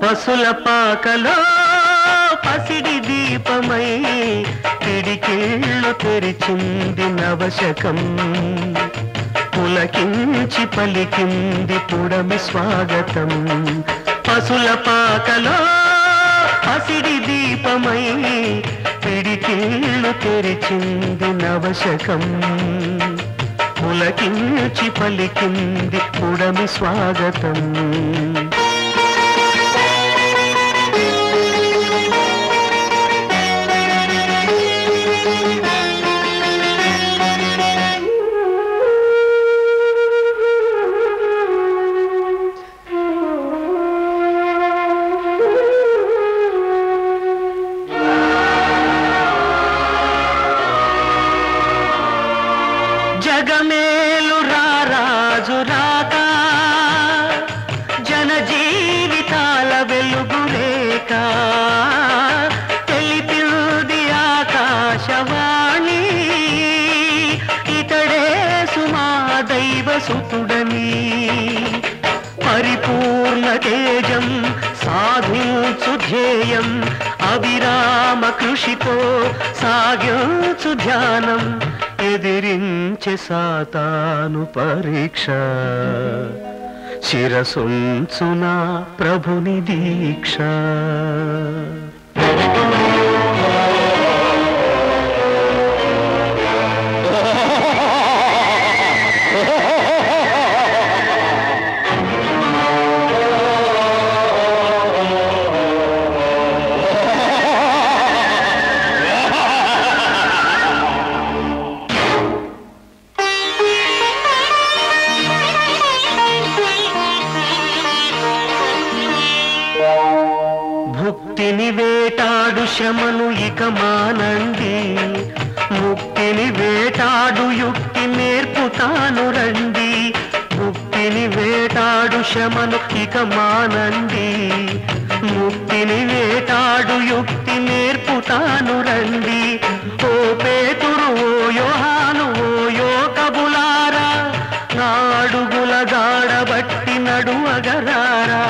పసుల పాకలో పసిడి దీపమై పిడికిళ్ళు తెరిచింది నవశకం. పులకించి పలికింది పుడమి స్వాగతం. పసుల పాకలో పసిడి దీపమై పిడికిళ్ళు తెరిచింది నవశకం. పులకించి పలికింది పుడమి స్వాగతం. జగమేలు రారాజు రాక జన జీవితాల వెలుగులేక తెలిపింది ఆకాశవాణి ఇతడే సుమా దైవ సుతుడని. పరిపూర్ణ తేజం సాధించు ధ్యేయం అవిరామ కృషితో సాగించు ధ్యానం. ఎదిరించే సాతాను పరీక్ష శిరసుంచునా ప్రభుని దీక్ష. భుక్తిని వేటాడు శ్రమను ఇక మానండి, ముక్తిని వేటాడు యుక్తి నేర్పుతాను రండి. ముక్తిని వేటాడు శ్రమను ఇక మానండి, ముక్తిని వేటాడు యుక్తి నేర్పుతాను రండి. ఓ పేతురు ఓ యోహాను ఓ యోకబులారా, నా అడుగుల గాడబట్టి నడువగరారా.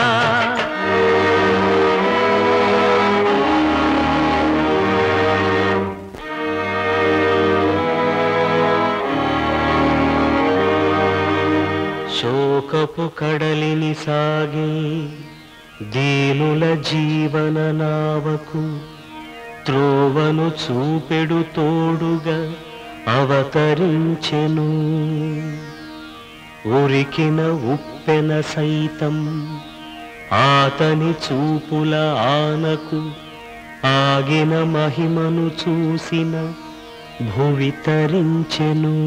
శోకపు కడలిని సాగి దీనుల జీవన నావకు త్రోవను చూపెడు తోడుగా అవతరించెను. ఉరికిన ఉప్పెన సైతం ఆతని చూపుల ఆనకు ఆగిన మహిమను చూసిన భువి తరించెను.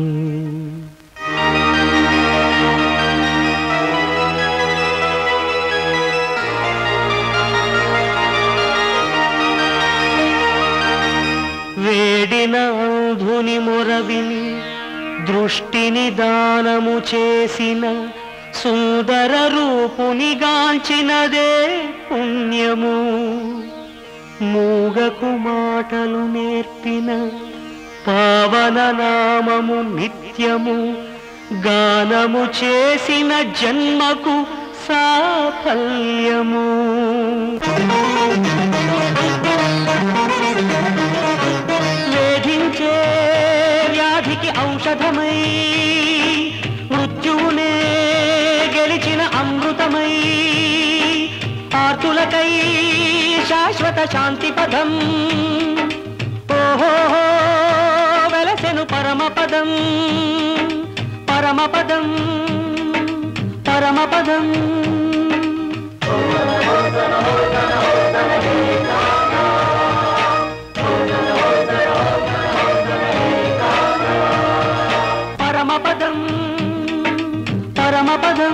వేడిన అంధుని మొరవిని దృష్టిని దానము చేసిన సుందర రూపుని గాంచినదే పుణ్యము. మూగకు మాటలు నేర్పిన పావన నామము నిత్యము. గానము చేసిన జన్మకు సాఫల్యము. వేధించే వ్యాధికి ఔషధమై మృత్యువునే గెలిచిన అమృతమై ఆర్తులకై శాశ్వత శాంతి పదం. ఓహో వెలసెను పరమపదం పరమపదం పరమపదం. పరమపదం పరమపదం.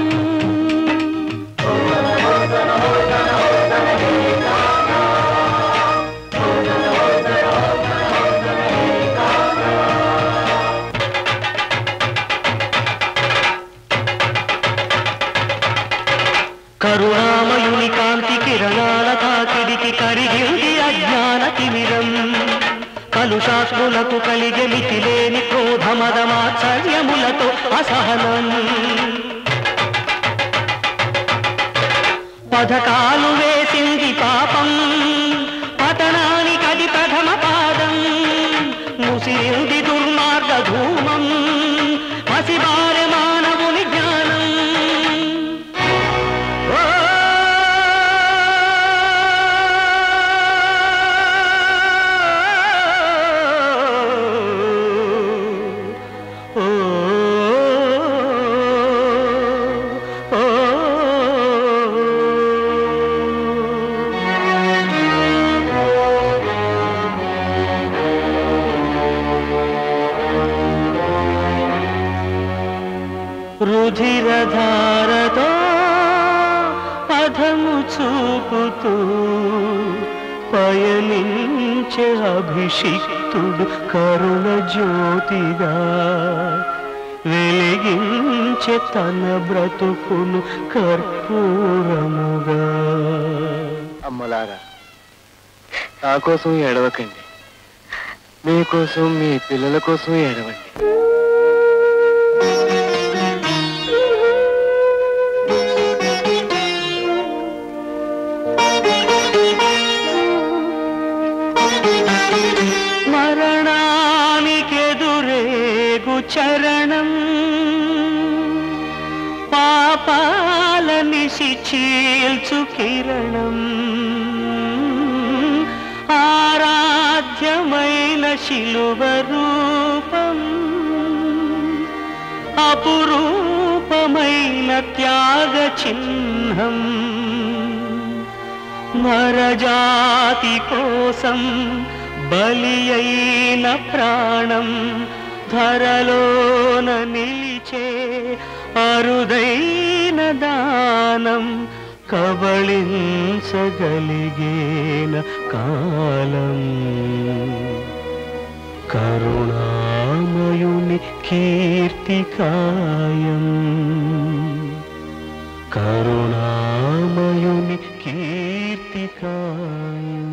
కరుణామయుని కాంతి కిరణాల తాకిడికి కరిగింది అజ్ఞాన తిమిరం. కలుషాత్ములకు కలిగే మితిలేని క్రోధమదమాచర్యములతో అసహనం. పథకాలు రుధిరధారతో పదము చూపుతూ పయనించే అభిషిక్తుడు కరుణ జ్యోతిగా వెలిగించే తన బ్రతుకును కర్పూరముగా. అమ్మలారా, నా కోసం ఏడవకండి, మీకోసం మీ పిల్లల కోసం ఏడవండి. మరణానికెదురేగు చరణం పాపాల నిశి చీల్చు కిరణం ఆరాధ్యమైన శిలువ రూపం అపురూపమైన త్యాగ చిహ్నం నరజాతి కోసం బలి అయిన ప్రాణం ధరలోన నిలిచే అరుదైన దానం కబళించగలిగేన కాలం కరుణామయుని కీర్తికాయం కరుణామయుని కీర్తికాయం.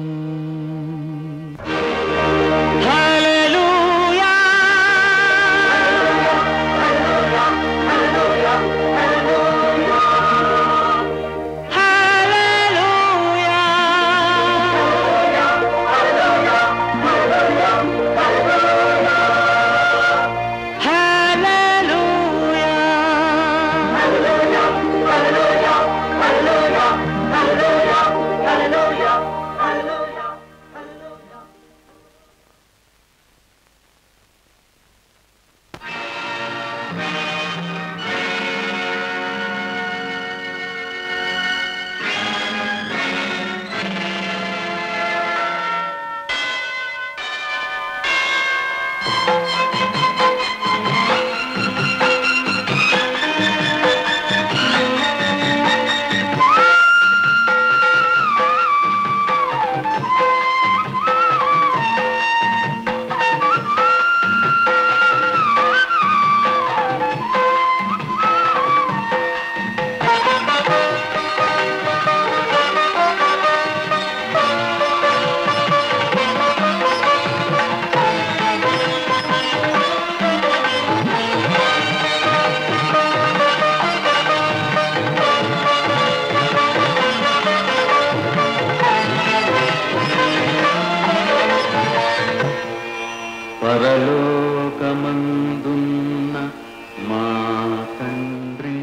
పరలోకమందున్న మా తండ్రి,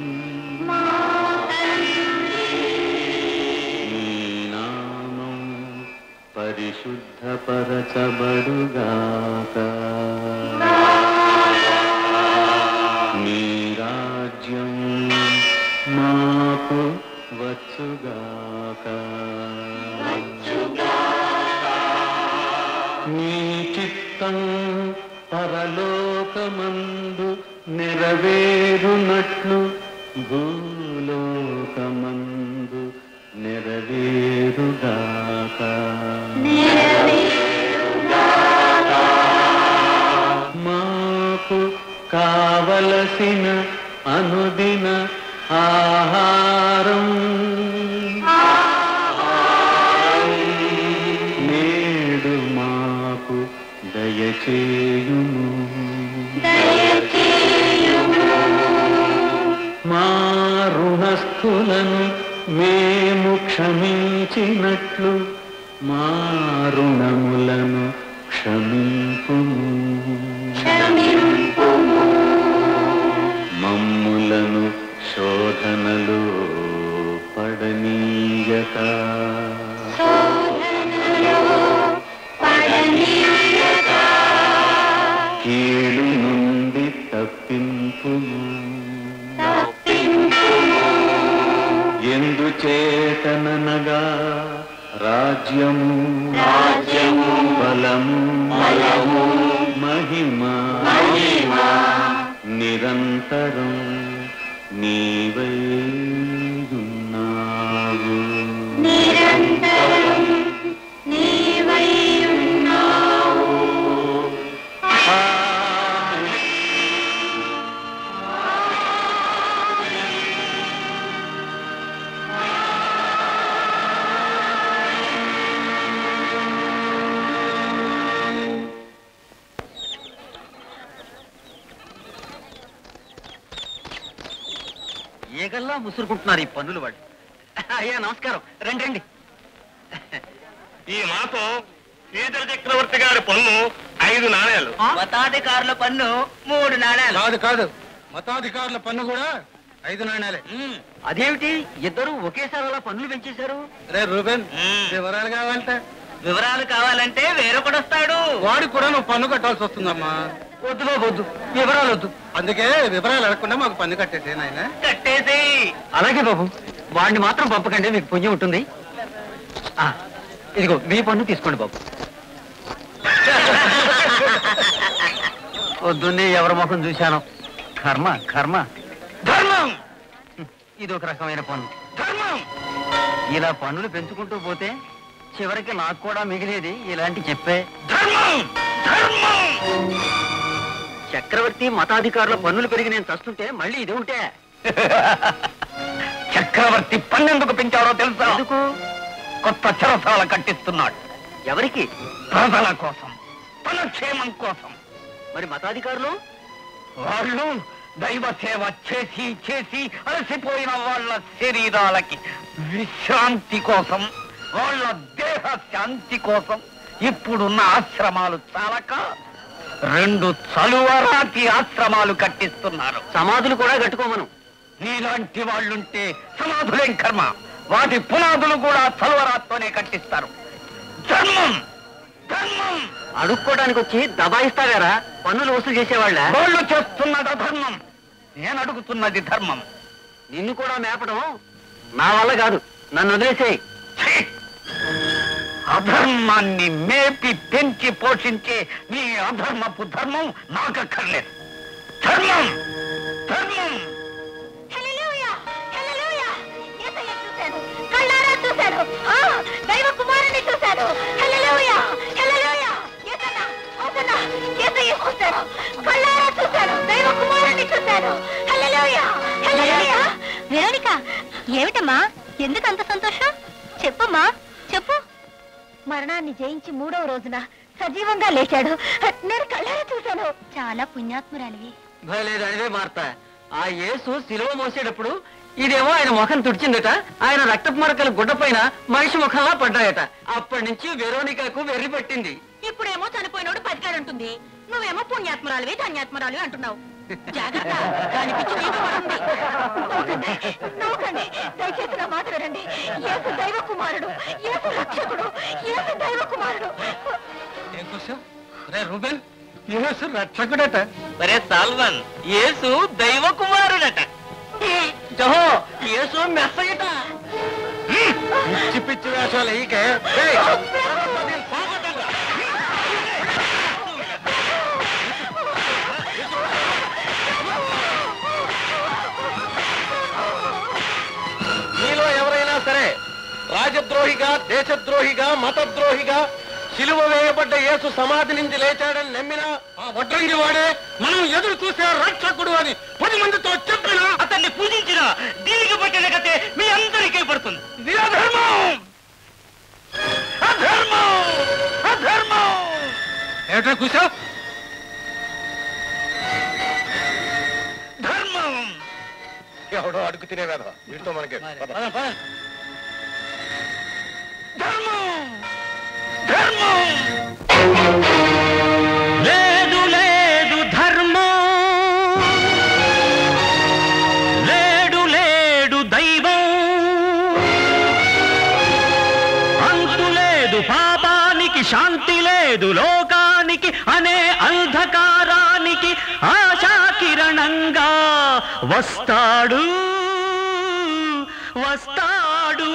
నీ నామం పరిశుద్ధపరచబడుగాక, నీ రాజ్యం మాకు వచ్చుగాక, నీ చిత్తం పరలోకమందు నెరవేరునట్లు భూలోకమందు నెరవేరుగాక. మాకు కావలసిన అనుదిన ఆహారం నేడు మాకు దయచేయుము. మా రుణస్థులను మేము క్షమించినట్లు మా రుణములను క్షమింపుము. మమ్ములను శోధనలో పడనీయక కీడు నుండి తప్పింపుము. ఎందుచేతననగా రాజ్యము బలము మహిమ నిరంతరం నీవై ఉన్నావు. నిరంతరం నీవై ఉన్నావు. ఏగల్లా ముసురుకుంటున్నారు ఈ పన్నులు వాళ్ళు. అయ్యా నమస్కారం, రండి రండి. ఈ మాసం శ్రీధర చక్రవర్తి గారి పన్ను 5 నాణేలు. మతాధికారుల పన్ను 3 నాణేలు. కాదు కాదు, మతాధికారుల పన్ను కూడా 5 నాణేలే. అదేమిటి ఇద్దరు ఒకేసారి అలా పన్నులు పెంచేశారు? రే రూబెన్, వివరాలు కావాలంటే వివరాలు కావాలంటే వేరొకడు వస్తాడు. వాడికి కూడా నువ్వు పన్ను కట్టాల్సి వస్తుందమ్మా. వద్దు బాబు వద్దు, వివరాలు వద్దు. అందుకే వివరాలు అడగకుండా మాకు పన్ను కట్టేసే నాయన. కట్టేసి. అలాగే బాబు, వాడిని మాత్రం పంపకండి, మీకు పుణ్యం ఉంటుంది. ఇదిగో మీ పన్ను తీసుకోండి బాబు. పొద్దున్నే ఎవరి ముఖం చూశాను. కర్మ కర్మ. ధర్మం ఇది ఒక రకమైన పన్ను. ధర్మం ఇలా పన్నులు పెంచుకుంటూ పోతే చివరికి నాకు కూడా మిగిలేది ఇలాంటి చెప్పే. ధర్మం ధర్మం. చక్రవర్తి మతాధికారుల పన్నులు పెరిగి నేను చస్తుంటే మళ్ళీ ఇది ఉంటే. చక్రవర్తి పన్నెందుకు పెంచారో తెలుసా? ఎందుకు? కొత్త చెరసాల కట్టిస్తున్నాడు. ఎవరికి? ప్రజల కోసం, తన క్షేమం కోసం. మరి మతాధికారులు? వాళ్ళు దైవ సేవ చేసి చేసి అలసిపోయిన వాళ్ళ శరీరాలకి విశ్రాంతి కోసం, వాళ్ళ దేహ శాంతి కోసం ఇప్పుడున్న ఆశ్రమాలు చాలక 2 చలువరాతి ఆశ్రమాలు కట్టిస్తున్నారు. సమాధులు కూడా కట్టుకోమను. నీలాంటి వాళ్ళుంటే సమాధులేం కర్మ, వాటి పునాదులు కూడా చలువరాత్తోనే కట్టిస్తారు. ధర్మం ధర్మం. అడుక్కోవడానికి వచ్చి దబాయిస్తాగారా పన్నులు వసూలు చేసేవాళ్ళ? వాళ్ళు చేస్తున్నది ధర్మం, నేను అడుగుతున్నది ధర్మం. నిన్ను కూడా మేపడం నా వల్ల కాదు, నన్ను వదిలేసేయ్. ఛీ! అధర్మాన్ని మేపి పెంచి పోషించే నీ అధర్మపు ధర్మం నాకక్కర్లేదు. ధర్మం ధర్మం. హల్లెలూయా హల్లెలూయా. యేసయ్య చూశాను, కళ్ళారా చూశాను. దైవ కుమారుని చూశాను. హల్లెలూయా హల్లెలూయా. యేసయ్య హోసన్నా. యేసయ్య చూశాను, కళ్ళారా చూశాను. దైవ కుమారుని చూశాను. హల్లెలూయా హల్లెలూయా. వెరోనిక, ఏమిటమ్మా, ఎందుకు అంత సంతోషం? చెప్పమ్మా చెప్పు. మరణాన్ని జయించి 3వ రోజున సజీవంగా లేచాడు. నేను కళ్ళారా చూశాను. చాలా పుణ్యాత్మురాలివి. భలేదనివే మార్త. ఆ యేసు శిలువ మోసేటప్పుడు ఇదేమో ఆయన ముఖం తుడిచిందట, ఆయన రక్తపు మరకలు గుడ్డ పైన మనిషి ముఖంలా పడ్డాయట. అప్పటి నుంచి వెరోనికకు వెర్రి పట్టింది. ఇప్పుడేమో చనిపోయినోడు బతికాడంటుంది, నువ్వేమో పుణ్యాత్మరాలివి ధన్యాత్మరాలివి అంటున్నావు. జాగ్రత్త, దాని పిచ్చి నీకు పడుతుంది. నవ్వకండి, దయచేసి నా మాట వినండి. యేసు దైవ కుమారుడు, యేసు రక్షకుడు, యేసు దైవ కుమారుడు. ఏం కోసం? రే రూబెన్, యేసు రక్షకుడట. మరే సాల్వన్, యేసు దైవ కుమారుడట. జహో, యేసు మెస్సయట. పిచ్చి పిచ్చి వేషాలు ఈకే. మీలో ఎవరైనా సరే రాజద్రోహిగా, దేశద్రోహిగా, మతద్రోహిగా సిలువ వేయబడ్డ యేసు సమాధి నుంచి లేచాడని నమ్మినా, ఆ వడ్రంగి వాడే మనం ఎదురు చూసే రక్షకుడు అని 10 మందితో చెప్పినా, అతన్ని పూజించిన దీనికి పట్టిన కథే మీ అందరికీ పడుతుంది. ఇది అధర్మం అధర్మం అధర్మం. ఏమిటో కూర్చో. ధర్మం. ఎవడో అడుగు తినే వేద వీటితో మనకి. ధర్మం ధర్మం. లేదు లేదు ధర్మం, లేడు లేడు దైవం, అంతు లేదు పాపానికి, శాంతి లేదు లోకానికి అనే అంధకారానికి ఆశాకిరణంగా వస్తాడు వస్తాడు.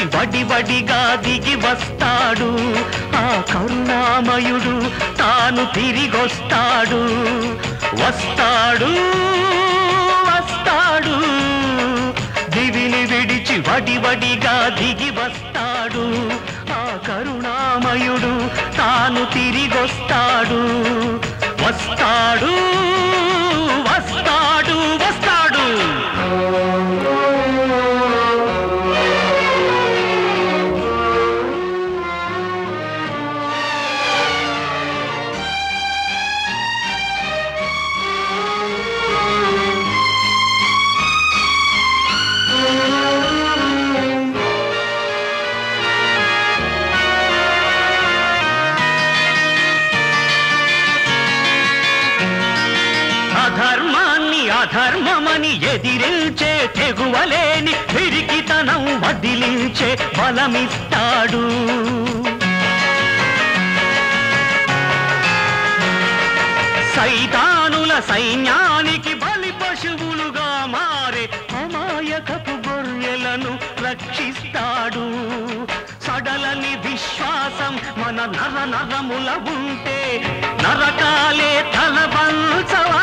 వడివడిగా దిగి వస్తాడు ఆ కరుణామయుడు తాను తిరిగొస్తాడు వస్తాడు వస్తాడు దివిని విడిచి వడివడిగా దిగి వస్తాడు ఆ కరుణామయుడు తాను తిరిగొస్తాడు వస్తాడు వస్తాడు వస్తాడు అధర్మమని ఎదిరించే తెగువలేని పిరికితనం వదిలించే బలమిస్తాడు సైతానుల సైన్యానికి బలి పశువులుగా మారే అమాయకపు గొర్రెలను రక్షిస్తాడు సడలని విశ్వాసం మన నర నరముల ఉంటే నరకాలే తలవంచవా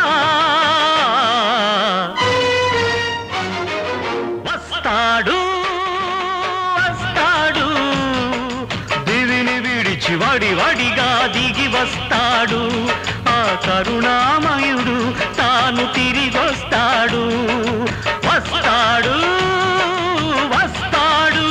వస్తాడు వస్తాడు దివిని విడిచి వడివడిగా దిగి వస్తాడు ఆ కరుణామయుడు తాను తిరిగొస్తాడు వస్తాడు వస్తాడు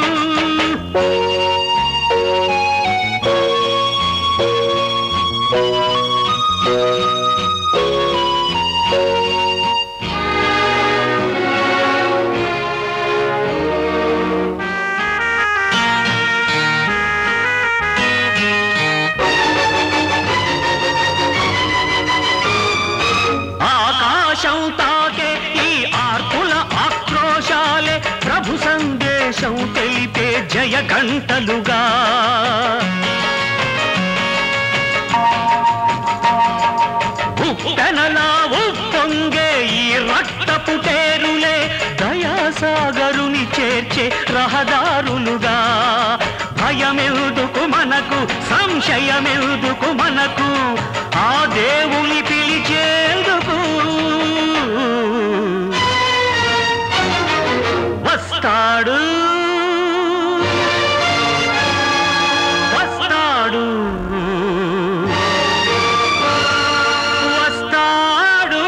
తాకే ఈ ఆర్పుల ఆక్రోశాలే ప్రభు సందేశం తెలిపే జయ గంటలుగా ఉప్పెనలా ఉప్పొంగే ఈ రక్తపు టేరులే దయాసాగరుని చేర్చే రహదారులుగా భయమెదుకు మనకు సంశయమెదుకు మనకు ఆ దేవుని పిలిచేందుకు వస్తాడు వస్తాడు వస్తాడు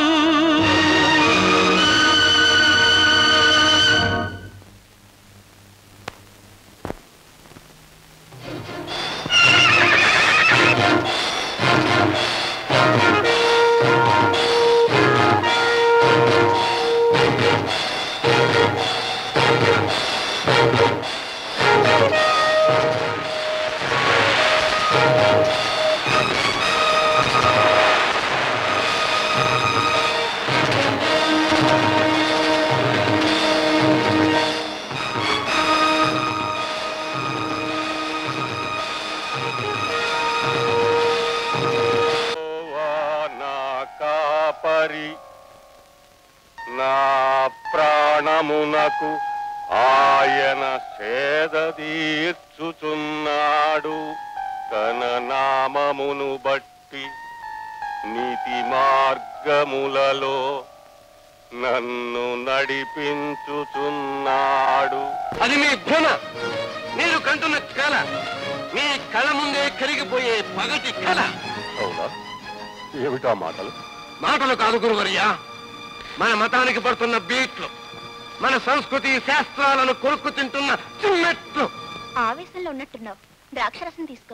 నా ప్రాణమునకు ఆయన సేద తీర్చుచున్నాడు తన నామమును బట్టి నీతి మార్గములలో నన్ను నడిపించుచున్నాడు. అది మీ భ్రమ, మీరు కంటున్న కళ, మీ కళ ముందే కరిగిపోయే పగటి కళ. అవునా? ఏమిటా మాటలు? మాటలు కాదు గురువర్యా, మన మతానికి పడుతున్న బీట్లు, మన సంస్కృతి శాస్త్రాలను కొరుక్కు తింటున్న చిమ్మెట్లు. ఆవేశంలో ఉన్నట్టున్నావు, ద్రాక్షరసం తీసుకో.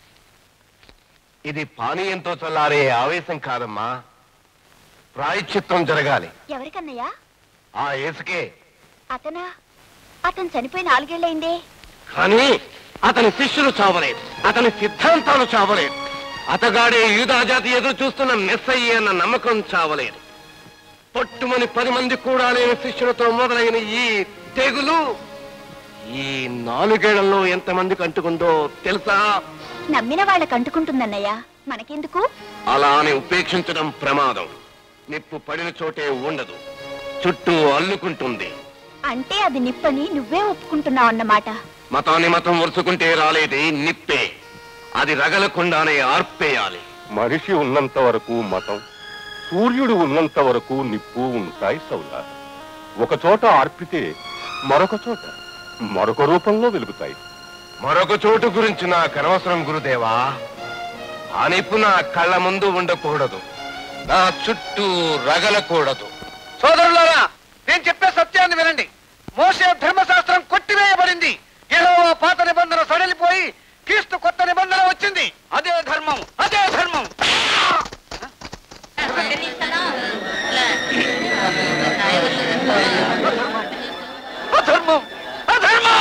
ఇది పానీయంతో చల్లారే ఆవేశం కాదమ్మా, ప్రాయశ్చిత్తం జరగాలి. ఎవరికన్నయ్యా? ఆ యేసుకే. అతను చనిపోయి 4 ఏళ్లైందే. కానీ అతని శిష్యులు చావలేదు, అతని సిద్ధాంతాలు చావలేదు, అతగాడే యూదాజాతి ఎదురు చూస్తున్న మెస్సయ్య అన్న నమ్మకం చావలేదు. పొట్టుమని 10 మంది కూడా లేని శిష్యులతో మొదలైన ఈ తెగులు ఈ 4 ఏళ్లలో ఎంతమందికి అంటుకుందో తెలుసా? నమ్మిన వాళ్ళకి అంటుకుంటుందన్నయ్యా, మనకెందుకు? అలా అని ఉపేక్షించడం ప్రమాదం. నిప్పు పడిన చోటే ఉండదు, చుట్టూ అల్లుకుంటుంది. అంటే అది నిప్పని నువ్వే ఒప్పుకుంటున్నావు అన్నమాట. మతాన్ని మతం వరుసుకుంటే రాలేది నిప్పే, అది రగలకుండానే ఆర్పేయాలి. మనిషి ఉన్నంత వరకు మతం, సూర్యుడు ఉన్నంత వరకు నిప్పు ఉంటాయి సౌలా. ఒక చోట ఆర్పితే మరొక చోట మరొక రూపంలో వెలుగుతాయి. మరొక చోటు గురించి నాకు అనవసరం గురుదేవా. ఆ నిప్పు నా కళ్ళ ముందు ఉండకూడదు, నా చుట్టూ రగలకూడదు. సోదరులారా, నేను చెప్పే సత్యాన్ని వినండి. మోషే ధర్మశాస్త్రం కొట్టివేయబడింది. యెహోవా పాత నిబంధన సడలిపోయి క్రీస్తు కొత్త నిబంధన వచ్చింది. అదే ధర్మం, అదే ధర్మం. అధర్మం, అధర్మం,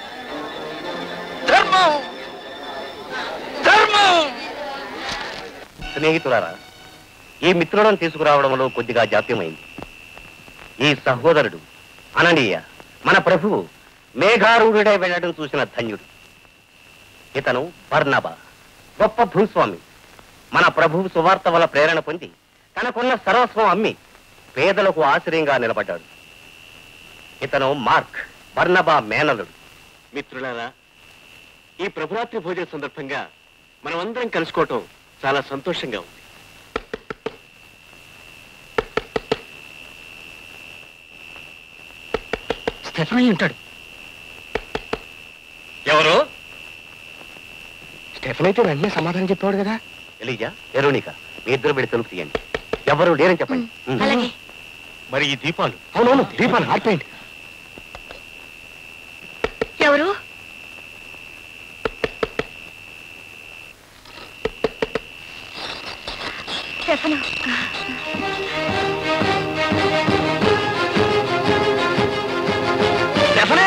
ధర్మం, ధర్మం. స్నేహితులారా, ఈ మిత్రులను తీసుకురావడంలో కొద్దిగా జాప్యమైంది. ఈ సహోదరుడు అననీయ మన ప్రభువు మేఘారూఢుడై వెళ్ళడం చూసిన ధన్యుడు. ఇతను బర్నబా, గొప్ప భూస్వామి. మన ప్రభువు సువార్త వల్ల ప్రేరణ పొంది తనకున్న సర్వస్వం అమ్మి పేదలకు ఆశ్రయంగా నిలబడ్డాడు. ఇతను మార్క్, బర్నబా మేనలుడు. మిత్రులారా, ఈ ప్రభురాత్రి భోజన సందర్భంగా మనం అందరం కలుసుకోవటం చాలా సంతోషంగా ఉంది. స్టెఫనీ ఉంటాడు. ఎవరు? స్టెఫనీ అయితే వెంటనే సమాధానం చెప్పాడు కదా. ఎలీజా, వెరోనికా, మీ ఇద్దరు పెట్టి తలుపు తీయండి. ఎవరు లేరని చెప్పండి. అలాగే. మరి ఈ దీపాలు? అవునవును, దీపాలు ఆర్పేయండి. ఎవరు? చెప్పను. స్టెఫనీ!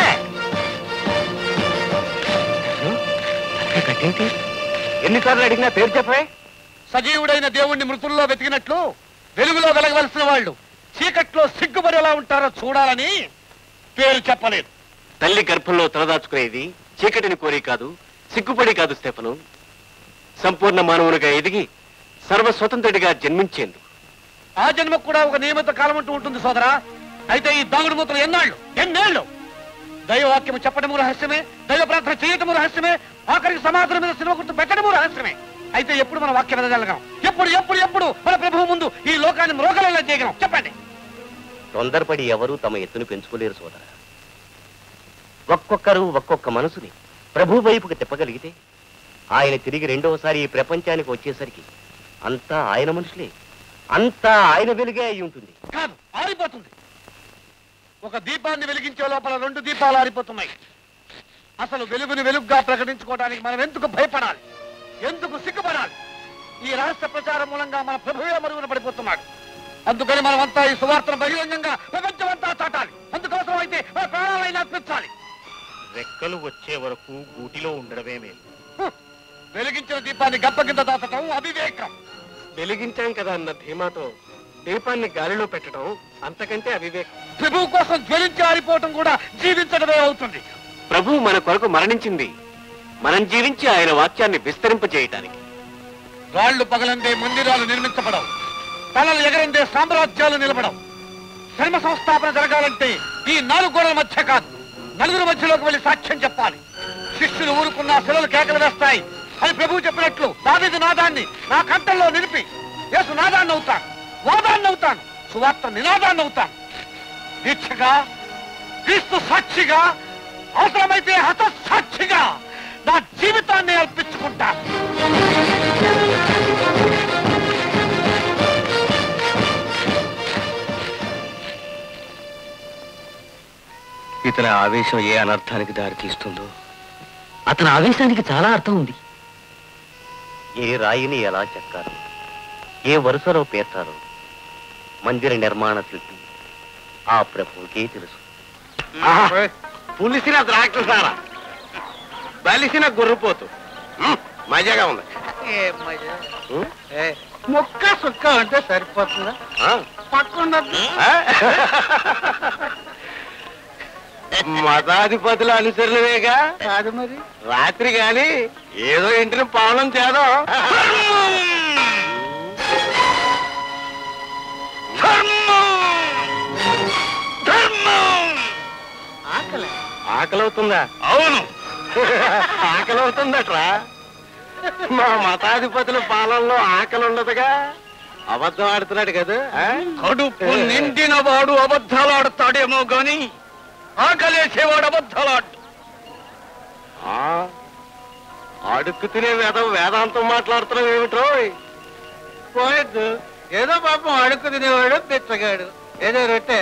కట్టేంటి? ఎన్నిసార్లు అడిగినా పేరు చెప్పే. సజీవుడైన దేవుణ్ణి మృతుల్లో వెతికినట్లు వెలుగులో వెలగవలసిన వాళ్ళు చీకట్లో సిగ్గుపడేలా ఉంటారో చూడాలని పేరు చెప్పలేదు. తల్లి గర్భంలో తలదాచుకునేది చీకటిని కోరి కాదు, సిగ్గుపడి కాదు స్టెఫను. సంపూర్ణ మానవునిగా ఎదిగి సర్వస్వతంత్రుడిగా జన్మించేందుకు. ఆ జన్మకు కూడా ఒక నియమిత కాలం అంటూ ఉంటుంది సోదరా. అయితే ఈ దాగుడు మూతలు ఎన్నేళ్లు? దైవవాక్యము చెప్పడము రహస్యమే, దైవ ప్రార్థన చేయటము రహస్యమే, ఆఖరికి సమాధానం మీద సినిమా గుర్తు పెట్టడము రహస్యమే. అయితే ఎప్పుడు మన వాక్యం ఎదగలం? ఎప్పుడు ఎప్పుడు ఎప్పుడు మన ప్రభువు ముందు ఈ లోకాన్ని మ్రోగలంలా చేయగలం? చెప్పండి. తొందరపడి ఎవరూ తమ ఎత్తును పెంచుకోలేరు సోదర. ఒక్కొక్కరు ఒక్కొక్క మనసుని ప్రభు వైపుకి తిప్పగలిగితే ఆయన తిరిగి రెండవసారి ఈ ప్రపంచానికి వచ్చేసరికి అంతా ఆయన మనుషులే, అంతా ఆయన వెలుగే అయి ఉంటుంది. కాదు, ఆరిపోతుంది. ఒక దీపాన్ని వెలిగించే లోపల 2 దీపాలు ఆరిపోతున్నాయి. అసలు వెలుగుని వెలుగుగా ప్రకటించుకోవడానికి మనం ఎందుకు భయపడాలి? ఎందుకు సిగ్గుపడాలి? ఈ రహస్య ప్రచారం మూలంగా మన ప్రభువే మరుగున పడిపోతున్నాడు. అందుకని మనమంతా ఈ సువార్తను బహిరంగంగా ప్రపంచమంతా చాటాలి. అందుకోసం అయితే మన ప్రాణాలైనా అర్పించాలి. రెక్కలు వచ్చే వరకు గూటిలో ఉండడమే మేలు. వెలిగించిన దీపాన్ని గప్ప కింద దాచటం అవివేకం. వెలిగించాం కదా అన్న ధీమాతో దీపాన్ని గాలిలో పెట్టడం అంతకంటే అవివేకం. ప్రభువు కోసం జ్వలించి ఆరిపోవటం కూడా జీవించడమే అవుతుంది. ప్రభు మన కొరకు మరణించింది మనం జీవించి ఆయన వాక్యాన్ని విస్తరింపజేయటానికి. రాళ్లు పగలందే మందిరాలు నిర్మించబడవు, తలలు ఎగరందే సామ్రాజ్యాలు నిలబడవు. ధర్మ సంస్థాపన జరగాలంటే ఈ 4 గోడల మధ్య కాదు, నలుగురు మధ్యలోకి వెళ్లి సాక్ష్యం చెప్పాలి. శిష్యులు ఊరుకున్న శిలలు కేకలు వేస్తాయి అని ప్రభువు చెప్పినట్లు దావీదు నాదాన్ని నా కంఠంలో నిలిపి యేసు నాదాన్ని అవుతాను, వాదాన్ని అవుతాను, సువార్త నినాదాన్ని అవుతాను. దీక్షగా, క్రీస్తు సాక్షిగా, అవసరమైతే హతసాక్షిగా నా జీవితాన్ని అర్పించుకుంటాను. ఇతని ఆవేశం ఏ అనర్థానికి దారి తీస్తుందో. అతని ఆవేశానికి చాలా అర్థం ఉంది. ఏ రాయిని ఎలా చెక్కారు, ఏ వరుసలో పేర్చారు మందిర నిర్మాణ శిల్పి ఆ ప్రభువుకే తెలుసు. పులిసిన ద్రాక్షసార, బలిసిన గొర్రెపోతు. మజాగా ఉంది. మొక్క సుక్క అంటే సరిపోతుందా? పక్కన మతాధిపతుల అనుసరణవేగా కాదు మరి. రాత్రి గాని ఏదో ఇంటిని పాలన చేద్దాం. ధర్మం, ధర్మం, ఆకలవుతుందా? అవును. ఆకలవుతుందట్రా. మా మతాధిపతుల పాలనలో ఆకలి ఉండదుగా. అబద్ధం ఆడుతున్నాడు కదా. కడుపు నిండిన వాడు అబద్ధాలు ఆడతాడేమో గాని ఆకలేసేవాడు అబద్ధాలు ఆడు. అడుక్కు తినే వేదాంతం మాట్లాడుతున్నావు ఏమిట్రో? పోయొద్దు. ఏదో పాపం అడుక్కు తినేవాడు తెచ్చగాడు. ఏదో రొట్టె.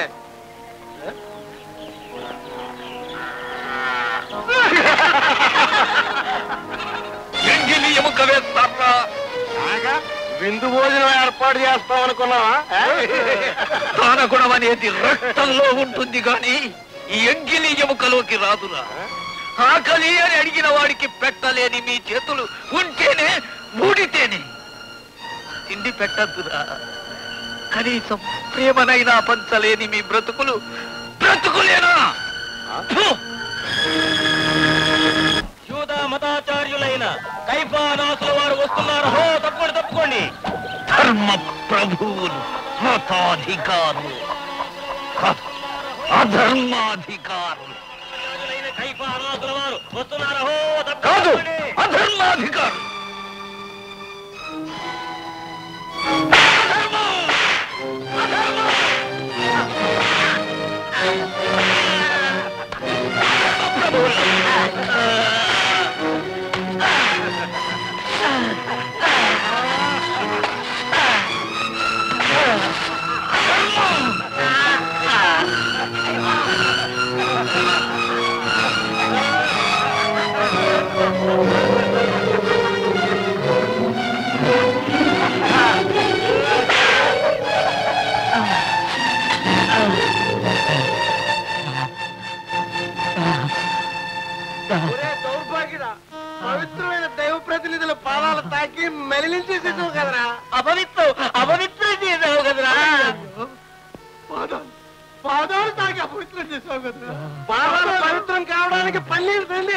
ఎంగిలి ఎముక వేస్తారా? విందు భోజనం ఏర్పాటు చేస్తాం అనుకున్నావా? తానగుణం అనేది రక్తంలో ఉంటుంది గాని ఈ ఎంగిలి ఎముకలోకి రాదురా. ఆకలి అని అడిగిన వాడికి పెట్టలేని మీ చేతులు ఉంటేనే ఊడితేనే తిండి పెట్టద్దురా. కనీసం ప్రేమనైనా పంచలేని మీ బ్రతుకులు బ్రతుకులేనా? యూదా మతాచార్యులైన కైఫానాసుల వారు వస్తున్నారు. హో, తప్పుకోండి తప్పుకోండి. ధర్మ ప్రభువులు, మతాధికారులు, అధర్మాధికారులు. కైఫానాసుల వారు వస్తున్నారు. హో, కాదు, అధర్మాధికారులు. పవిత్రమైన దైవ ప్రతినిధుల పాదాలు తాకి మెలిలించేసేసావు కదరా. అపవిత్రం చేసావు కదరా. పాదాలు తాకి అపవిత్రం చేసావు కదరా. పాదాలు పవిత్రం కావడానికి పన్నీరు తండి.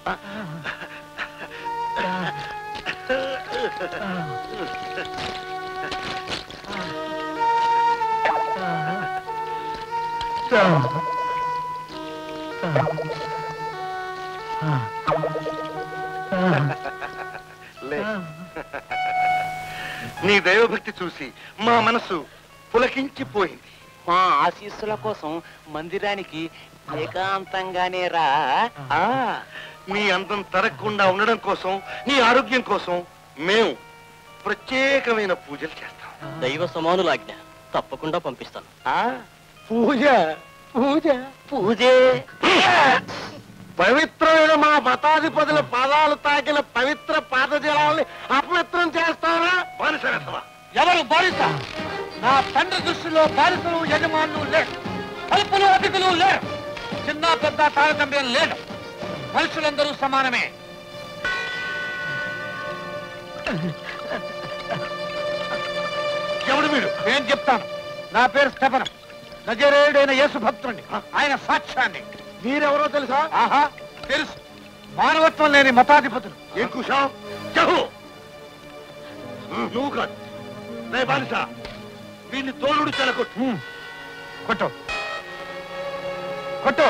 నీ దైవభక్తి చూసి మా మనసు పులకించిపోయింది. మా ఆశీస్సుల కోసం మందిరానికి ఏకాంతంగానే రా. నీ అందం తరగకుండా ఉండడం కోసం, నీ ఆరోగ్యం కోసం మేము ప్రత్యేకమైన పూజలు చేస్తాం. దైవ సమానులాజ్ఞ తప్పకుండా పంపిస్తాను. పూజ పూజ పూజే. పవిత్రమైన మా మతాధిపతుల పాదాలు తాకిన పవిత్ర పాదజలాల్ని అపవిత్రం చేస్తారా? బానిస. ఎవరు బానిస? నా తండ్రి దృష్టిలో బానిసలు యజమానులు లేరు, కల్పులు అతిథులు లేరు, చిన్న పెద్ద తారతమ్యం లేదు. మనుషులందరూ సమానమే. ఎవడు మీరు? నేను చెప్తాను. నా పేరు స్టెఫన్, నజరేయుడైన యేసు భక్తుడిని, ఆయన సాక్ష్యాన్ని. మీరెవరో తెలుసా? ఆహా, తెలుసు. మానవత్వం లేని మతాధిపతులు. ఏం కుషాం? చహు నువ్వు కాదు, నే బానిస. వీళ్ళని తోలుడు చెలకొట్టు. కొట్టు కొట్టు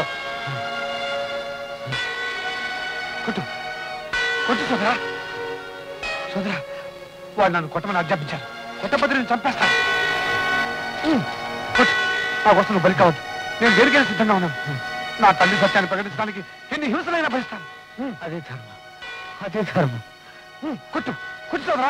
కొట్టు కొట్టు సోదరా. సోదరా, వాడు నన్ను కొట్టమని ఆజ్ఞాపించారు. కొట్టపతిని చంపేస్తాను. కొట్టు. నా కోసం నువ్వు బలి కావద్దు. నేను దేనికైనా సిద్ధంగా ఉన్నాను. నా తల్లి సత్యాన్ని ప్రకటించడానికి ఎన్ని హింసలైనా భరిస్తాను. అదే ధర్మం, అదే ధర్మం. కొట్టు కొట్టు సోదరా.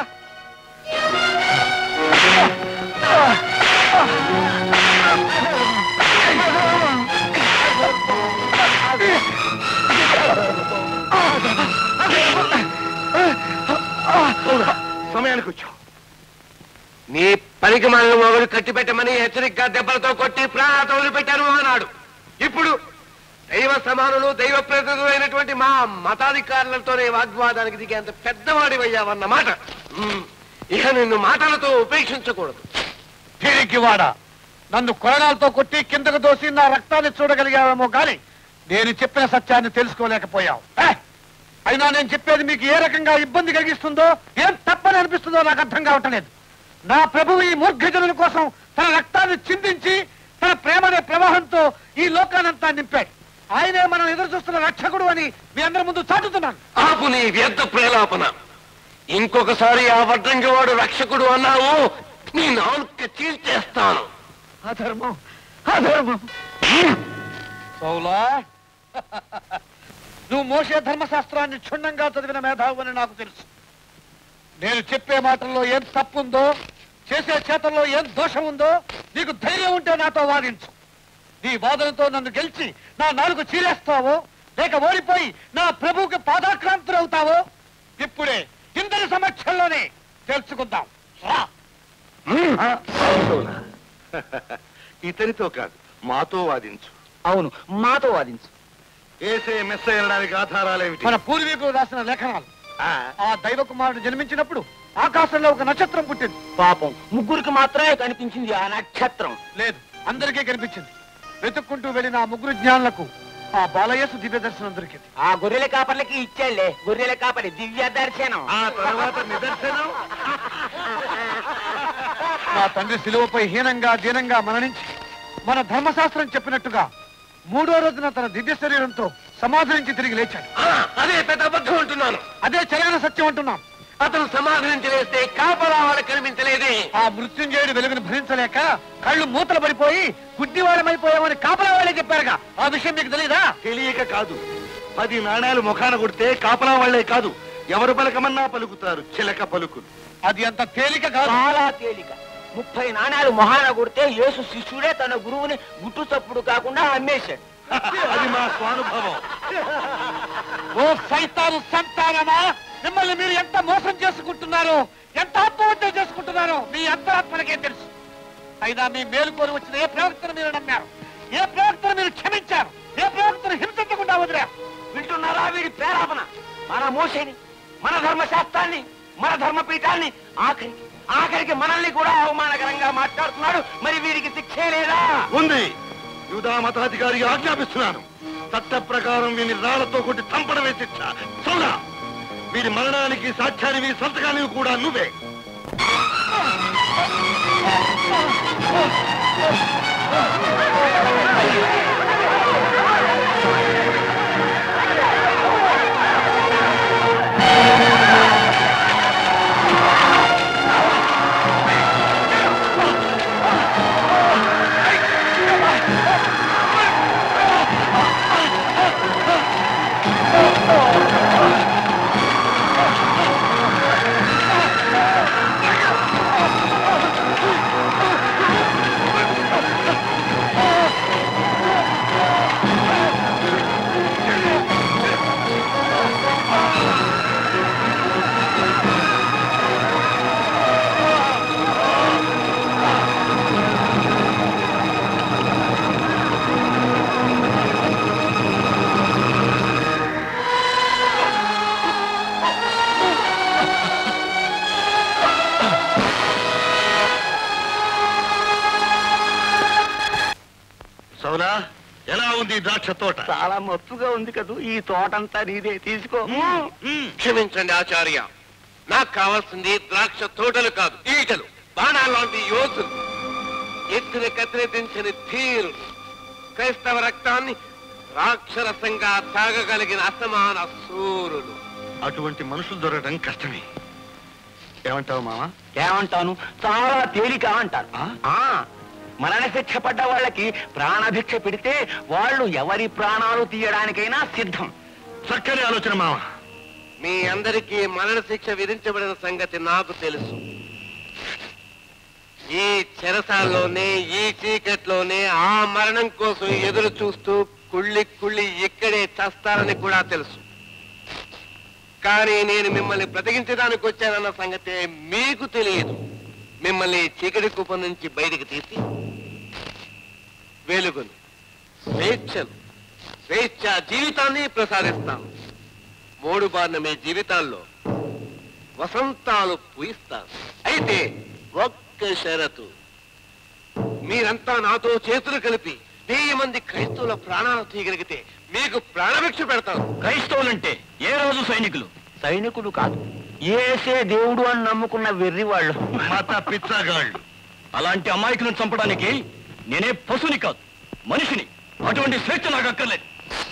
సమయానికి వచ్చావు. నీ పనికి మన మొగలు కట్టి పెట్టమని హెచ్చరికగా దెబ్బలతో కొట్టి ప్రాణాలు పెట్టాను అన్నాడు. ఇప్పుడు దైవ సమానులు, దైవ ప్రతినిధులు అయినటువంటి మా మతాధికారులతోనే వాగ్వాదానికి దిగేంత పెద్దవాడివయ్యావన్నమాట. ఇక నిన్ను మాటలతో ఉపేక్షించకూడదు. తిరిగివాడా, నన్ను కొరడాలతో కొట్టి కిందకు దోసి నా రక్తాన్ని చూడగలిగావేమో గాని నేను చెప్పిన సత్యాన్ని తెలుసుకోలేకపోయావు. అయినా నేను చెప్పేది మీకు ఏ రకంగా ఇబ్బంది కలిగిస్తుందో, ఏం తప్పని అనిపిస్తుందో నాకు అర్థం కావట్లేదు. నా ప్రభువు ఈ మూర్ఖజనుల కోసం తన రక్తాన్ని చిందించి తన ప్రేమనే ప్రవాహంతో ఈ లోకానంతా నింపాడు. ఆయనే మనం ఎదురు చూస్తున్న రక్షకుడు అని మీ అందరి ముందు చాటుతున్నాను. ఆపు నీ వ్యర్థ ప్రేలాపన. ఇంకొకసారి ఆ వడ్రంగి వాడు రక్షకుడు అన్నావు, నీ నాలుక చీల్చేస్తాను. అధర్మం, అధర్మం. సౌలా, నువ్వు మోసే ధర్మశాస్త్రాన్ని క్షుణ్ణంగా చదివిన మేధావు నాకు తెలుసు. నేను చెప్పే మాటల్లో ఏం తప్పుందో, చేసే చేతల్లో ఏం దోషం ఉందో నీకు ధైర్యం ఉంటే నాతో వాదించు. నీ వాదనతో నన్ను గెలిచి నా నాలుగు చీరేస్తావో, లేక ఓడిపోయి నా ప్రభువుకి పాదాక్రాంతులవుతావో ఇప్పుడే ఇందరి సమక్షంలోనే తెలుసుకుందాం. ఇతనితో కాదు, మాతో వాదించు. అవును, మాతో వాదించు. ఏసే మెస్ అయ్యడానికి ఆధారాలేమిటి? మన పూర్వీకులు రాసిన లేఖనాలు. ఆ దైవ కుమారుడు జన్మించినప్పుడు ఆకాశంలో ఒక నక్షత్రం పుట్టింది. పాపం, ముగ్గురికి మాత్రమే కనిపించింది ఆ నక్షత్రం. లేదు, అందరికీ కనిపించింది. వెతుక్కుంటూ వెళ్ళిన ఆ ముగ్గురు జ్ఞానులకు ఆ బాలయేసు దివ్య దర్శనం దొరికింది. ఆ గొర్రెల కాపర్లకి ఇచ్చాళ్లే గొర్రెల కాపరి దివ్య దర్శనం. ఆ తర్వాత నిదర్శనం మా తండ్రి శిలువపై హీనంగా దీనంగా మరణించి మన ధర్మశాస్త్రం చెప్పినట్టుగా 3వ రోజున తన దివ్య శరీరంతో సమాధి నుంచి తిరిగి లేచాడు. అదే పెద్ద అబద్ధం అంటున్నాను. అదే చలన సత్యం అంటున్నాం. అతను సమాధి నుంచి వేస్తే కాపలా వాళ్ళకి కనిపించలేదే. ఆ మృత్యుంజయుడి వెలుగును భరించలేక కళ్ళు మూతలు పడిపోయి గుడ్డివాడమైపోయామని కాపలా వాళ్ళే చెప్పారుగా. ఆ విషయం మీకు తెలీదా? తెలియక కాదు, 10 నాణేలు ముఖాన కొడితే కాపలా వాళ్లే కాదు, ఎవరు పలకమన్నా పలుకుతారు చిలక పలుకులు. అది అంత తేలిక కాదు. చాలా తేలిక. 30 నాణాలు మొహాన కొడితే యేసు శిష్యుడే తన గురువుని గుట్టు చప్పుడు కాకుండా అమ్మేశాడు. అది మా స్వానుభవం. ఓ సైతాను సంతానమా, మిమ్మల్ని మీరు ఎంత మోసం చేసుకుంటున్నారో, ఎంత ఆత్మహత్య చేసుకుంటున్నారో మీ అంతరాత్మలకే తెలుసు. అయినా మీ మేలు కోరి వచ్చిన ఏ ప్రవక్తను మీరు నమ్మారు? ఏ ప్రవక్తను మీరు క్షమించారు? ఏ ప్రవక్తను హింసించకుండా వదిలారు? వింటున్నారా వీడి ప్రేరేపణ? మన మోసేని, మన ధర్మశాస్త్రాన్ని, మన ధర్మపీఠాన్ని, ఆఖరికి మనల్ని కూడా అవమానకరంగా మాట్లాడుతున్నాడు. మరి వీరికి శిక్షే లేదా? ఉంది. యూదా మతాధికారికి ఆజ్ఞాపిస్తున్నాను, చట్ట ప్రకారం వీని రాళ్లతో కొట్టి చంపడమే శిక్ష. సౌలా, వీరి మరణానికి సాక్ష్యానివి, సంతకానివి కూడా నువ్వే. ఎలా ఉంది ద్రాక్ష తోట? చాలా మత్తుగా ఉంది కదూ. ఈ తోటంతా నీదే, తీసుకో. క్షమించండి ఆచార్య, నాకు కావాల్సింది ద్రాక్ష తోటలు కాదు, ఈటలు, బాణాలు లాంటి యోధులు, ఎత్తిన కత్తిరించని ధీరులు, క్రైస్తవ రక్తాన్ని రాక్షరసంగా తాగగలిగిన అసమాన సూరులు. అటువంటి మనుషులు దొరకడం కష్టమే. ఏమంటావు మామా? ఏమంటాను, చాలా తేలిక అంటారు. మరణశిక్ష పడ్డ వాళ్ళకి ప్రాణభిక్ష పెడితే వాళ్ళు ఎవరి ప్రాణాలు తీయడానికైనా సిద్ధం. చక్కని ఆలోచన మామ. మీ అందరికీ మరణశిక్ష విధించబడిన సంగతి నాకు తెలుసు. ఈ చెరసాల్లోనే, ఈ చీకట్లోనే ఆ మరణం కోసం ఎదురు చూస్తూ కుళ్ళి కుళ్ళి ఇక్కడే చస్తారని కూడా తెలుసు. కానీ నేను మిమ్మల్ని బ్రతికించడానికి వచ్చానన్న సంగతే మీకు తెలియదు. మిమ్మల్ని చీకటి కూపం నుంచి బయటికి తీసి వెలుగును, స్వేచ్ఛను, స్వేచ్ఛ జీవితాన్ని ప్రసాదిస్తాను. మూడుబారిన మీ జీవితాల్లో వసంతాలు పూయిస్తాను. అయితే ఒక్క షరతు, మీరంతా నాతో చేతులు కలిపి 1000 మంది క్రైస్తవుల ప్రాణాలు తీయగలిగితే మీకు ప్రాణభిక్ష పెడతాను. క్రైస్తవులంటే ఏ రోజు సైనికులు? సైనికులు కాదు, ఏసే దేవుడు అని నమ్ముకున్న వెర్రి వాళ్ళు, మత పిచ్చగాళ్ళు. అలాంటి అమాయకులను చంపడానికి నేనే పశువుని కాదు, మనిషిని. అటువంటి స్వేచ్ఛ నాకు అక్కర్లేదు.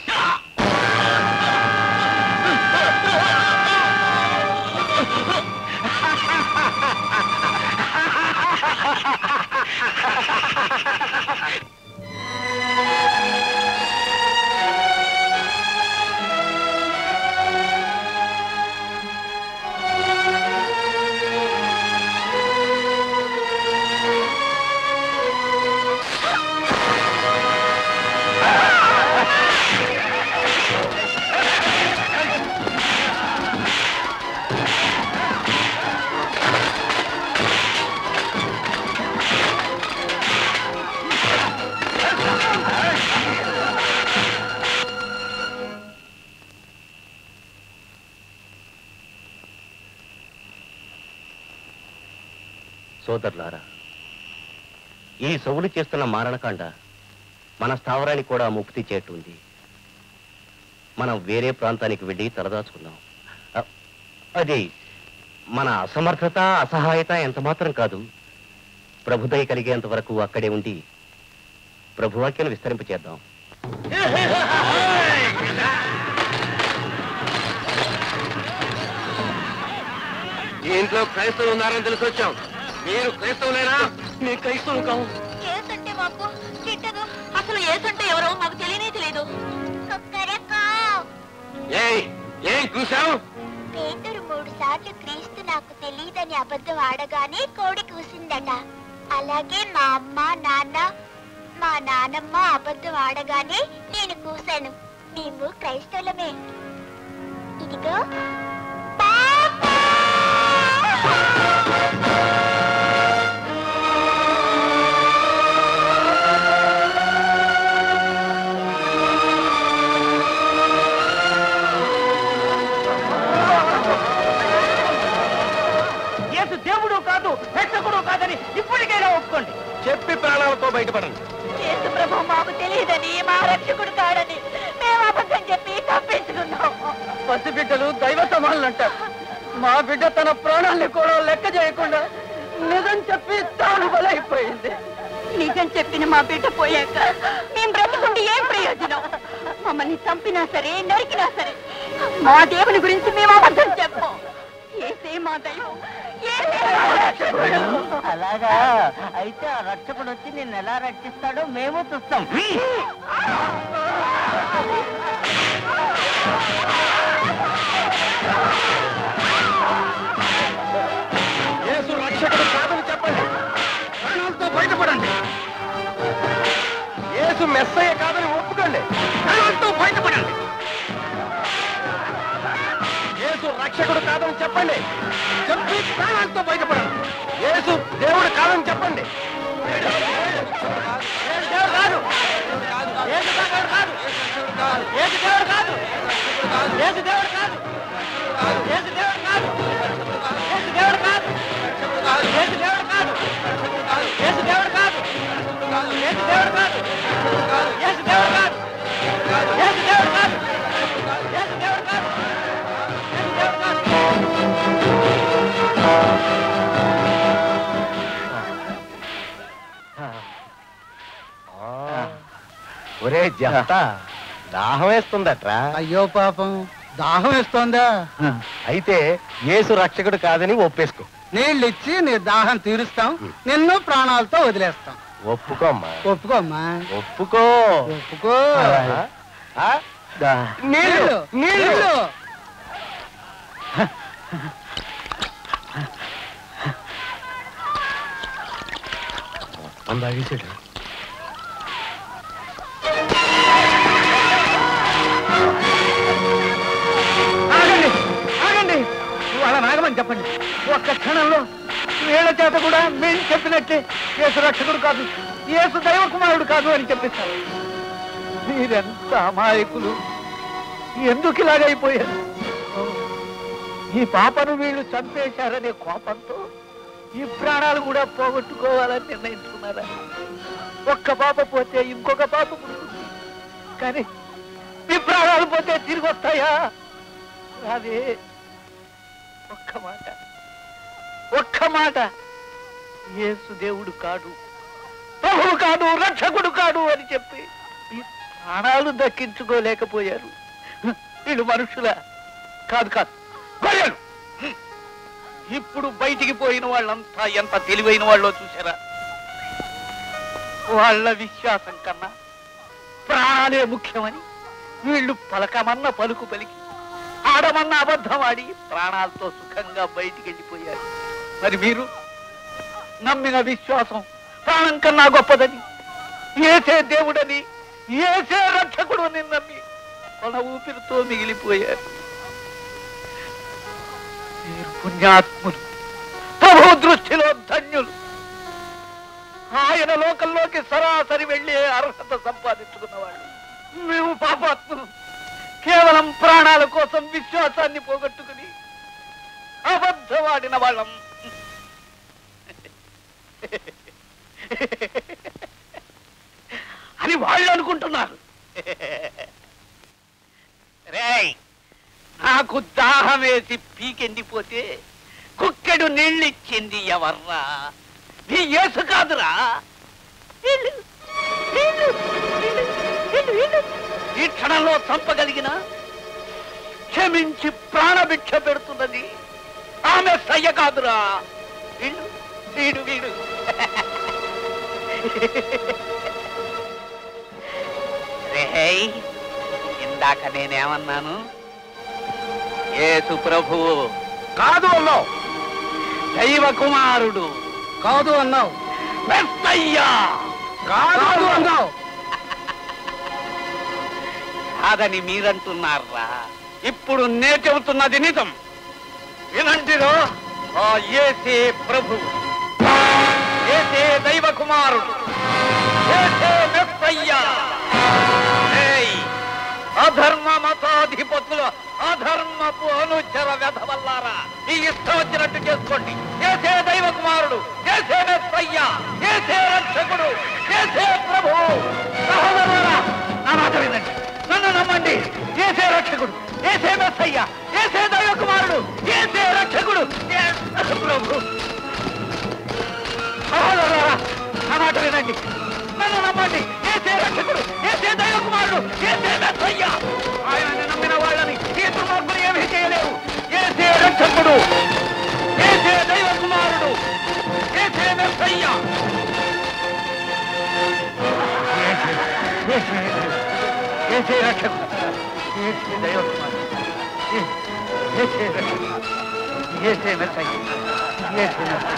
సోదరులారా, ఈ సౌలు చేస్తున్న మారణకాండ మన స్థావరానికి కూడా ముప్పు తెచ్చేట్టుంది. మనం వేరే ప్రాంతానికి వెళ్ళి తలదాచుకుందాం. అది మన అసమర్థత, అసహాయత ఎంత మాత్రం కాదు. ప్రభుదయ కలిగేంత వరకు అక్కడే ఉండి ప్రభువాక్యాన్ని విస్తరింపచేద్దాం. ఈ ఇంట్లో క్రైస్తవులు ఉన్నారని తెలిసి వచ్చాం. మీరు క్రైస్తవులేనా? మేము క్రైస్తవులు కావు. ఏసంటే మాకు గిట్టదు. అసలు ఏసంటే ఎవరో మాకు తెలియనే తెలియదు. ఏం కూసావు? పేతురు 3 సార్లు క్రీస్తు నాకు తెలియదని అబద్ధం ఆడగానే కోడి కూసిందట. అలాగే మా అమ్మ, నాన్న, మా నానమ్మ అబద్ధం ఆడగానే నేను కూశాను. మేము క్రైస్తవులమే. ఇదిగో దేవుడు కాదు, రక్షకుడు కాదని ఇప్పటికైనా ఒప్పుకోండి. చెప్పి ప్రాణాలతో బయటపడండి. యేసు ప్రభు మాకు తెలియదని, మా రక్షకుడు కాడని మేము అబద్ధం చెప్పి తప్పించుకున్నాం. పసిబిడ్డలు దైవ సమానులు అంటారు. మా బిడ్డ తన ప్రాణాన్ని కూడా లెక్క చేయకుండా నిజం చెప్పి తాను బలైపోయింది. నిజం చెప్పిన మా బిడ్డ పోయాక మేము బ్రతుకుండి ఏం ప్రయోజనం? మమ్మల్ని చంపినా సరే, నరికినా సరే మా దేవుని గురించి మేము అబద్ధం చెప్పం. ఏసే మా దైవం, ఏసే మా రక్షకుడు. అలాగా అయితే ఆ రక్షకుడు వచ్చి నిన్ను ఎలా రక్షిస్తాడో మేము చూస్తాం. యేసు రక్షకుడు కాదని చెప్పండి. ప్రాణాలతో బయటపడండి. యేసు మెస్సయ్య కాదని ఒప్పుకోండి. ప్రాణాలతో బయటపడండి. యేసు రక్షకుడు కాదని చెప్పండి. చెప్పి ప్రాణాలతో బయటపడండి. యేసు దేవుడు కాదని చెప్పండి. దేవుడు కాదు. యేసు దేవుడు కాదు. యేసు దేవుడు కాదు. యేసు దేవుడు కాదు. యేసు దేవుడు కాదు. యేసు దేవుడు కాదు. యేసు దేవుడు కాదు. యేసు దేవుడు కాదు. యేసు దేవుడు కాదు. యేసు దేవుడు కాదు. యేసు దేవుడు కాదు. యేసు దేవుడు కాదు. ఒరే జంట, దాహం వేస్తుందట్రా. అయ్యో పాపం, దాహం వేస్తోందా? అయితే యేసు రక్షకుడు కాదని ఒప్పేసుకో. నీళ్ళు ఇచ్చి నీ దాహం తీరుస్తాం, నిన్ను ప్రాణాలతో వదిలేస్తాం. ఒప్పుకోమ్మా. ఒప్పుకోమ్మా. ఒప్పుకో. ఒప్పుకో. నీళ్ళు నీళ్ళు. అందాగేసాడు. ఆగండి, ఆగండి. వాళ్ళ నాగమని చెప్పండి. ఒక్క క్షణంలో వీళ్ళ చేత కూడా మేము చెప్పినట్టే యేసు రక్షకుడు కాదు, యేసు దైవ కుమారుడు కాదు అని చెప్పిస్తారు. మీరెంత అమాయకులు! ఎందుకు ఇలాగైపోయారు? ఈ పాపను వీళ్ళు చంపేశారనే కోపంతో ఈ ప్రాణాలు కూడా పోగొట్టుకోవాలని నిర్ణయించుకున్నారా? ఒక్క పాప పోతే ఇంకొక పాప పుడుతుంది, కానీ ఈ ప్రాణాలు పోతే తిరిగి వస్తాయా? అదే ఒక్క మాట, ఒక్క మాట. యేసు దేవుడు కాడు, ప్రభువు కాదు, రక్షకుడు కాడు అని చెప్పి ఈ ప్రాణాలు దక్కించుకోలేకపోయారు. వీళ్ళు మనుషులా? కాదు కాదు, గొర్రెలు. ఇప్పుడు బయటికి పోయిన వాళ్ళంతా ఎంత తెలివైన వాళ్ళో చూసారా? వాళ్ళ విశ్వాసం కన్నా ప్రాణాలే ముఖ్యమని వీళ్ళు పలకమన్న పలుకు పలికి, ఆడమన్న అబద్ధం ఆడి ప్రాణాలతో సుఖంగా బయటికి వెళ్ళిపోయారు. మరి మీరు నమ్మిన విశ్వాసం ప్రాణం కన్నా గొప్పదని, ఏసే దేవుడని, ఏసే రక్షకుడు అని నమ్మి కొన ఊపిరితో మిగిలిపోయారు. మీరు పుణ్యాత్ములు, ప్రభు దృష్టిలో ధన్యులు. ఆయన లోకంలోకి సరాసరి వెళ్ళే అర్హత సంపాదించుకున్న వాళ్ళు. మేము పాపాత్ములు, కేవలం ప్రాణాల కోసం విశ్వాసాన్ని పోగొట్టుకుని అబద్ధవాడిన వాళ్ళం. అని వాళ్ళు అనుకుంటున్నారు. రేయ్, నాకు దాహం వేసి పీకెండిపోతే కుక్కెడు నీళ్ళిచ్చింది ఎవర్రా? నీ యేసు కాదురా. ఈ క్షణంలో చంపగలిగిన క్షమించి ప్రాణభిక్ష పెడుతున్నది ఆమె సయ్య కాదురా. వీడు వీడు వీడు రేయ్, ఇందాక నేనేమన్నాను? యేసు ప్రభువు కాదు అన్నావు. దైవ కుమారుడు కాదు అన్నావు. మెస్సయ్యా కాదు అన్నావు. కాదని మీరంటున్నారా? ఇప్పుడు నే చెబుతున్నది నిజం. వినండిరో, ఆ యేసే ప్రభు, యేసే దైవ కుమారుడు, యేసే మెస్సయ్యా. అధర్మ మతాధిపతుల అధర్మపు అనుచర వెధవల్లారా, ఈ ఇష్టం వచ్చినట్టు చేసుకోండి. యేసే దైవ కుమారుడు, యేసే మెస్సయ్యా, యేసే రక్షకుడు, యేసే ప్రభు. సహోదరులారా, నా మాట వినండి, నన్ను నమ్మండి. యేసే రక్షకుడు, యేసే మెస్సయ్యా, యేసే దైవ కుమారుడు, యేసే రక్షకుడు, ప్రభు. సహోదరులారా, నా మాట వినండి, నన్ను నమ్మండి. యేసే రక్షకుడు, యేసే దైవ కుమారుడు, యేసే మెస్సయ్యా. ఆయనని నమ్మిన వాళ్ళని ఈ దుర్మార్గులు ఏమీ చేయలేవు. యేసే రక్షకుడు, యేసే దైవ కుమారుడు, యేసే మెస్సయ్యా. యేసే రక్షకుడు, యేసే దైవ కుమారుడు, యేసే రక్షకుడు, యేసే మెస్సయ్యా, యేసే మెస్సయ్యా.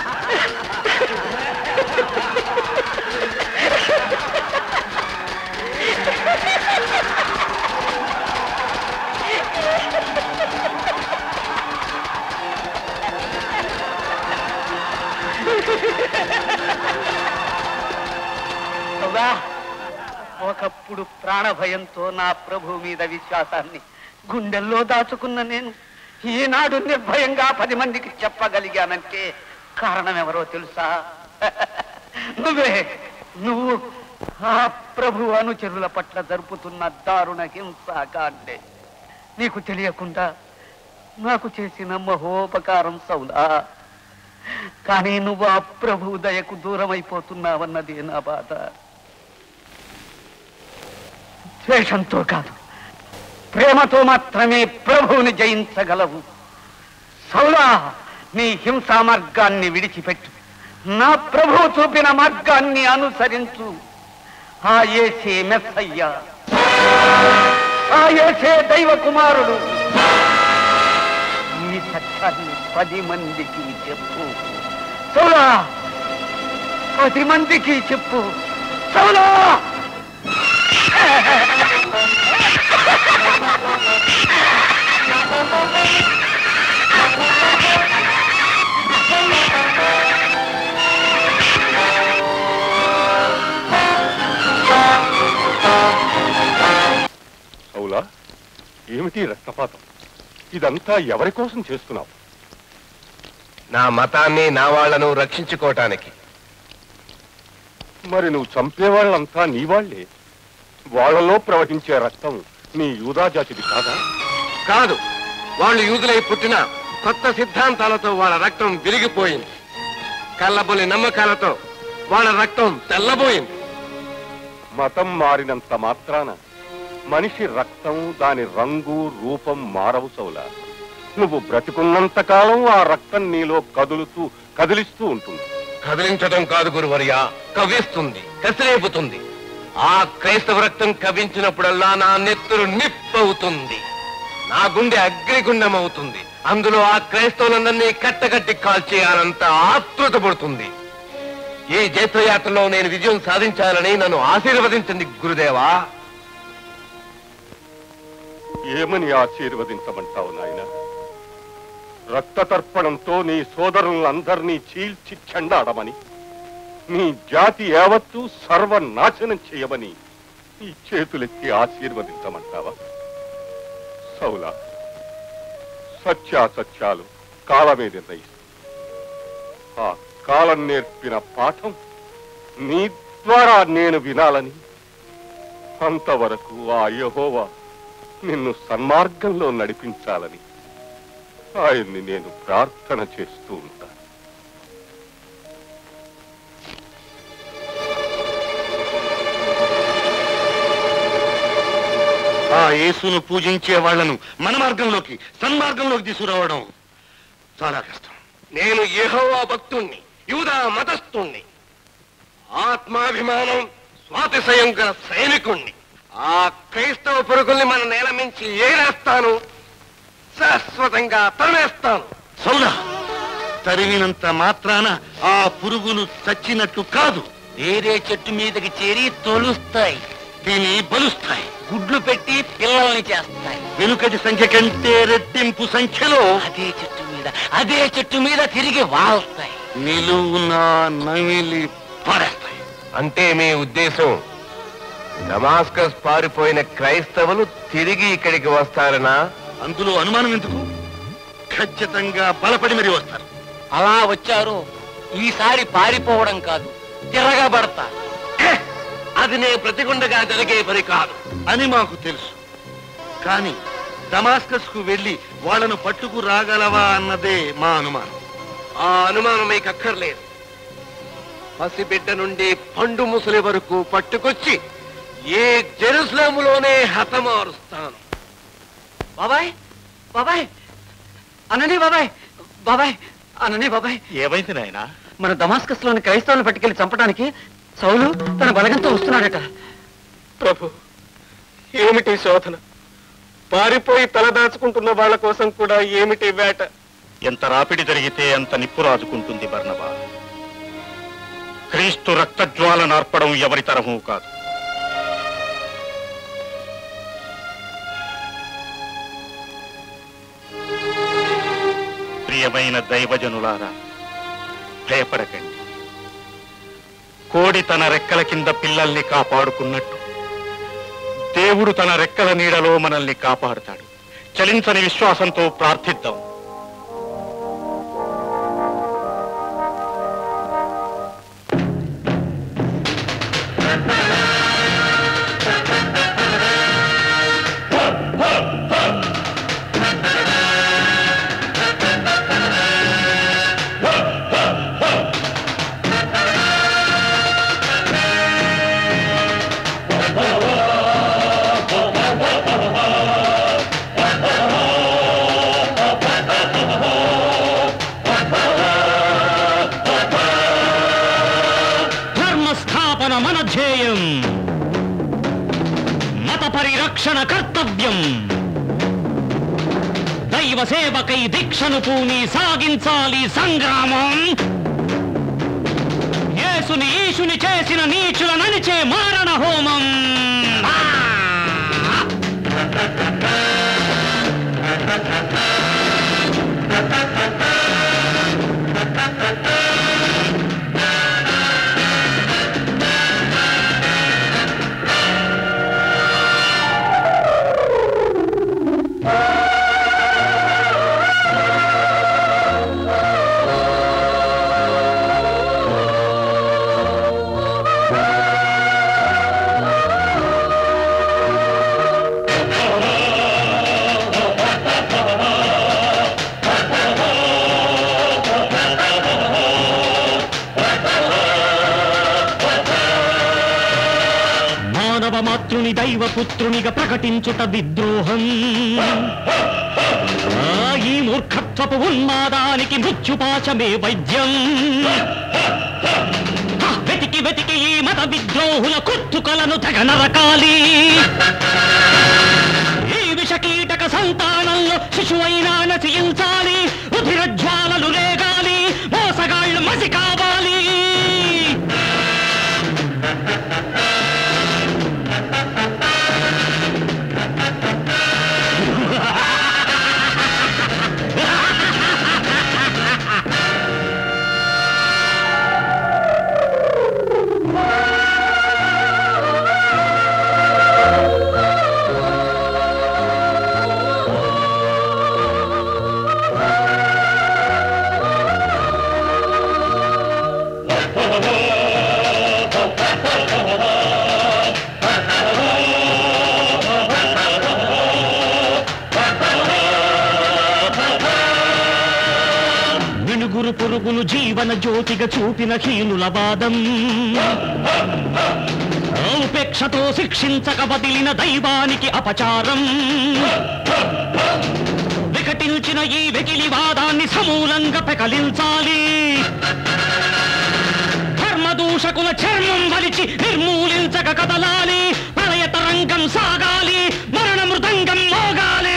ఒకప్పుడు ప్రాణ భయంతో నా ప్రభు మీద విశ్వాసాన్ని గుండెల్లో దాచుకున్న నేను ఈనాడు నిర్భయంగా 10 మందికి చెప్పగలిగానంటే కారణం ఎవరో తెలుసా? నువ్వు ఆ ప్రభు అనుచరుల పట్ల జరుపుతున్న దారుణ హింసాకాండే. నీకు తెలియకుండా నాకు చేసిన మహోపకారం సౌలా. కానీ నువ్వు ఆ ప్రభు దయకు దూరం అయిపోతున్నావన్నది నా బాధ. ద్వేషంతో కాదు, ప్రేమతో మాత్రమే ప్రభువుని జయించగలవు. సౌలా, నీ హింసా మార్గాన్ని విడిచిపెట్టు, నా ప్రభు చూపిన మార్గాన్ని అనుసరించు. ఆ యేసే మెస్సయ్యా, ఆ యేసే దైవ కుమారుడు. ఈ సత్యాన్ని 10 మందికి చెప్పు సౌలా, 10 మందికి చెప్పు సౌలా. సౌలా, ఏమిటి రక్తపాతం? ఇదంతా ఎవరి కోసం చేస్తున్నావు? నా మతాన్ని, నా వాళ్లను రక్షించుకోవటానికి. మరి నువ్వు చంపేవాళ్ళంతా నీ వాళ్లే. వాళ్లలో ప్రవహించే రక్తం నీ యూదా జాతిది కాదా? కాదు, వాళ్ళు యూదులై పుట్టిన కొత్త సిద్ధాంతాలతో వాళ్ళ రక్తం విరిగిపోయింది. కళ్ళబొలి నమ్మకాలతో వాళ్ళ రక్తం తెల్లబోయింది. మతం మారినంత మాత్రాన మనిషి రక్తం, దాని రంగు, రూపం మారవు సౌలా. నువ్వు బ్రతికున్నంత కాలం ఆ రక్తం నీలో కదిలిస్తూ ఉంటుంది. కదిలించడం కాదు గురువర్య, కవిస్తుంది, కసిరేపుతుంది. ఆ క్రైస్తవ రక్తం కవించినప్పుడల్లా నా నెత్తురు నిప్పవుతుంది, నా గుండె అగ్నిగుండం అవుతుంది. అందులో ఆ క్రైస్తవులందరినీ కట్టగట్టి కాల్చేయాలంత ఆతృత పడుతుంది. ఈ జైత్రయాత్రలో నేను విజయం సాధించాలని నన్ను ఆశీర్వదించండి గురుదేవా. ఏమని ఆశీర్వదించమంటావు నాయన? రక్త తర్పణంతో నీ సోదరులందరినీ చీల్చి చెండాడమని, నీ జాతి యావత్తు సర్వనాశనం చేయమని నీ చేతులెత్తి ఆశీర్వదించమంటావా? సౌలా, సత్యాసత్యాలు కాలమే నిర్ణయిస్తుంది. ఆ కాలం నేర్పిన పాఠం నీ ద్వారా నేను వినాలని, అంతవరకు ఆ యెహోవా నిన్ను సన్మార్గంలో నడిపించాలని ఆయన్ని నేను ప్రార్థన చేస్తూ ఉంటాను. ఆ యేసును పూజించే వాళ్లను మన మార్గంలోకి, సన్మార్గంలోకి తీసుకురావడం చాలా కష్టం. నేను యెహోవా భక్తుణ్ణి, యూదా మతస్థుణ్ణి, ఆత్మాభిమానం స్వాతిశయం గల సైనికుణ్ణి. ఆ క్రైస్తవ పురుగుల్ని మన నేల మించి ఏరేస్తాను, శాశ్వతంగా తరిమేస్తాను. సౌలా, తరిమినంత మాత్రాన ఆ పురుగులు చచ్చినట్టు కాదు. వేరే చెట్టు మీదకి చేరి తొలుస్తాయి, తిని బలుస్తాయి, గుడ్లు పెట్టి పిల్లల్ని చేస్తాయి. వెనుకటి సంఖ్య కంటే రెట్టింపు సంఖ్యలో అదే చెట్టు మీద తిరిగి వాళ్తాయి, నిలువునా నమిలి పడేస్తాయి. అంటే మీ ఉద్దేశం డమాస్కస్ పారిపోయిన క్రైస్తవులు తిరిగి ఇక్కడికి వస్తారనా? అందులో అనుమానం ఎందుకు? ఖచ్చితంగా బలపడి మరీ వస్తారు. అలా వచ్చారు. ఈసారి పారిపోవడం కాదు, తిరగబడతారు. అది నేను ప్రతిగుండగా జరిగే పని కాదు అని మాకు తెలుసు. కానీ డమాస్కస్ కు వెళ్లి వాళ్లను పట్టుకు రాగలవా అన్నదే మా అనుమానం. ఆ అనుమానం మీకు అక్కర్లేదు. పసిబిడ్డ నుండి పండు ముసలి వరకు పట్టుకొచ్చి ఏ జెరూసలేములోనే హతమారుస్తాను. బాబాయ్, బాబాయ్, అనని బాబాయ్, బాబాయ్, అనని బాబాయ్. ఏమైంది నాయనా? మన దమాస్కస్ లోని క్రైస్తవులను పట్టుకెళ్లి చంపడానికి సౌలు తన బలగంతో వస్తున్నాడట. ప్రభు, ఏమిటి శోధన? పారిపోయి తలదాచుకుంటున్న వాళ్ళ కోసం కూడా ఏమిటి వేట? ఎంత రాపిడి జరిగితే అంత నిప్పు రాజుకుంటుంది బర్నబా. క్రీస్తు రక్తజ్వాల నార్పడం ఎవరి తరమూ కాదు. ప్రియమైన దైవజనులారా, భయపడకండి. కోడి తన రెక్కల కింద పిల్లల్ని కాపాడుకున్నట్టు దేవుడు తన రెక్కల నీడలో మనల్ని కాపాడుతాడు. చలించని విశ్వాసంతో ప్రార్థిద్దాం. పరిరక్షణ కర్తవ్యం. దైవ సేవకై దీక్షను పూని సాగించాలి సంగ్రామం. యేసుని ఈశుని చేసిన నీచుల ననిచే మారణ హోమం. మాతృని దైవపుత్రునిగా ప్రకటించుట విద్రోహం. ఈ మూర్ఖత్వపు ఉన్మాదానికి మృత్యుపాశమే వైద్యం. వెతికి వెతికి ఈ మత విద్రోహుల కుత్తుకలను తెగ నరకాలి. ఈ విషకీటక సంతానంలో శిశువైనా నశించాలి. ఉధిరజ్వాలలు రేగాలి. మోసగాళ్లు మసి కావాలి. నురు పురుగును జీవన జ్యోతిగా చూపిన హీనుల వాదం ఉపేక్షతో శిక్షించక వదిలిన దైవానికి అపచారం వికటించిన ఈ వెకిలి వాదాన్ని సమూలంగా పెకలించాలి ధర్మదూషకుల చర్మం వలిచి నిర్మూలించక కదలాలి ప్రళయ తరంగం సాగాలి మరణ మృదంగం మోగాలి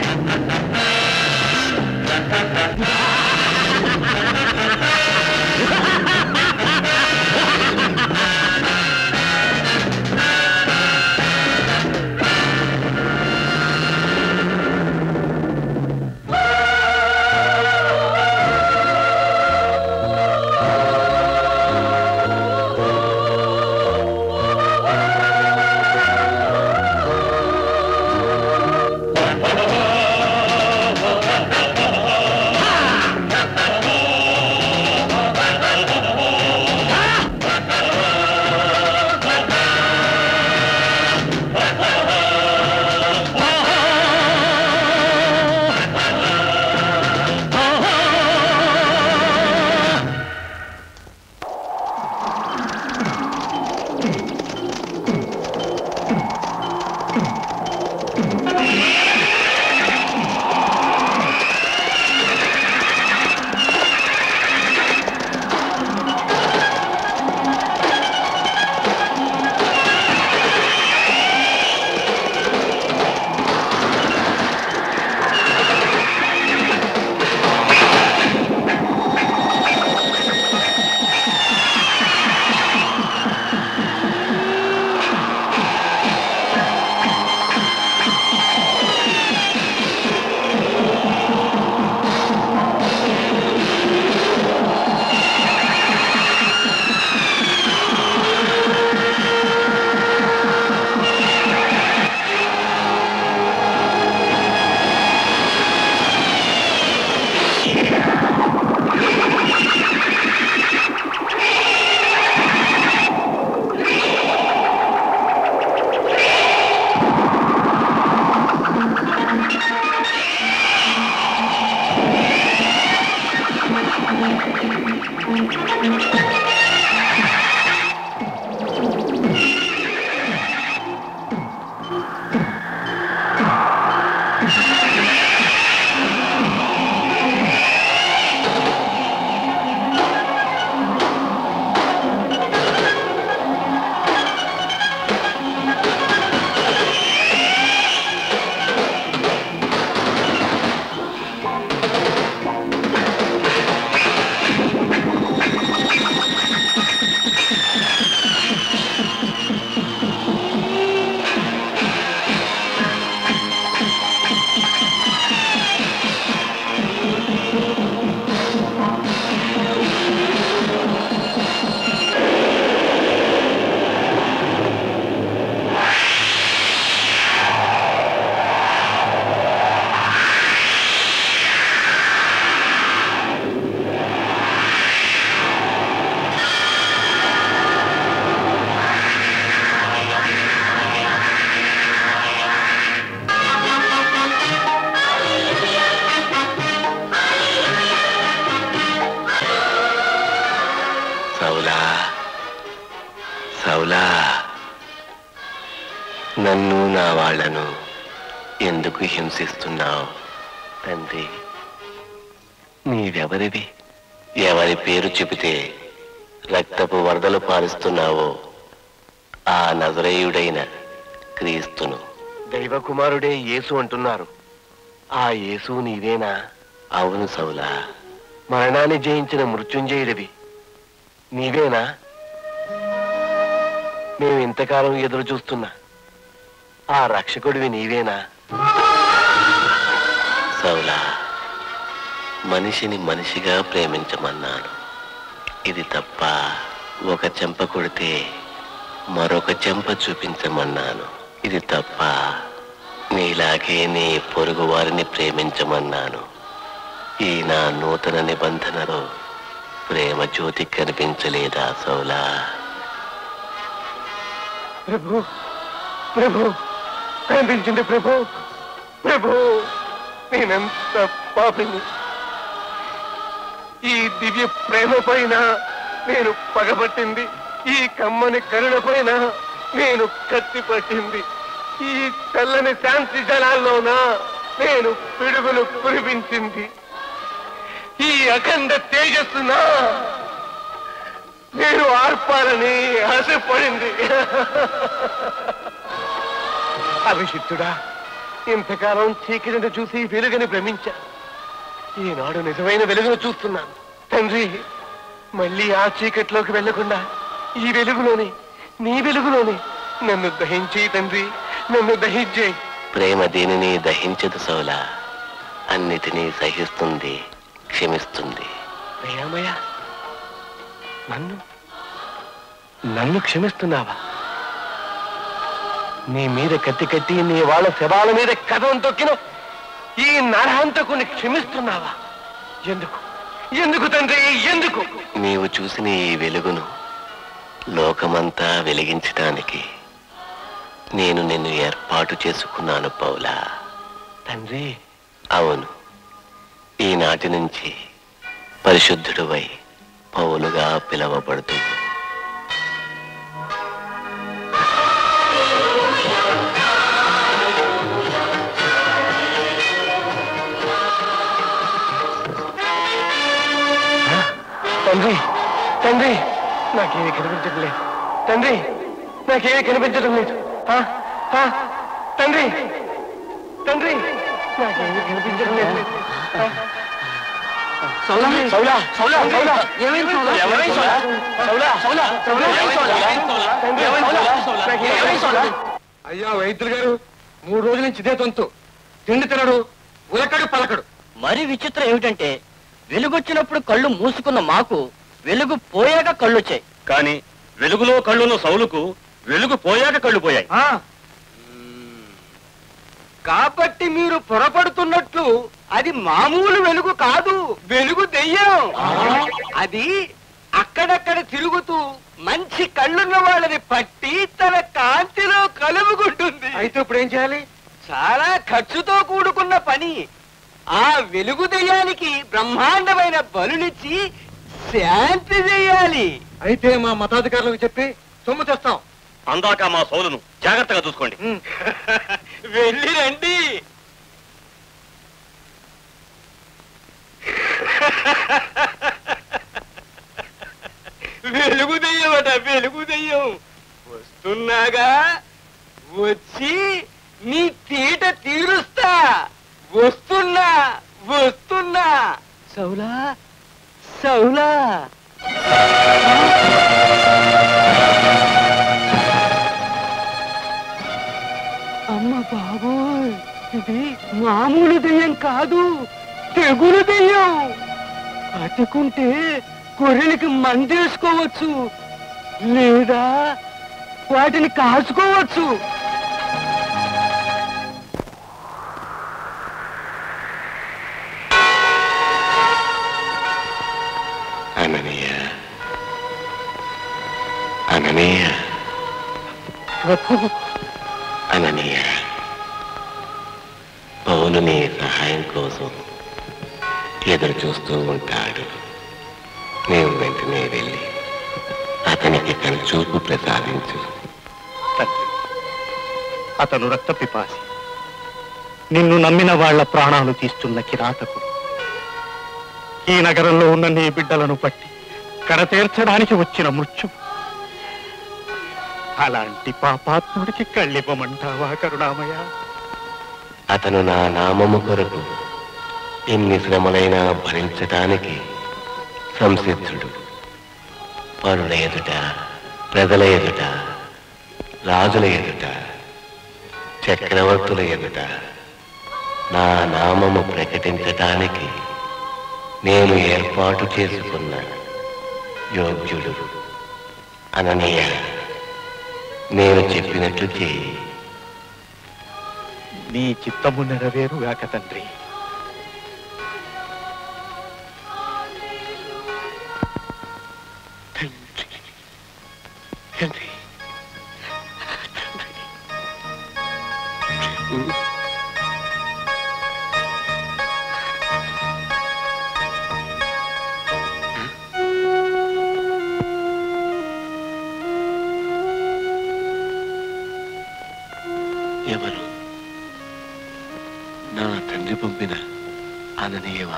నన్ను నా వాళ్లను ఎందుకు హింసిస్తున్నావు తండ్రి? నీవెవరివి? ఎవరి పేరు చెబితే రక్తపు వరదలు పారుస్తున్నావో ఆ నజరేయుడైన క్రీస్తును. దైవకుమారుడే యేసు అంటున్నారు. ఆ యేసు నీవేనా? అవును సౌలా, మరణాన్ని జయించిన మృత్యుంజయుడివి నీవేనా? మేము ఇంతకాలం ఎదురు చూస్తున్నా ఆ రక్షకుడివి నీవేనా? సౌలా, మనిషిని మనిషిగా ప్రేమించమన్నాను. ఇది తప్ప ఒక చెంప కొడితే మరొక చెంప చూపించమన్నాను. ఇది తప్ప నీలాగే నీ పొరుగు వారిని ప్రేమించమన్నాను. ఈ నా నూతన నిబంధనలో ప్రేమ జ్యోతి కనిపించలేదా సౌలా? ప్రభు, ప్రభు, కనిపించింది ప్రభు. ప్రభు, నేనెంత పాపిని. ఈ దివ్య ప్రేమ పైన నేను పగబట్టింది, ఈ కమ్మని కరుణ పైన నేను కత్తి పట్టింది, ఈ తెల్లని శాంతి జలాల్లోన నేను పిడుగులు కురిపించింది, ఈ అఖండ తేజస్సున నేను ఆర్పాలని ఆశపడింది. అభిషిక్తుడా, ఇంతకాలం చీకటిని చూసి వెలుగుని భ్రమించా. ఈనాడు నిజమైన వెలుగును చూస్తున్నాను. తండ్రి, మళ్ళీ ఆ చీకట్లోకి వెళ్లకుండా ఈ వెలుగులోని, నీ వెలుగులోని నన్ను దహించేయి తండ్రి, నన్ను దహించేయి. ప్రేమ దేనిని దహించదు సౌలా, అన్నిటినీ సహిస్తుంది, క్షమిస్తుంది. దయామయ, నన్ను క్షమిస్తున్నావా? నీ మీద కత్తి కట్టి నీ వాళ్ళ శవాల మీద కథం తొక్కిన ఈ నరహంతకుని క్షమిస్తున్నావా? ఎందుకు తండ్రి, ఎందుకు? నీవు చూసిన ఈ వెలుగును లోకమంతా వెలిగించటానికి నేను నిన్ను ఏర్పాటు చేసుకున్నాను పౌలా. తండ్రి, అవును, ఈనాటి నుంచి పరిశుద్ధుడువై పౌలుగా పిలవబడుతూ తండ్రి, తండ్రి, నాకేమీ కనిపించడం లేదు. తండ్రి, నాకేమీ కనిపించడం లేదు. తండ్రి, తండ్రి, నాకేమీ కనిపించడం లేదు. అయ్యా వైద్యులు గారు, 3 రోజుల నుంచి ఇదే తొంతు. తిండి తినడు, ఉలకడు పలకడు. మరి విచిత్రం ఏమిటంటే, వెలుగొచ్చినప్పుడు కళ్ళు మూసుకున్న మాకు వెలుగు పోయాక కళ్ళు వచ్చాయి. కానీ వెలుగులో కళ్ళున్న సౌలుకు వెలుగు పోయాక కళ్ళు పోయాయి. కాబట్టి మీరు పొరపడుతున్నట్లు అది మామూలు వెలుగు కాదు, వెలుగు దెయ్యం. అది అక్కడక్కడ తిరుగుతూ మంచి కళ్ళున్న వాళ్ళని పట్టి తన కాంతిలో కలుపుకుంటుంది. అయితే ఇప్పుడు ఏం చేయాలి? చాలా ఖర్చుతో కూడుకున్న పని. ఆ వెలుగు దెయ్యానికి బ్రహ్మాండమైన బలునిచ్చి శాంతి చేయాలి. అయితే మా మతాధికారులకు చెప్పి సొమ్ము తెస్తాం. అందాక మా సౌలును జాగ్రత్తగా చూసుకోండి. వెళ్ళి రండి. వెలుగు దెయ్యమట, వెలుగు దెయ్యం. వస్తున్నాగా, వచ్చి నీ తీట తీరుస్తా. వస్తున్నా, వస్తున్నా. సౌలా, సౌలా. అమ్మ బాబోయ్, ఇది మామూలు దెయ్యం కాదు, తెగులు దెయ్యం. అతుకుంటే గొర్రెలకి మందేసుకోవచ్చు, లేదా వాటిని కాచుకోవచ్చు. అననీయ, పౌలు నీ సహాయం కోసం ఎదురు చూస్తూ ఉంటాడు. నీవు వెంటనే వెళ్ళి అతనికి తన చూపు ప్రసాదించు. అతను రక్త పిపాసి, నిన్ను నమ్మిన వాళ్ల ప్రాణాలు తీస్తున్న కిరాతకుడు. ఈ నగరంలో ఉన్న నీ బిడ్డలను పట్టి కడతీర్చడానికి వచ్చిన మృత్యు. అలాంటి పాపాత్ముడికి కళ్ళివ్వమంటావా కరుణామయ? అతను నా నామము కొరకు ఎన్ని శ్రమలైనా భరించటానికి సంసిద్ధుడు. పరుల ఎదుట, ప్రజల ఎదుట, రాజుల ఎదుట, చక్రవర్తుల ఎదుట నా నామము ప్రకటించటానికి నేను ఏర్పాటు చేసుకున్న యోగ్యుడు. అననీయ, నేను చెప్పినట్లు చేయి. నీ చిత్తము నెరవేరుగాక తండ్రి. తండ్రి, అననీయమా?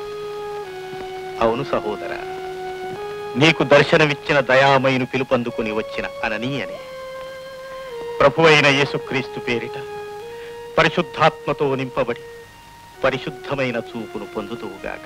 అవును సహోదర, నీకు దర్శనమిచ్చిన దయామయుని పిలుపందుకుని వచ్చిన అననీయనే. ప్రభువైన యేసుక్రీస్తు పేరిట పరిశుద్ధాత్మతో నింపబడి పరిశుద్ధమైన చూపును పొందుతువుగాక.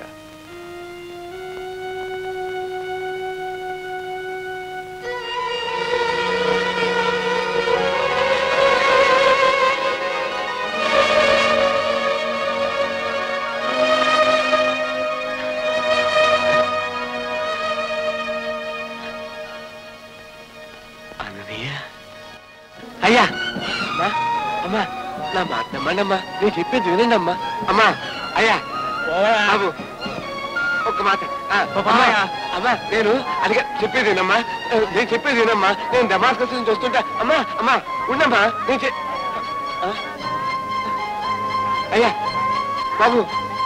అయ్యా, అమ్మా అమ్మా, నా మాట నమ్మండమ్మా, నేను చెప్పేది వినండి అమ్మా. అమ్మా, అయ్యా బాబు, ఒక్క మాట. అమ్మా, నేను అడిగా చెప్పేది వినమ్మా, నేను చెప్పేది వినమ్మా. నేను డమాస్కస్ నుంచి వస్తుంటా. అమ్మా అమ్మా ఉండమ్మా, నేను అయ్యా బాబు,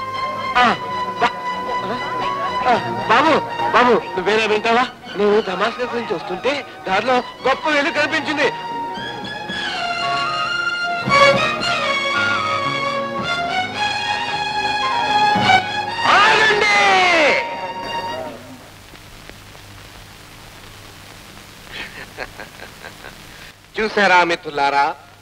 బాబు బాబు నువ్వేనా వింటావా? నేను డమాస్కస్ నుంచి వస్తుంటే దారిలో గొప్ప వెలుగు కనిపించింది. చూసారా మిత్రులారా,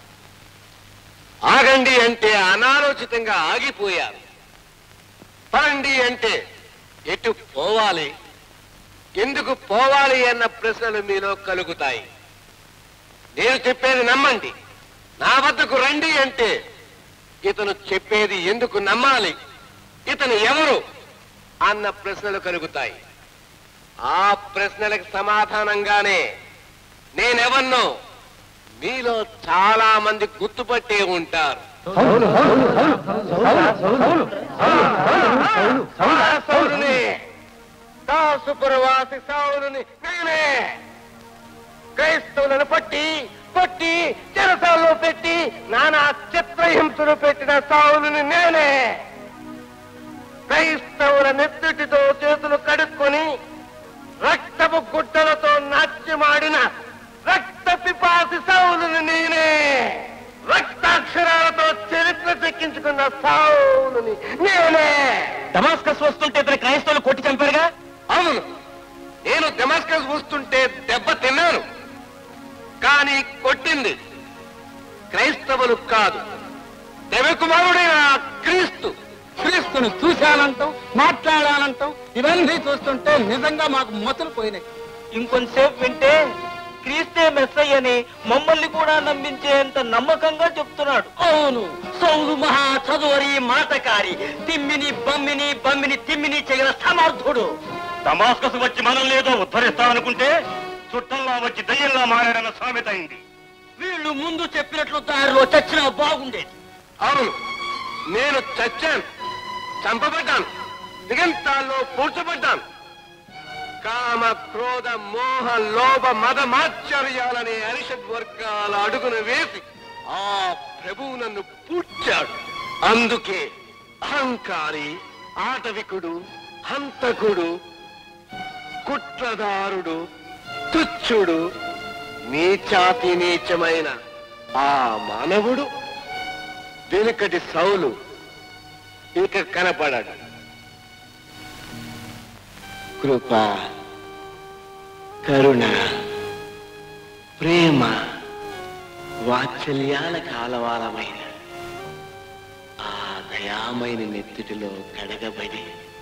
ఆగండి అంటే అనాలోచితంగా ఆగిపోయారు. పరండి అంటే ఎటు పోవాలి, ఎందుకు పోవాలి అన్న ప్రశ్నలు మీలో కలుగుతాయి. నేను చెప్పేది నమ్మండి, నా వద్దకు రండి అంటే ఇతను చెప్పేది ఎందుకు నమ్మాలి, ఇతను ఎవరు అన్న ప్రశ్నలు కలుగుతాయి. ఆ ప్రశ్నలకు సమాధానంగానే నేనెవన్నో మీలో చాలా మంది గుర్తుపట్టే ఉంటారు. దాసుపురవాసి సౌలుని నేనే. క్రైస్తవులను పట్టి కొట్టి చెరసాల్లో పెట్టి నానా చిత్రహింసలు పెట్టిన సౌలుని నేనే. క్రైస్తవుల నెత్తుటితో చేతులు కడుక్కొని రక్తపు గుడ్డలతో నాట్యమాడిన రక్త పిపాసి సౌలుని నేనే. రక్తాక్షరాలతో చరిత్ర చెక్కించుకున్న సౌలుని నేనే. డమాస్కస్ వస్తుంటే ఇతర క్రైస్తవులు కొట్టి చంపారుగా? అవును, నేను డమాస్కస్ వస్తుంటే దెబ్బ తిన్నాను, కానీ కొట్టింది క్రైస్తవులు కాదు, దేవకుమారుడైన క్రీస్తు. క్రీస్తును చూశానంటాం, మాట్లాడాలంటాం, ఇవన్నీ చూస్తుంటే నిజంగా మాకు మొదలు పోయినాయి. ఇంకొంతసేపు వింటే క్రీస్తే మెస్సయ్యని మమ్మల్ని కూడా నమ్మించేంత నమ్మకంగా చెప్తున్నాడు. అవును, సౌలు మహా చదువరి మాటకారి, తిమ్మిని బమ్మిని బమ్మిని తిమ్మిని చేయగల సమర్థుడు. దమాస్కస్ వచ్చి మనల్ని ఏదో ఉద్ధరిస్తామనుకుంటే చుట్టంలా వచ్చి దయ్యంలా మారాడన్న సామెత అయింది. వీళ్ళు ముందు చెప్పినట్లు దారిలో చచ్చినా బాగుండేది. అవును, నేను చచ్చాను, చంపబడ్డాను, దిగంతాల్లో పూడ్చబడ్డాను. కామ క్రోధ మోహ లోభ మద మాశ్చర్యాలనే అరిషద్ వర్గాల అడుగును వేసి ఆ ప్రభువు నన్ను పూడ్చాడు. అందుకే అహంకారి, ఆటవికుడు, హంతకుడు, కుట్రదారుడు, తుచ్చుడు, నీచాతి నీచమైన ఆ మానవుడు వెనుకటి సౌలు ఇక కనపడాడు. కృప, కరుణ, ప్రేమ, వాత్సల్యాల కాలవాలమైన ఆ దయామైన నెత్తుటిలో కడగబడి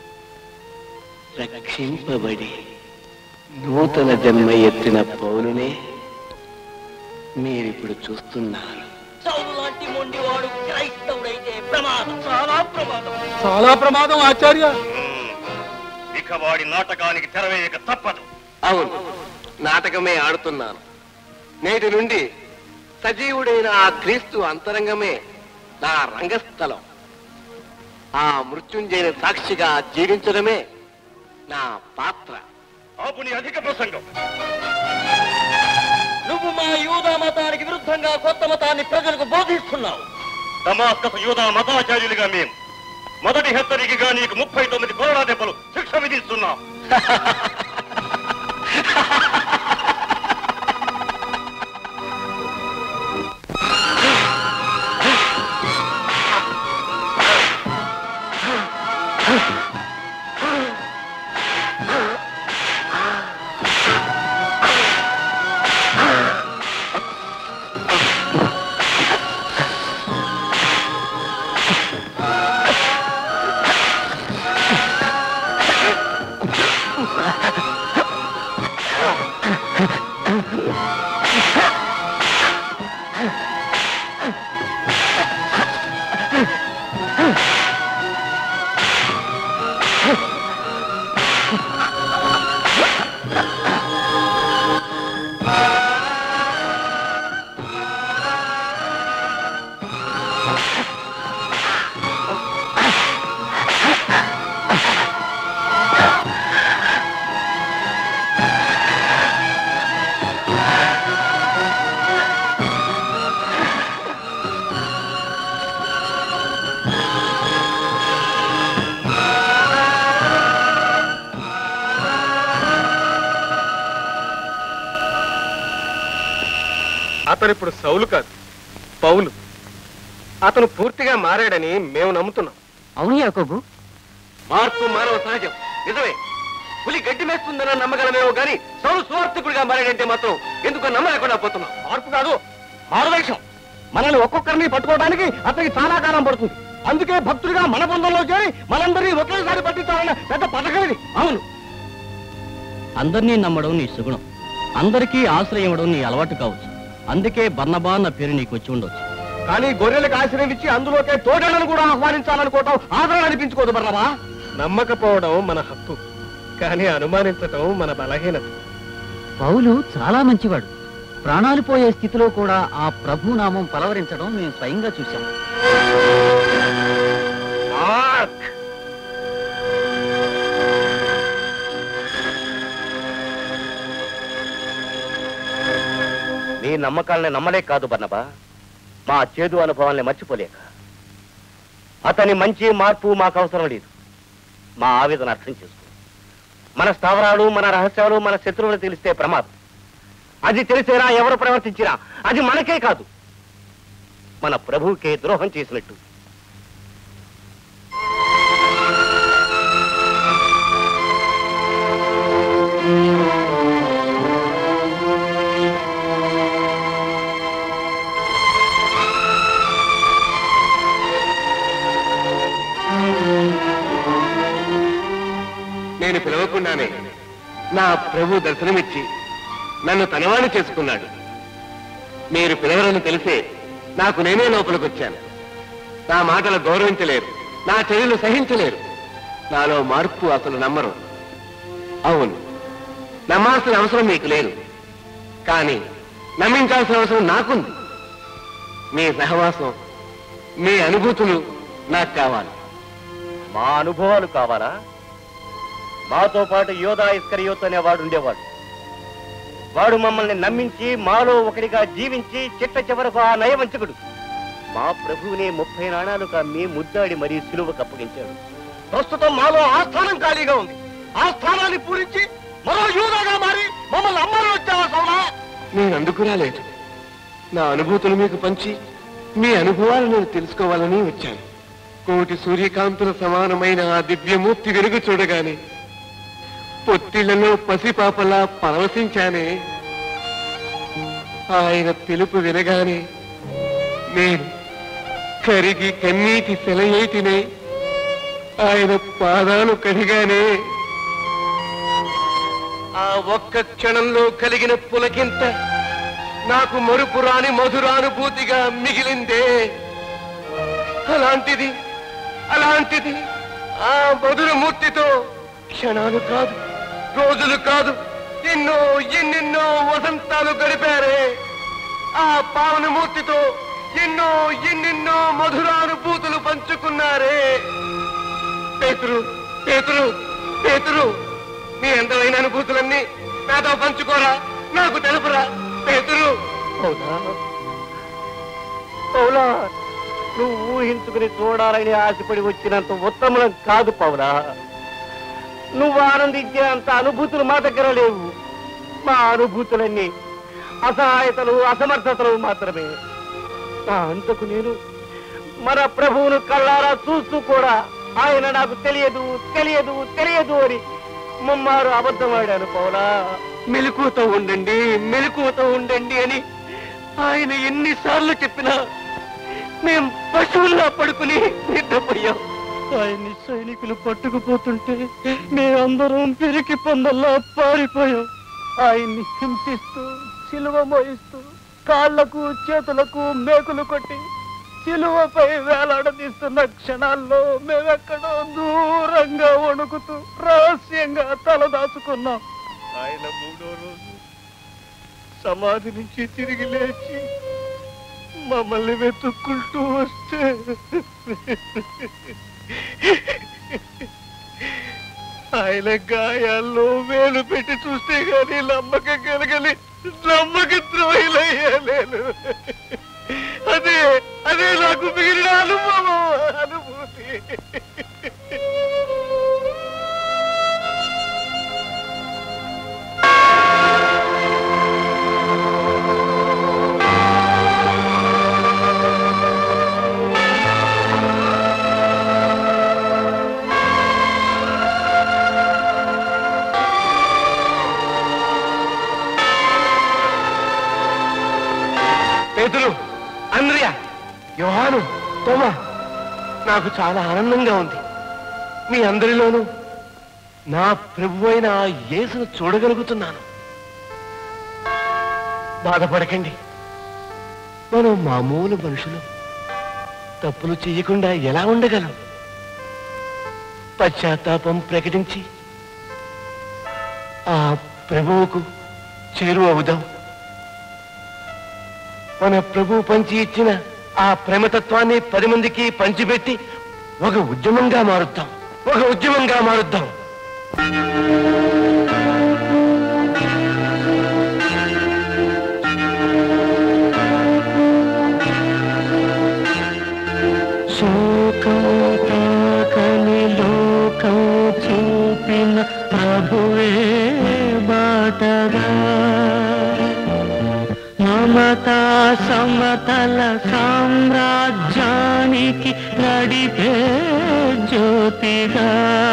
రక్షింపబడి నూతన జన్మ ఎత్తిన పౌలునే మీరిప్పుడు చూస్తున్నారు. సౌలు లాంటి మొండివాడు క్రైస్తవుడైతే ప్రమాదం, చాలా ప్రమాదం. చాలా ప్రమాదం ఆచార్య. ఇక వాడి నాటకానికి తెరవేయక తప్పదు. అవును, నాటకమే ఆడుతున్నాను. నేటి నుండి సజీవుడైన ఆ క్రీస్తు అంతరంగమే నా రంగస్థలం. ఆ మృత్యుంజయ సాక్షిగా జీవించడమే నా పాత్ర. ఆపుని అధిక ప్రసంగం. నువ్వు మా యూదా మతానికి విరుద్ధంగా కొత్త మతాన్ని ప్రజలకు బోధిస్తున్నావు. దమాస్కస్ యూదా మతాచార్యులుగా మేము మొదటి హెచ్చరికగా నీకు 39 కొరడా దెబ్బలు శిక్ష విధిస్తున్నాం. అతను ఇప్పుడు సౌలు కాదు, పౌలు. అతను పూర్తిగా మారాడని మేము నమ్ముతున్నాం. అవును యాకోబు, మార్పు మానవ సహజం. నిజమే, పులి గడ్డి మేస్తుందని నమ్మగలమేమో గాని సౌలు స్వార్థకుడిగా మారాడంటే మాత్రం ఎందుకో నమ్మలేకుండా పోతున్నాం. మార్పు కాదు, మారువేషం. మనల్ని ఒక్కొక్కరిని పట్టుకోవడానికి అతనికి చాలా కాలం పడుతుంది. అందుకే భక్తుడిగా మన బృందంలో చేరి మనందరినీ ఒకేసారి పట్టించాలన్న పెద్ద పథకం ఇది. అవును, అందరినీ నమ్మడం నీ సుగుణం, అందరికీ ఆశ్రయం ఇవ్వడం నీ అలవాటు కావచ్చు. అందుకే బర్నబా అన్న పేరు నీకు వచ్చి ఉండొచ్చు. కానీ గొర్రెలకు ఆశ్రయం ఇచ్చి అందులోకే తోడలను కూడా ఆహ్వానించాలనుకోవటం ఆదరణ అనిపించుకోదు బర్నబా. నమ్మకపోవడం మన హక్కు, కానీ అనుమానించటం మన బలహీనత. పౌలు చాలా మంచివాడు. ప్రాణాలు పోయే స్థితిలో కూడా ఆ ప్రభు నామం పలవరించడం మేము స్వయంగా చూశాం. నీ నమ్మకాలని నమ్మలేక కాదు బర్నబా, మా చేదు అనుభవాల్ని మర్చిపోలేక. అతని మంచి మార్పు మాకు అవసరం లేదు. మా ఆవేదన అర్థం చేసుకో. మన స్థావరాలు, మన రహస్యాలు మన శత్రువులు తెలిస్తే ప్రమాదం. అది తెలిసేనా ఎవరు ప్రవర్తించినా అది మనకే కాదు, మన ప్రభువుకే ద్రోహం చేసినట్టు. నేను పిలవకుండానే నా ప్రభు దర్శనమిచ్చి నన్ను తనవాణి చేసుకున్నాడు. మీరు పిలవరని తెలిసే నాకు నేనే లోపలికొచ్చాను. నా మాటలు గౌరవించలేరు, నా చర్యలు సహించలేరు. నాలో మార్పు అసలు నమ్మరు. అవును, నమ్మాల్సిన అవసరం మీకు లేదు, కానీ నమ్మించాల్సిన అవసరం నాకుంది. మీ సహవాసం, మీ అనుభూతులు నాకు కావాలి. మా అనుభవాలు కావాలా? మాతో పాటు యోధా ఇస్కరియోతు అనేవాడు ఉండేవాడు. వాడు మమ్మల్ని నమ్మించి మాలో ఒకరిగా జీవించి చిట్ట చివరకు ఆ నయవంచకుడు మా ప్రభువుని 30 నాణాలుగా మీ ముద్దాడి మరీ సిలువకు అప్పగించాడు. ప్రస్తుతం మాలో ఆ స్థానం ఖాళీగా ఉంది. ఆ స్థానాన్ని పూరించి మరో యూదాగా మారి మమ్మల్ని అమ్మాలని వచ్చావా సౌలా? నేను అందుకు రాలేదు. నా అనుభూతులు మీకు పంచి మీ అనుభవాలు నేను తెలుసుకోవాలని వచ్చాను. కోటి సూర్యకాంతుల సమానమైన ఆ దివ్యమూర్తి వెలుగు చూడగానే పొత్తిళ్లలో పసిపాపలా పరవశించానే. ఆయన పిలుపు వినగానే నేను కరిగి కన్నీటి సెలయేటినే. ఆయన పాదాలు కడిగానే. ఆ ఒక్క క్షణంలో కలిగిన పులకింత నాకు మరుపురాని మధురానుభూతిగా మిగిలిందే. అలాంటిది ఆ మధురమూర్తితో క్షణాలు కాదు, రోజులు కాదు, ఎన్నెన్నో వసంతాలు గడిపారే. ఆ పావనమూర్తితో ఎన్నెన్నో మధురానుభూతులు పంచుకున్నారే. పేతురు పేతురు పేతురు, నీ అందమైన అనుభూతులన్నీ నాతో పంచుకోరా, నాకు తెలుపురా పేతురు. పౌలా, నువ్వు ఊహించుకుని చూడాలని ఆశపడి వచ్చినంత ఉత్తమం కాదు పౌలా. నువ్వు ఆనందించేంత అనుభూతులు మా దగ్గర లేవు. మా అనుభూతులన్నీ అసహాయతలు, అసమర్థతలు మాత్రమే. నా అంతకు నేను మన ప్రభువును కళ్ళారా చూస్తూ కూడా ఆయన నాకు తెలియదు తెలియదు తెలియదు అని ముమ్మారు అబద్ధమాడాను పౌలా. మెలకువతో ఉండండి మెలకువతో ఉండండి అని ఆయన ఎన్నిసార్లు చెప్పినా మేం పశువుల్లా పడుకుని నిద్రపోయాం. ఆయన్ని సైనికులు పట్టుకుపోతుంటే మేమందరం పిరికి పొందల్లా పారిపోయాం. ఆయన్ని హింసిస్తూ సిలువ మోయిస్తూ కాళ్లకు చేతులకు మేకులు కొట్టి సిలువపై వేలాడదీస్తున్న క్షణాల్లో మేమెక్కడో దూరంగా వణుకుతూ రహస్యంగా తలదాచుకున్నాం. ఆయన 3వ రోజు సమాధి నుంచి తిరిగి లేచి మమ్మల్ని వెతుక్కుంటూ వస్తే ఆయన గాయాల్లో వేలు పెట్టి చూస్తే గాని నమ్మకం కలగలి. నమ్మక ద్రోహిలయ్యాను. అదే అదే నాకు మిగిలిన అనుభూతి. పేతురు, అంద్రియా, యోహాను, తోమా, నాకు చాలా ఆనందంగా ఉంది. మీ అందరిలోనూ నా ప్రభు అయిన యేసును చూడగలుగుతున్నాను. బాధపడకండి. మనం మామూలు మనుషులు, తప్పులు చేయకుండా ఎలా ఉండగలం? పశ్చాత్తాపం ప్రకటించి ఆ ప్రభువుకు చేరువవుదాం. మన ప్రభు పంచి ఇచ్చిన ఆ ప్రేమతత్వాన్ని 10 మందికి పంచిపెట్టి ఒక ఉద్యమంగా మారుద్దాం. ఒక ఉద్యమంగా మారుద్దాం. శోకం తాకని లోకం చూపిన ప్రభువే బాటగా మమతా సమతల సామ్రాజ్యానికి నడిపే జ్యోతిగా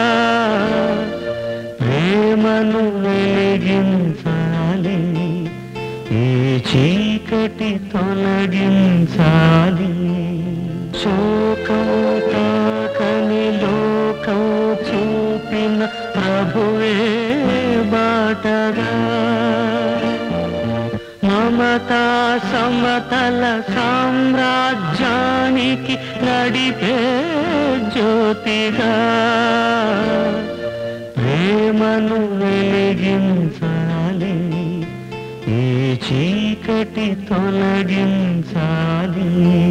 ప్రేమను వెలిగించాలి, ఈ చీకటి తొలగించాలి. శోకం తాకని లోకం చూపిన ప్రభువే బాటగా మమతా సమతల సామ్రాజ్యానికి నడిపే జ్యోతిగా ప్రేమను వెలిగించాలి, ఈ చీకటి తొలగించాలి.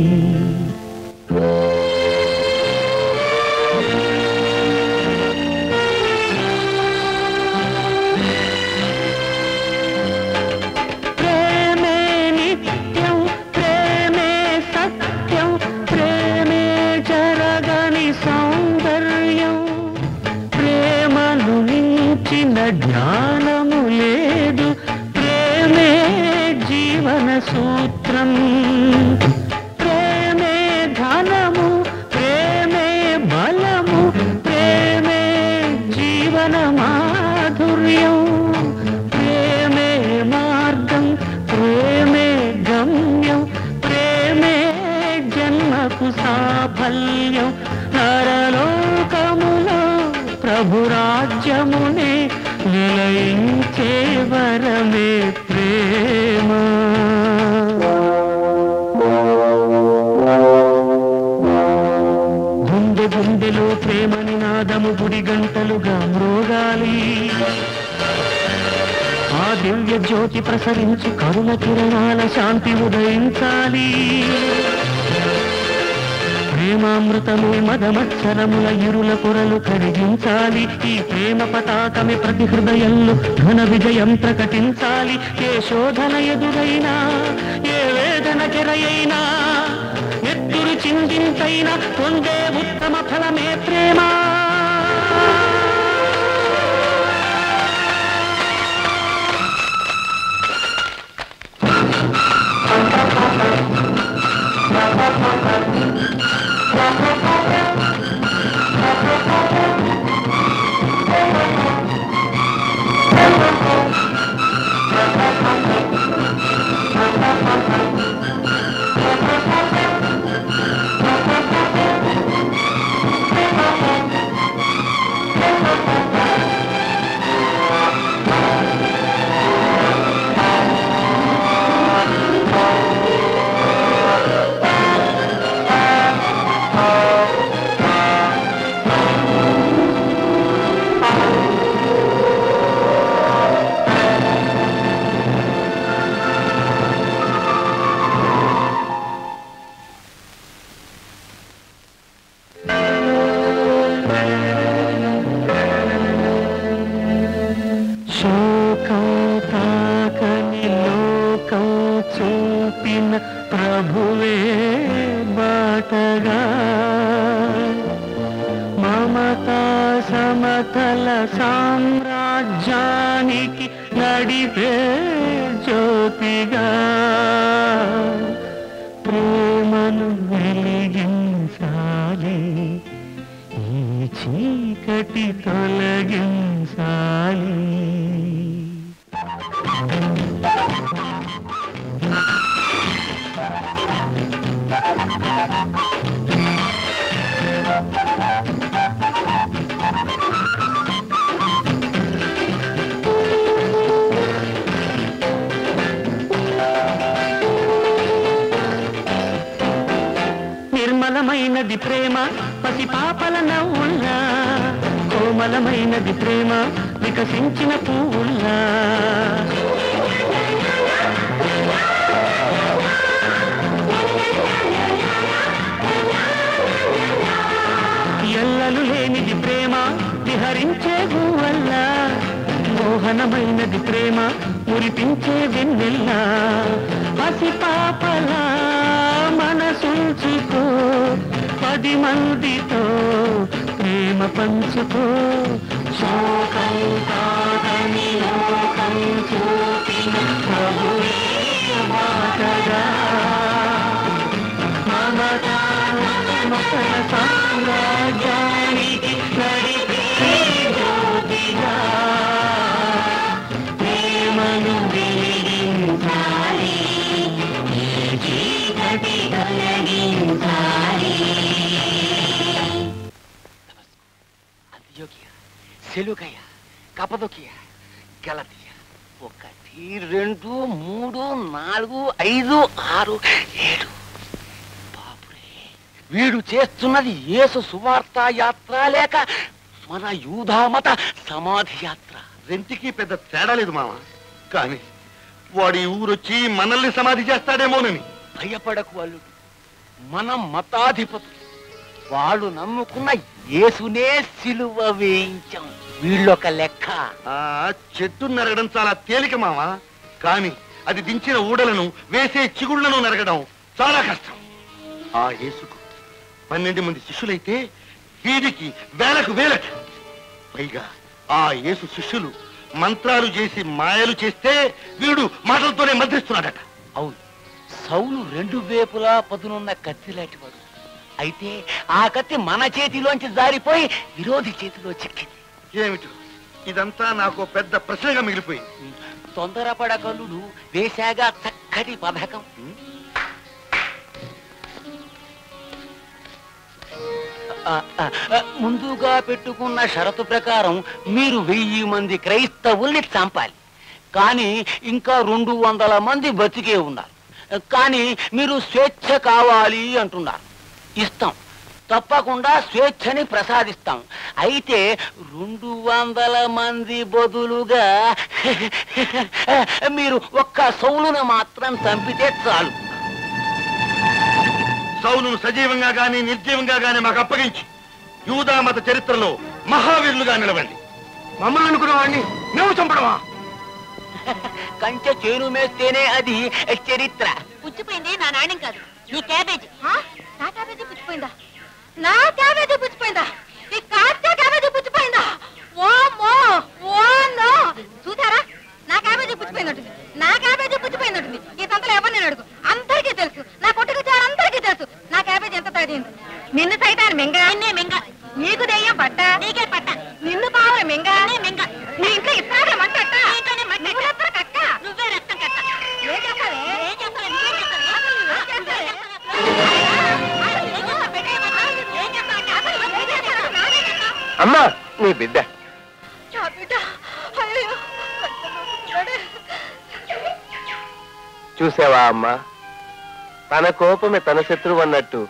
జ్ఞానము లేదు, ప్రేమే జీవన సూత్రం. ప్రేమే ధనము, ప్రేమే బలము, ప్రేమే జీవన మాధుర్యం. ప్రేమే మార్గం, ప్రేమే గమ్యం, ప్రేమే జన్మకు సాఫల్యం. నరలోకములో ప్రభురాజ్యమునే నిలయించే వరమే ప్రేమ. గుండె గుండెలో ప్రేమ నినాదము గుడి గంటలుగా మ్రోగాలి. ఆ దివ్య జ్యోతి ప్రసరించు కరుణ కిరణాల శాంతి ఉదయించాలి. ప్రేమామృతము మదమత్సరముల ఇరుల కొరలు కరిగించాలి. ఈ ప్రేమ పతాకమే ప్రతి హృదయంలో ఘన విజయం ప్రకటించాలి. ఏ శోధన ఎదురైనా, ఏ వేదన కెరయైనా, నెత్తురు చిందించైనా పొందే ఉత్తమ ఫలమే ప్రేమ. సమతల సామ్రాజ్యానికి నడిపే జ్యోతిగా ప్రేమను వెలిగించాలి, ఈ చీకటి తొలగించాలి. నిర్మలమైనది ప్రేమ పసిపాపల నవ్వుల్లా, కోమలమైనది ప్రేమ వికసించిన పువ్వుల్లా. ఎల్లలు లేనిది ప్రేమ విహరించే గువల్లా, మోహనమైనది ప్రేమ మురిపించే వెన్నెల్లా. పసిపాపలా మనసుంచుకో, 10 మందితో ప్రేమ పంచుకో. శోకం కాదని లోకం చూపిన ప్రభువే మాటగా, మమతల సామ్రాజ్యానికి నడిపే జ్యోతిగా ప్రేమను వెలిగించాలి, చీకటి తొలగించాలి. అంత్యోకియా, సెలూకయ, కపదొకియా, గలతీయ 1 2 3 4 5 6 7. బాపురే, వీడు చేస్తున్నది యేసు సువార్త యాత్ర లేక మన యూదామత సమాధి యాత్ర? రెంటికి పెద్ద తేడా లేదు మామ, కానీ వాడి ఊరొచ్చి మనల్ని సమాధి చేస్తాడేమోనని. భయపడకు అల్లుడు, మనం మతాధిపతులు. వాళ్ళు నమ్ముకున్న యేసునే సిలువ వేయించాం. వీళ్ళొక లెక్క. చెట్టు నరగడం చాలా తేలిక మామ, కానీ అది దించిన ఊడలను వేసే చిగుళ్లను నరగడం చాలా కష్టం. ఆ యేసుకు 12 మంది శిష్యులైతే వీడికి వేలకు వేలకు పైగా. ఆ యేసు శిష్యులు మంత్రాలు చేసి మాయలు చేస్తే వీడు మాటలతోనే మద్రిస్తున్నాడట. అవును, సౌలు 2 వైపులా పదునున్న కత్తి లాంటివాడు. అయితే ఆ కత్తి మన చేతిలోంచి జారిపోయి విరోధి చేతిలో చిక్కింది. ఏమిటి ఇదంతా నాకు పెద్ద ప్రశ్నగా మిగిలిపోయింది. తొందరపడకల్లుడు, వేశాగా చక్కటి పథకం. ముందుగా పెట్టుకున్న షరతు ప్రకారం మీరు 1000 మంది క్రైస్తవుల్ని చంపాలి. కానీ ఇంకా 200 మంది బతికే ఉన్నారు. కానీ మీరు స్వేచ్ఛ కావాలి అంటున్నారు. ఇస్తాం, తప్పకుండా స్వేచ్ఛని ప్రసాదిస్తాం. అయితే 200 మంది బదులుగా మీరు ఒక్క సౌలును మాత్రం చంపితే చాలు. సౌలును సజీవంగా గాని నిర్జీవంగా గాని మాకు అప్పగించి యూదామత చరిత్రలో మహావీరులుగా నిలవండి. మమ్మల్ని అనుకున్న వాడిని మేము చంపడమా? కంచె చేను మేస్తేనే అది చరిత్ర. పుచ్చిపోయింది నా నాణ్యం కాదు, నీ క్యాబేజీ. నా క్యాబేజీ పుచ్చిపోయిందా? నా క్యాబేజీ పుచ్చిపోయిందా? ఈ కాస్త క్యాబేజీ పుచ్చిపోయిందా? ఓమో ఓనో, చూసారా? నా క్యాబేజీ పుచ్చిపోయిందంటుంది, నా క్యాబేజీ పుచ్చిపోయిందంటుంది. ఈ సంతలో ఎవరు నేను అడుగు, అందరికీ తెలుసు. నా కొట్టుకు అందరికీ తెలుసు నా క్యాబేజీ ఎంత తగ్గింది. నిన్ను సైతాన్ని మింగ, మింగ. నీకు దెయ్యం పట్ట, నీకే పట్ట. నిన్ను పావులు మింగ, మింగ. నీ ఇంట్లో ఇస్తాడే మంట కక్క, నువ్వే రక్తం కక్క. ఏం చేస్తావే? ఏం చేస్తావే? అమ్మా, నీ బిడ్డ. చూసావా అమ్మా, తన కోపమే తన శత్రువు అన్నట్టు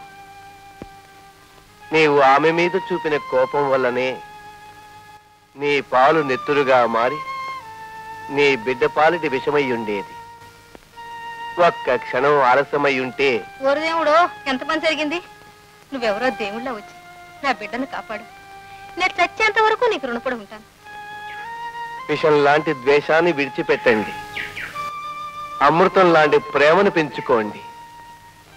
నీవు ఆమె మీద చూపిన కోపం వల్లనే నీ పాలు నెత్తురుగా మారి నీ బిడ్డ పాలిటి విషమై ఉండేది. ఒక్క క్షణం ఆలస్యమై ఉంటే. ఓరు దేవుడు, ఎంత పని జరిగింది. నువ్వెవరో దేవుళ్ళ వచ్చి నా బిడ్డను కాపాడు. నేను చచ్చేంత వరకు నీకు రుణపడి ఉంటాను. విషం లాంటి ద్వేషాన్ని విడిచిపెట్టండి, అమృతం లాంటి ప్రేమను పెంచుకోండి.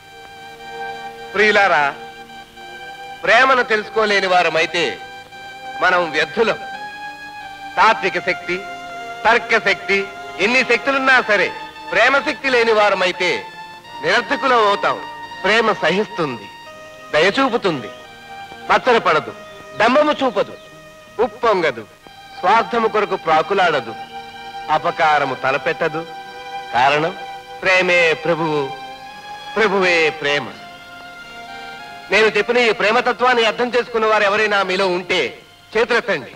ప్రియులారా, ప్రేమను తెలుసుకోలేని వారమైతే మనం వ్యర్థులం. తాత్విక శక్తి, తర్క శక్తి, ఎన్ని శక్తులున్నా సరే ప్రేమ శక్తి లేని వారమైతే నిరర్థకులం అవుతాం. ప్రేమ సహిస్తుంది, దయ చూపుతుంది, పచ్చరపడదు, డంబము చూపదు, ఉప్పొంగదు, స్వార్థము కొరకు ప్రాకులాడదు, అపకారము తలపెట్టదు. కారణం ప్రేమే ప్రభువు, ప్రభువే ప్రేమ. నేను చెప్పిన ఈ ప్రేమతత్వాన్ని అర్థం చేసుకున్న వారు ఎవరైనా మీలో ఉంటే చేతులెత్తండి.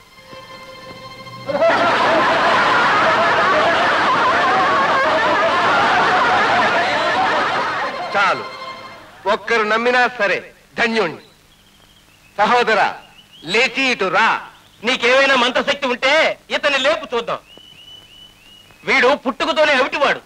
చాలు, ఒక్కరు నమ్మినా సరే ధన్యుణ్ణి. సహోదరా, లేచి ఇటు రా. నీకేమైనా మంత్రశక్తి ఉంటే ఇతన్ని లేపు చూద్దాం. వీడు పుట్టుకతోనే అవిటివాడు.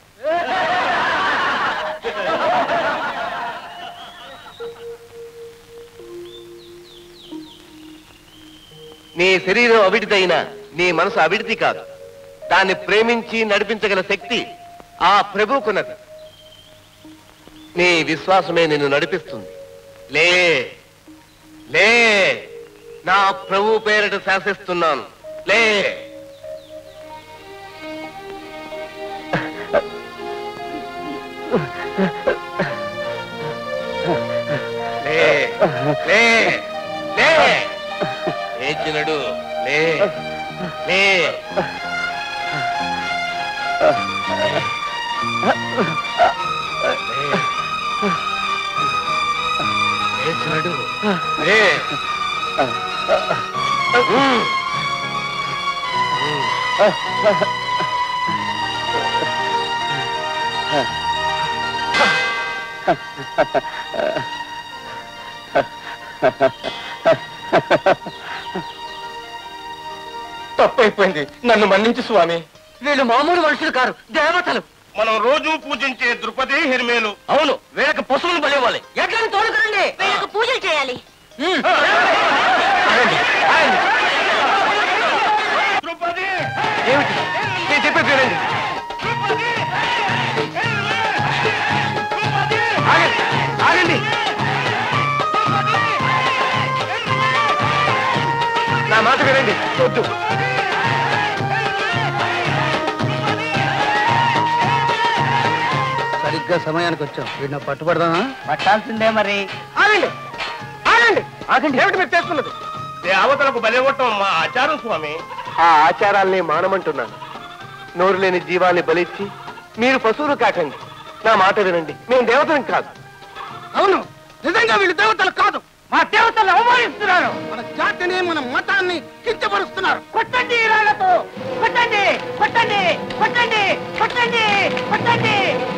నీ శరీరం అవిటిదైనా నీ మనసు అవిటిది కాదు. దాన్ని ప్రేమించి నడిపించగల శక్తి ఆ ప్రభువుకున్నది. నీ విశ్వాసమే నిన్ను నడిపిస్తుంది. లే లే, నా ప్రభు పేరిట శాసిస్తున్నాను. లే. లే లే లే, లేచినడు. లే లే. లేచినడు. లే. తప్పైపోయింది, నన్ను మన్నించు స్వామి. వీళ్ళు మామూలు మనుషులు కారు, దేవతలు. మనం రోజు పూజించే ద్రుపది హిర్మేలు. అవును, వీళ్ళకి పశువులు బలేవాలి. ఎట్లా తోడుకురండి, వీళ్ళకు పూజలు చేయాలి. ద్రుపది ఏమిటి నేను చెప్పేది వినండి. ఆగండి. నా మాట వినండి. వద్దు. సరిగ్గా సమయానికి వచ్చాం. వీడిని పట్టుబడదామా? పట్టాల్సిందే మరి. ఆగండి. ఏమిటి మీరు చేస్తున్నది? దేవతలకు బలివ్వటం మా ఆచారం స్వామి. ఆ ఆచారాల్ని మానమంటున్నాను. నోరు లేని జీవాన్ని బలిచ్చి మీరు పశువులు కాకండి. నా మాట వినండి, మేము దేవతలం కాదు. అవును, నిజంగా వీళ్ళు దేవతలు కాదు. మా దేవతలు అవమానిస్తున్నారు. మన జాతిని, మన మతాన్ని కించపరుస్తున్నారు. కొట్టండి రాళ్లతో, కొట్టండి కొట్టండి కొట్టండి కొట్టండి కొట్టండి.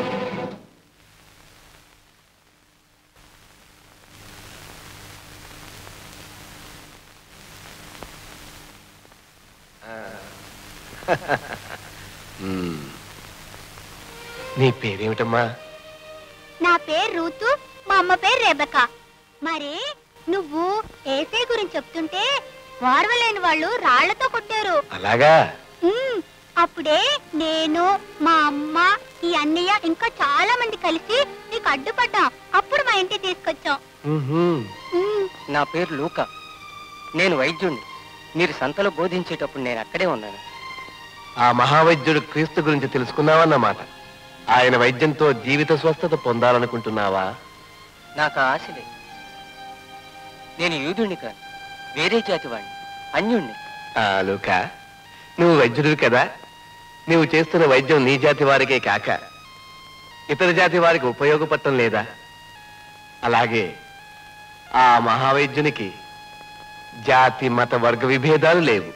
నీ పేరేమిటమ్మా? నా పేరు రూతు, మా అమ్మ పేరు రేబెకా. మరి నువ్వు ఏసే గురించి చెప్తుంటే వారవలేని వాళ్ళు రాళ్లతో కొట్టారు. అలాగా? అప్పుడే నేను, మా అమ్మ, ఈ అన్నయ్య ఇంకా చాలా మంది కలిసి నీకు అడ్డుపడ్డాం. అప్పుడు మా ఇంటికి తీసుకొచ్చాం. నా పేరు లూకా, నేను వైద్యుణ్ణి. మీరు సంతలో బోధించేటప్పుడు నేను అక్కడే ఉన్నాను. ఆ మహావైద్యుడు క్రీస్తు గురించి తెలుసుకున్నావన్నమాట. ఆయన వైద్యంతో జీవిత స్వస్థత పొందాలనుకుంటున్నావా? నాకు ఆశ లేదు. నేను యూదుణ్ణి కాను, వేరే జాతి వాణ్ణి, అన్యుణ్ణి. లూకా, నువ్వు వైద్యుడివి కదా. నువ్వు చేస్తున్న వైద్యం నీ జాతి వారికే కాక ఇతర జాతి వారికి ఉపయోగపడటం లేదా? అలాగే ఆ మహావైద్యునికి జాతి, మత, వర్గ విభేదాలు లేవు.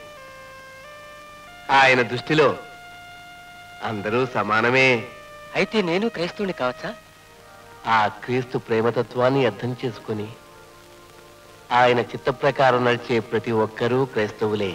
ఆయన దృష్టిలో అందరూ సమానమే. అయితే నేను క్రైస్తవుని కావచ్చా? ఆ క్రీస్తు ప్రేమతత్వాన్ని అర్థం చేసుకుని ఆయన చిత్త ప్రకారం నడిచే ప్రతి ఒక్కరూ క్రైస్తవులే.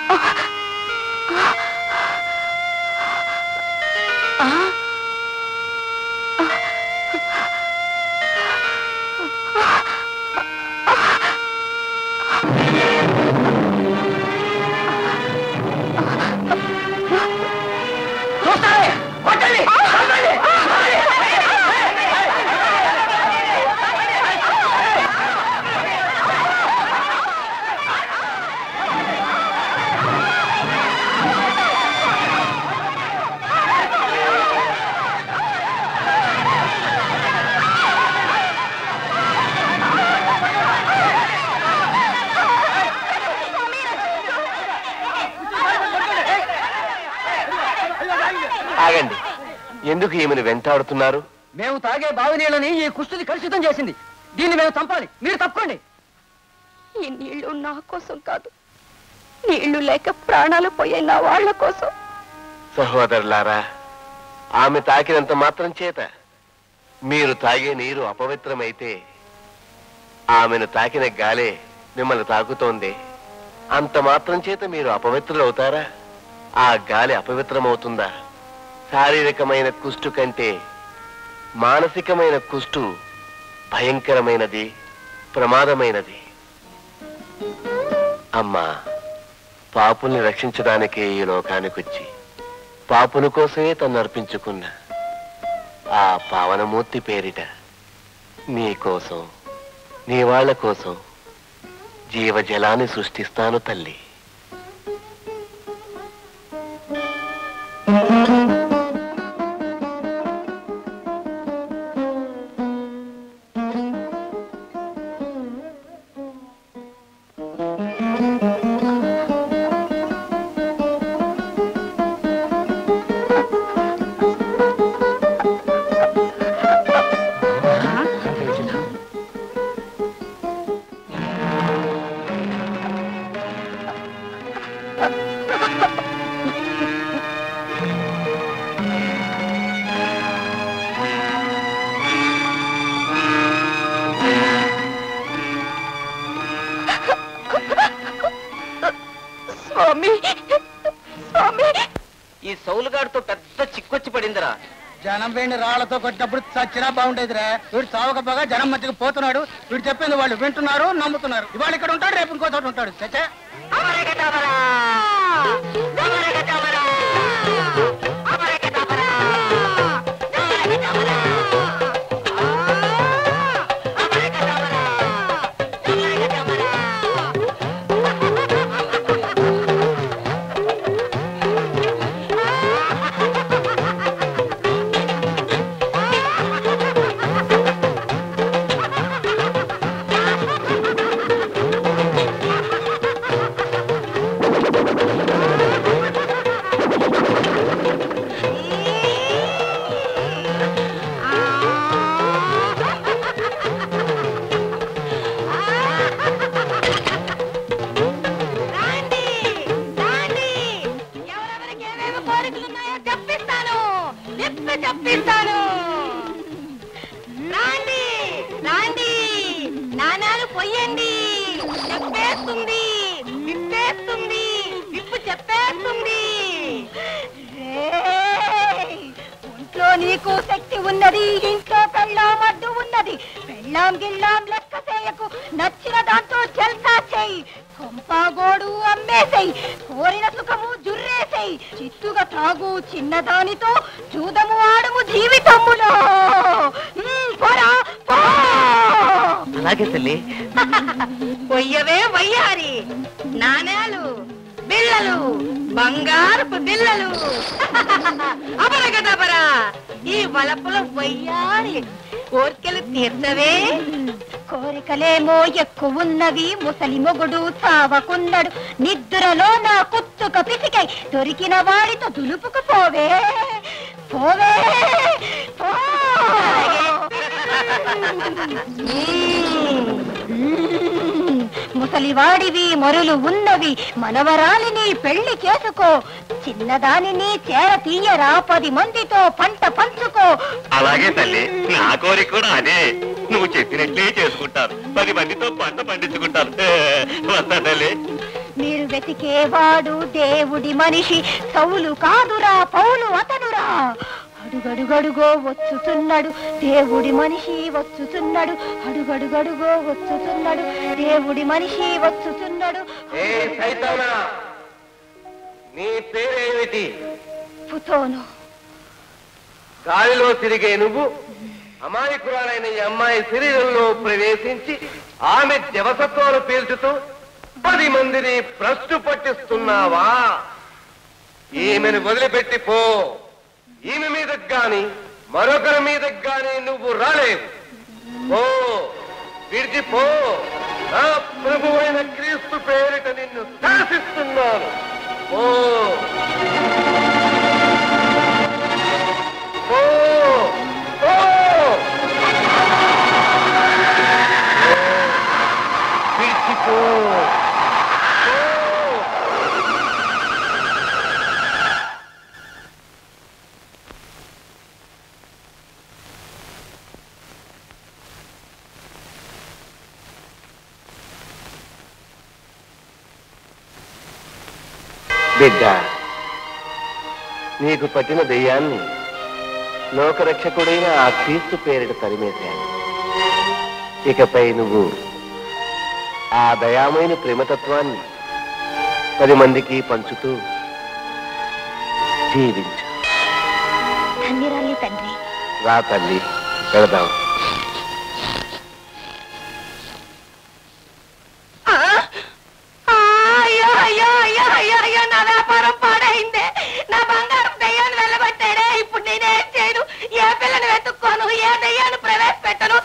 ఆగండి, ఎందుకు ఈమెను వెంటాడుతున్నారు? మేము తాగే బావి నీళ్ళని ఈ కుష్టిది కలుషితం చేసింది. దీన్ని మేము చంపాలి. మీరు తప్పుకోండి. ఈ నీళ్లు నా కోసం కాదు, నీళ్లు లేక ప్రాణాలు పోయే నా వాళ్ళ కోసం. సహోదరులారా, ఆమె తాకినంత మాత్రం చేత మీరు తాగే నీరు అపవిత్రమైతే ఆమెను తాకిన గాలే మిమ్మల్ని తాకుతోంది. అంత మాత్రం చేత మీరు అపవిత్రులవుతారా? ఆ గాలి అపవిత్రమవుతుందా? శారీరకమైన కుష్టు కంటే మానసికమైన కుష్టు భయంకరమైనది, ప్రమాదమైనది. అమ్మా, పాపుల్ని రక్షించడానికే ఈ లోకానికొచ్చి పాపుల కోసమే తను అర్పించుకున్న ఆ పావనమూర్తి పేరిట నీ కోసం, నీ వాళ్ళ కోసం జీవజలాన్ని సృష్టిస్తాను తల్లి. ఈ సౌలుగాడితో పెద్ద చిక్కొచ్చి పడిందిరా. జనం వేణి రాళ్లతో కొట్టినప్పుడు చచ్చినా బాగుండేదిరా. వీడు చావకపోగా జనం మధ్యకి పోతున్నాడు. వీడు చెప్పింది వాళ్ళు వింటున్నారు, నమ్ముతున్నారు. ఇవాళ ఇక్కడ ఉంటాడు, రేపు ఇంకో చోట ఉంటాడు. చచ్చా నీకు శక్తి ఉన్నది, ఇంట్లో పెళ్ళాం అడ్డు ఉన్నది. పెళ్ళాం గిళ్ళాం లెక్క చేయకు, నచ్చిన దాంతో జల్సా చేయి. కొంపాగోడు అమ్మేసేయి, కోరిన సుఖము జుర్రేసేయి. చిత్తుగా తాగు చిన్నదానితో, చూదము ఆడము జీవితములో. అలాగే తల్లి. పొయ్యవే వయ్యారి, నాణేలు బిళ్ళలు, బంగారపు బిళ్ళలు. అబరగదబరా ఈ వలపుల వయ్యారి కోరికలు తీర్చవే. కోరికలేమో ఎక్కువున్నవి, ముసలి మొగుడు చావకున్నాడు. నిద్రలో నా కుత్తుక పిసికై దొరికిన వాడితో దులుపుకు పోవే పోవే. ముసలివాడివి, మరులు ఉన్నవి, మనవరాలిని పెళ్లి చేసుకో. చిన్నదానిని చేర తీయరా, 10 మందితో పంట పంచుకో. అలాగే తల్లి, నా కోరిక కూడా అదే. నువ్వు చెప్పినట్లే చేసుకుంటారు, 10 మందితో పంట పండించుకుంటారు. వస్తా తల్లి. మీరు వెతికేవాడు దేవుడి మనిషి, సౌలు కాదురా పౌలు అతనురా. అడుగడుగడుగో వచ్చుతున్నాడు దేవుడి మనిషి వచ్చుతున్నాడు, అడుగడుగడుగో వచ్చుతున్నాడు దేవుడి మనిషి వచ్చుతున్నాడు. నీ పేరేమిటి? పుతోను. గాలిలో తిరిగే నువ్వు అమాయకురాలైన ఈ అమ్మాయి శరీరంలో ప్రవేశించి ఆమె జవసత్వాలు పీల్చుతూ 10 మందిని భ్రష్టు పట్టిస్తున్నావా? ఈమెను వదిలిపెట్టి పో. ఈమె మీదకు గాని మరొకరి మీదకు గాని నువ్వు రాలేవు. పో, విడిచిపో. నా ప్రభువైన క్రీస్తు పేరిట నిన్ను శాసిస్తున్నాను. పో పో పో. విడిచిపో. బిడ్డ, నీకు పట్టిన దెయ్యాన్ని లోకరక్షకుడైన ఆ క్రీస్తు పేరిట తరిమేశాను. ఇకపై నువ్వు ఆ దయామైన ప్రేమతత్వాన్ని 10 మందికి పంచుతూ జీవించు. ధన్యరాలి తండ్రి. రా తల్లి, వెళదాం. నా వ్యాపారం పాడైందే. నా బంగారం దయ్యాన్ని వెళ్ళగొట్టాడే. ఇప్పుడు నేనేం చేయను? ఏ పిల్లని వెతుక్కోను? ఏ దయ్యాన్ని ప్రవేశపెట్టను?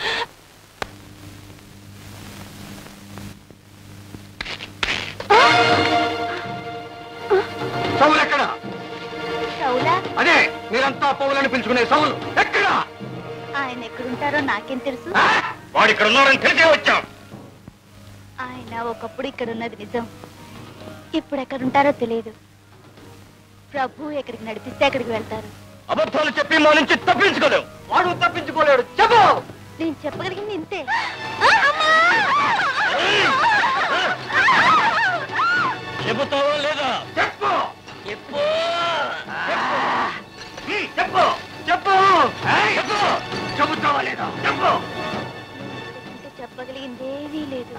సౌలు ఎక్కడా? సౌలా? అదే మీరంతా పౌలని పిలుచుకునే సౌలు ఎక్కడా? ఆయన ఎక్కడుంటారో నాకేం తెలుసు? వాడు ఇక్కడ ఉన్నారని తెలిసే వచ్చాం. ఆయన ఒకప్పుడు ఇక్కడ ఉన్నది నిజం. ఇప్పుడు ఎక్కడుంటారో తెలియదు. ప్రభు ఎక్కడికి నడిపిస్తే ఎక్కడికి వెళ్తారు. అబద్ధాలు చెప్పి మా నుంచి తప్పించుకోలేవు. వాడు తప్పించుకోలేడు. చెప్పు. నేను చెప్పగలిగింది ఇంతే. చెబుతావా లేదా? చెప్పు. చెప్పు చెప్పు చెప్పు చెప్పు. చెబుతావా లేదా? చెప్పు. చెప్పగలిగింది ఏమీ లేదు.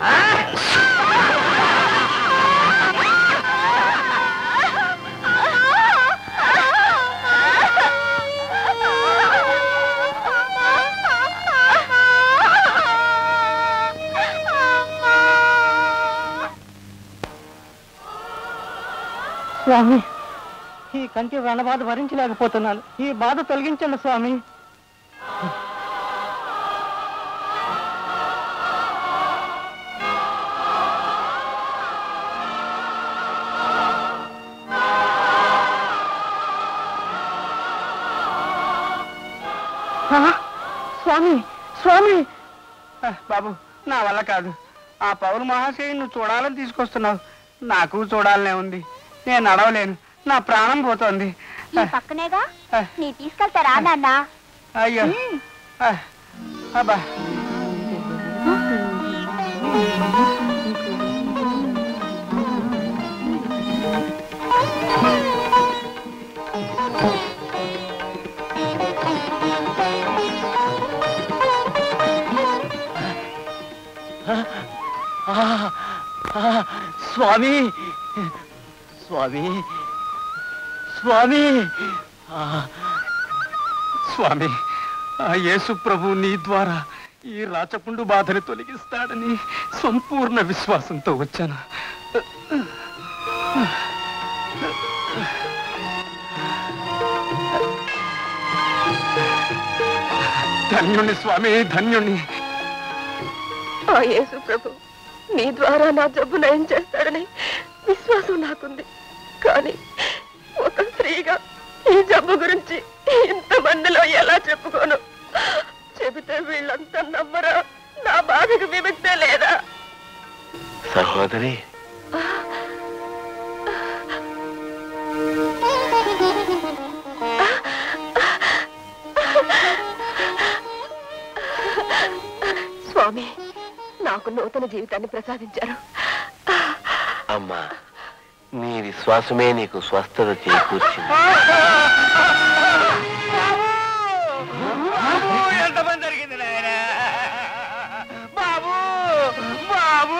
స్వామి, ఈ కంటి రణబాధ భరించలేకపోతున్నాను. ఈ బాధ తొలగించండి స్వామి. స్వామి స్వామి. బాబు, నా వల్ల కాదు. ఆ పౌరు మహాశయుని చూడాలని తీసుకొస్తున్నావు. నాకు చూడాలనే ఉంది. నేను నడవలేను. నా ప్రాణం పోతోంది. పక్కనేగా, నీ తీసుకెళ్తారా నాన్న? అయ్యో, అబ్బా. స్వామి స్వామి స్వామి స్వామి, ఆ యేసు ప్రభు నీ ద్వారా ఈ రాచపుండు బాధని తొలగిస్తాడని సంపూర్ణ విశ్వాసంతో వచ్చాను. ధన్యుణ్ణి స్వామి, ధన్యుణ్ణి. ఆ యేసు ప్రభు నీ ద్వారా నా జబ్బు నయం చేస్తాడని విశ్వాసం నాకుంది. కానీ ఒక స్త్రీగా ఈ జబ్బు గురించి ఇంతమందిలో ఎలా చెప్పుకోను? చెబితే వీళ్ళంతా నమ్మరా? నా బాధకు విముక్తే లేదా? సహోదరి, స్వామి, నాకు నూతన జీవితాన్ని ప్రసాదించారు. అమ్మా, నీ విశ్వాసమే నీకు స్వస్థత చేకూర్చింది. ఎంతమంది జరిగింది నాయన? బాబు బాబు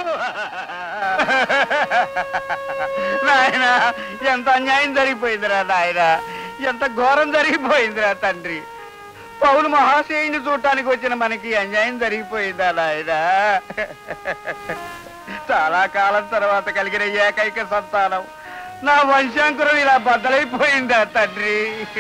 నాయన, ఎంత అన్యాయం జరిగిపోయిందిరా నాయన, ఎంత ఘోరం జరిగిపోయిందిరా తండ్రి. పౌలు మహాశయుని చూడటానికి వచ్చిన మనకి అన్యాయం జరిగిపోయిందా నాయన? చాలా కాలం తర్వాత కలిగిన ఏకైక సంతానం నా వంశాంకురం ఇలా బద్దలైపోయిందా తండ్రి?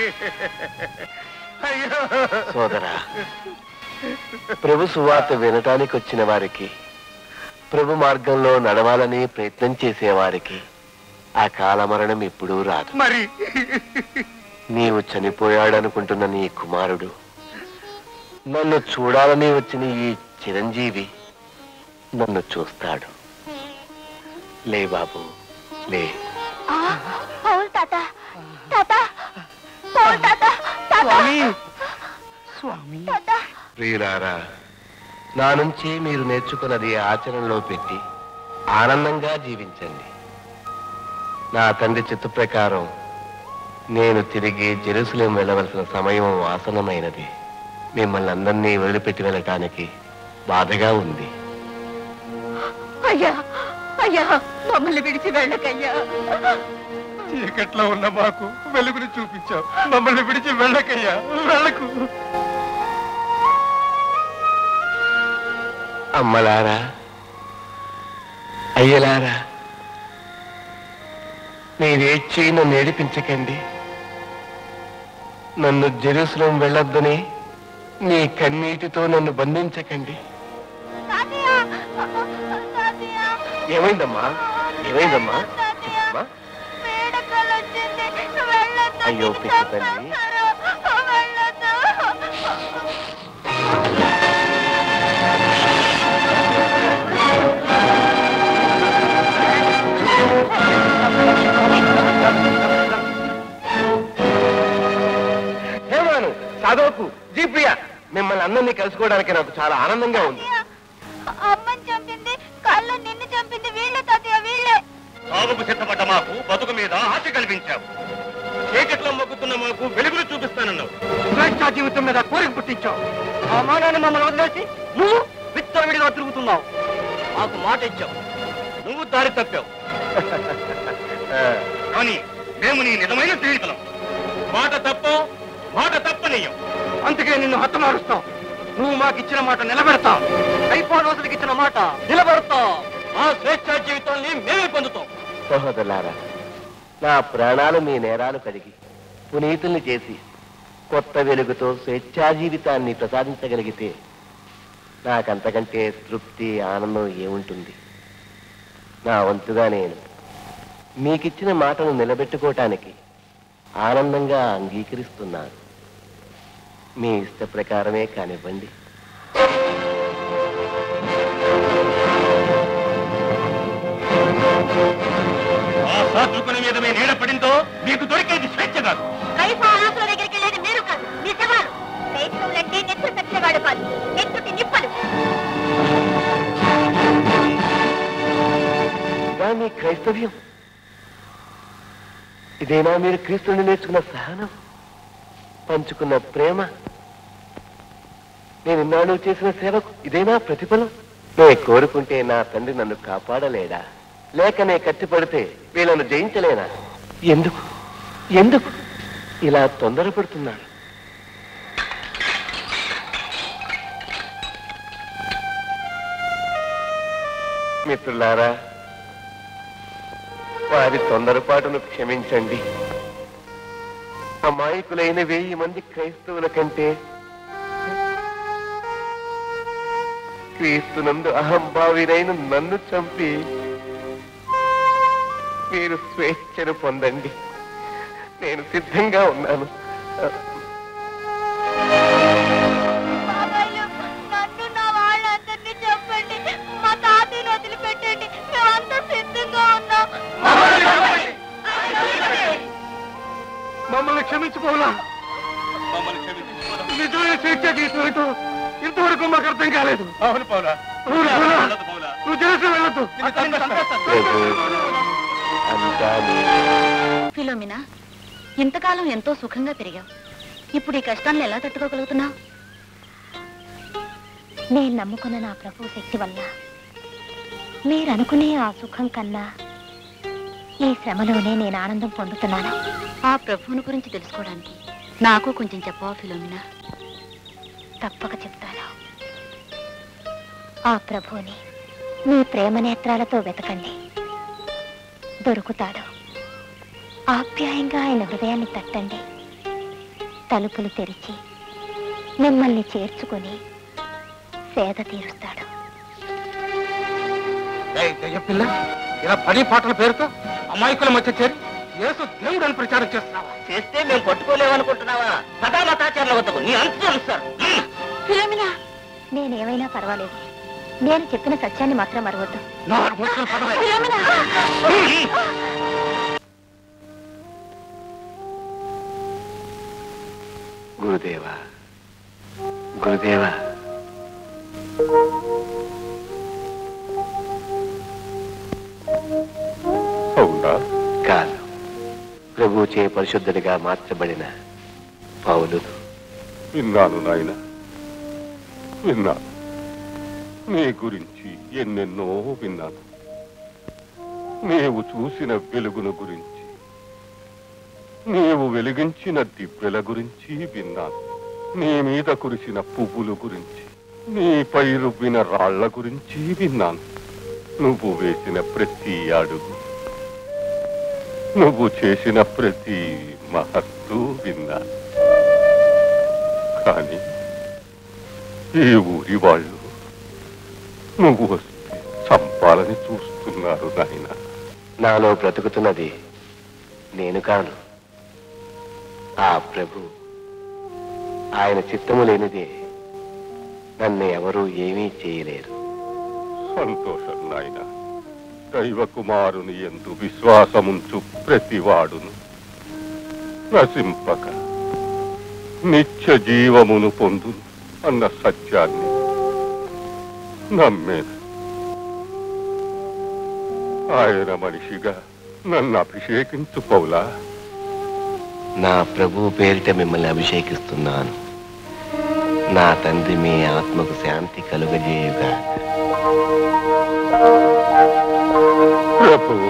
అయ్యో సోదరా, ప్రభు సువార్త వినటానికి వచ్చిన వారికి, ప్రభు మార్గంలో నడవాలని ప్రయత్నం చేసేవారికి ఆ కాలమరణం ఎప్పుడూ రాదు. మరి నీవు చనిపోయాడనుకుంటున్న నీ కుమారుడు, నన్ను చూడాలని వచ్చిన ఈ చిరంజీవి నన్ను చూస్తాడు. లే బాబు, లే. పౌల్ తాత, తాత, పౌల్ తాత, స్వామి, స్వామి. ప్రియులారా, నా నుంచి మీరు నేర్చుకున్నది ఆచరణలో పెట్టి ఆనందంగా జీవించండి. నా తండ్రి చిత్త ప్రకారం నేను తిరిగి జెరూసలేం వెళ్ళవలసిన సమయం ఆసన్నమైనది. మిమ్మల్ని అందరినీ వదిలిపెట్టి వెళ్ళటానికి బాధగా ఉంది. అయ్యా అయ్యా, మమ్మల్ని విడిచి వెళ్ళకయ్యా. చీకట్లో ఉన్న మాకు వెలుగుని చూపించావు, మమ్మల్ని విడిచి వెళ్ళకయ్యా, వెళ్ళకు. అమ్మలారా, అయ్యలారా, మీరేడ్చి నన్ను ఏడిపించకండి. నన్ను జెరూసలేం వెళ్ళొద్దని నీ కన్నీటితో నన్ను బంధించకండి. ఏమైందమ్మా, ఏమైందమ్మా? అయ్యో పిచ్చి తల్లి, హేమాను, సాధోకు, జీప్రియా, మిమ్మల్ని అందరినీ కలుసుకోవడానికి నాకు చాలా ఆనందంగా ఉంది. అమ్మని చంపింది, కళ్ళ నిన్ను చంపింది వీళ్ళే తాతయ్య, వీళ్ళే. సాగుకు సిద్ధపడ్డ మాకు బతుకు మీద ఆశ కల్పించావు, చీకట్లో మొక్కుతున్న మాకు వెలుగులు చూపిస్తానన్నావు, స్వేచ్ఛా జీవితం మీద కోరిక పుట్టించావు. ఆ మానాన్ని మమ్మల్ని వదిలేసి నువ్వు విచ్చలవిడిగా తిరుగుతున్నావు. మాకు మాట ఇచ్చావు, నువ్వు దారి తప్పావు. కానీ మేము నీ నిజమైన స్నేహితులం. మాట తప్పనీయం. అందుకే నిన్ను హతమారుస్తాం. నువ్వు మాకిచ్చిన మాట నిలబెడతాం. అయిపో రోజులకి ఇచ్చిన మాట నిలబెడతాం. ఆ స్వేచ్ఛా జీవితాన్ని మేమే పొందుతాం. సహోదరులారా, నా ప్రాణాలు మీ నేరాలు కడిగి పునీతుల్ని చేసి కొత్త వెలుగుతో స్వేచ్ఛా జీవితాన్ని ప్రసాదించగలిగితే నాకంతకంటే తృప్తి, ఆనందం ఏముంటుంది? నా వంతుగా నేను మీకిచ్చిన మాటను నిలబెట్టుకోవటానికి ఆనందంగా అంగీకరిస్తున్నాను. మీ ఇష్ట ప్రకారమే కానివ్వండి. ఆ శాస్త్రుకుని మీద మీ నీడ పడిందో మీకు దొరికేది స్వేచ్ఛ కాదు. క్రైస్తవుల దగ్గరికి వెళ్ళేది మీరు కాదు, మీ శవాలు. క్రైస్తవులంటే నెత్తురు తట్టినవాడు కాదు, నెత్తుటి నిప్పలు. మీ క్రైస్తవ్యం ఇదేనా? మీరు క్రీస్తుని నేర్చుకున్న సహనం, పంచుకున్న ప్రేమ, నేను ఇన్నాళ్ళు చేసిన సేవకు ఇదేనా ప్రతిఫలం? నేను కోరుకుంటే నా తండ్రి నన్ను కాపాడలేడా? లేక నే కట్టిపడితే వీళ్ళను జయించలేనా? ఎందుకు ఎందుకు ఇలా తొందరపడుతున్నారు? మిత్రులారా, వారి తొందరపాటును క్షమించండి. అమాయకులైన 1000 మంది క్రైస్తవుల కంటే క్రీస్తునందు అహంభావినైన నన్ను చంపి మీరు స్వేచ్ఛను పొందండి. నేను సిద్ధంగా ఉన్నాను. నన్ను నా వాళ్ళందరినీ చెప్పండి, మా తాతయ్యను వదిలిపెట్టండి, మేమంతా సిద్ధంగా ఉన్నాం. మమ్మల్ని క్షమించుకోవాలా? నిజమైన స్వేచ్ఛ గీతం ఇంతవరకు మాకు అర్థం కాలేదు. అవును పౌలా, నువ్వు చేసి వెళ్ళదు. ఫిలోమినా, ఇంతకాలం ఎంతో సుఖంగా పెరిగావు. ఇప్పుడు ఈ కష్టాలను ఎలా తట్టుకోగలుగుతున్నావు? నేను నమ్ముకున్న నా ప్రభు శక్తి వల్ల మీరనుకునే ఆ సుఖం కన్నా ఈ శ్రమలోనే నేను ఆనందం పొందుతున్నాను. ఆ ప్రభువుని గురించి తెలుసుకోవడానికి నాకు కొంచెం చెప్పవా ఫిలోమినా? తప్పక చెప్తాను. ఆ ప్రభువుని మీ ప్రేమ నేత్రాలతో వెతకండి, దొరుకుతాడు. ఆప్యాయంగా ఆయన హృదయాన్ని తట్టండి. తలుపులు తెరిచి మిమ్మల్ని చేర్చుకొని సేద తీరుస్తాడు. పిల్ల, ఇలా పని పాటల పేరుతో అమాయకుల మధ్య చేరి యేసు దేవుడు అని ప్రచారం చేస్తున్నావా? చేస్తే మేము పట్టుకోలేమనుకుంటున్నావా? మతాచారుల వద్దకు నీ అంత తెలుస్తారు. ఫిలోమినా, నేనేమైనా పర్వాలేదు, నేను చెప్పిన సత్యాన్ని మాత్రం మరవద్దు. ఫిలోమినా! గురుదేవా, గురుదేవా, అవునా? కాదు, ప్రభుచే పరిశుద్ధుడిగా మార్చబడిన పౌలు. విన్నాను నాయన, విన్నాను. నీ గురించి ఎన్నెన్నో విన్నాను. నీవు చూసిన వెలుగును గురించి, నీవు వెలిగించిన దివ్వెల గురించి విన్నాను. నీ మీద కురిసిన పువ్వుల గురించి, నీపై రుబ్బిన రాళ్ల గురించి విన్నాను. నువ్వు వేసిన ప్రతి అడుగు, నువ్వు చేసిన ప్రతి మహత్తు విన్నాను. కానీ ఈ ఊరి వాళ్ళు నువ్వు వస్తే చంపాలని చూస్తున్నారు నాయన. నాలో బ్రతుకుతున్నది నేను కాను, ఆ ప్రభు. ఆయన చిత్తము లేనిదే నన్ను ఎవరూ ఏమీ చేయలేరు. సంతోషం నాయన. దైవ కుమారుని యందు విశ్వాసముంచు ప్రతివాడును నశింపక నిత్య జీవమును పొందును అన్న సత్యాన్ని నమ్మేది. ఆయన మనిషిగా నన్ను అభిషేకించు పౌలా. నా ప్రభు పేరిట మిమ్మల్ని అభిషేకిస్తున్నాను. నా తండ్రి మీ ఆత్మకు శాంతి కలుగజేయుగా. ప్రభు,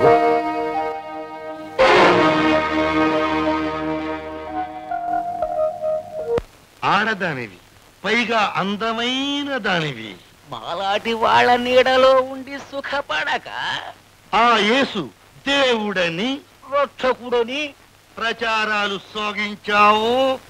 ఆడదానివి, పైగా అందమైన దానివి. మాలాటి వాళ్ళ నీడలో ఉండి సుఖపడక ఆ యేసు దేవుడని రక్షకుడని ప్రచారాలు సాగించావు.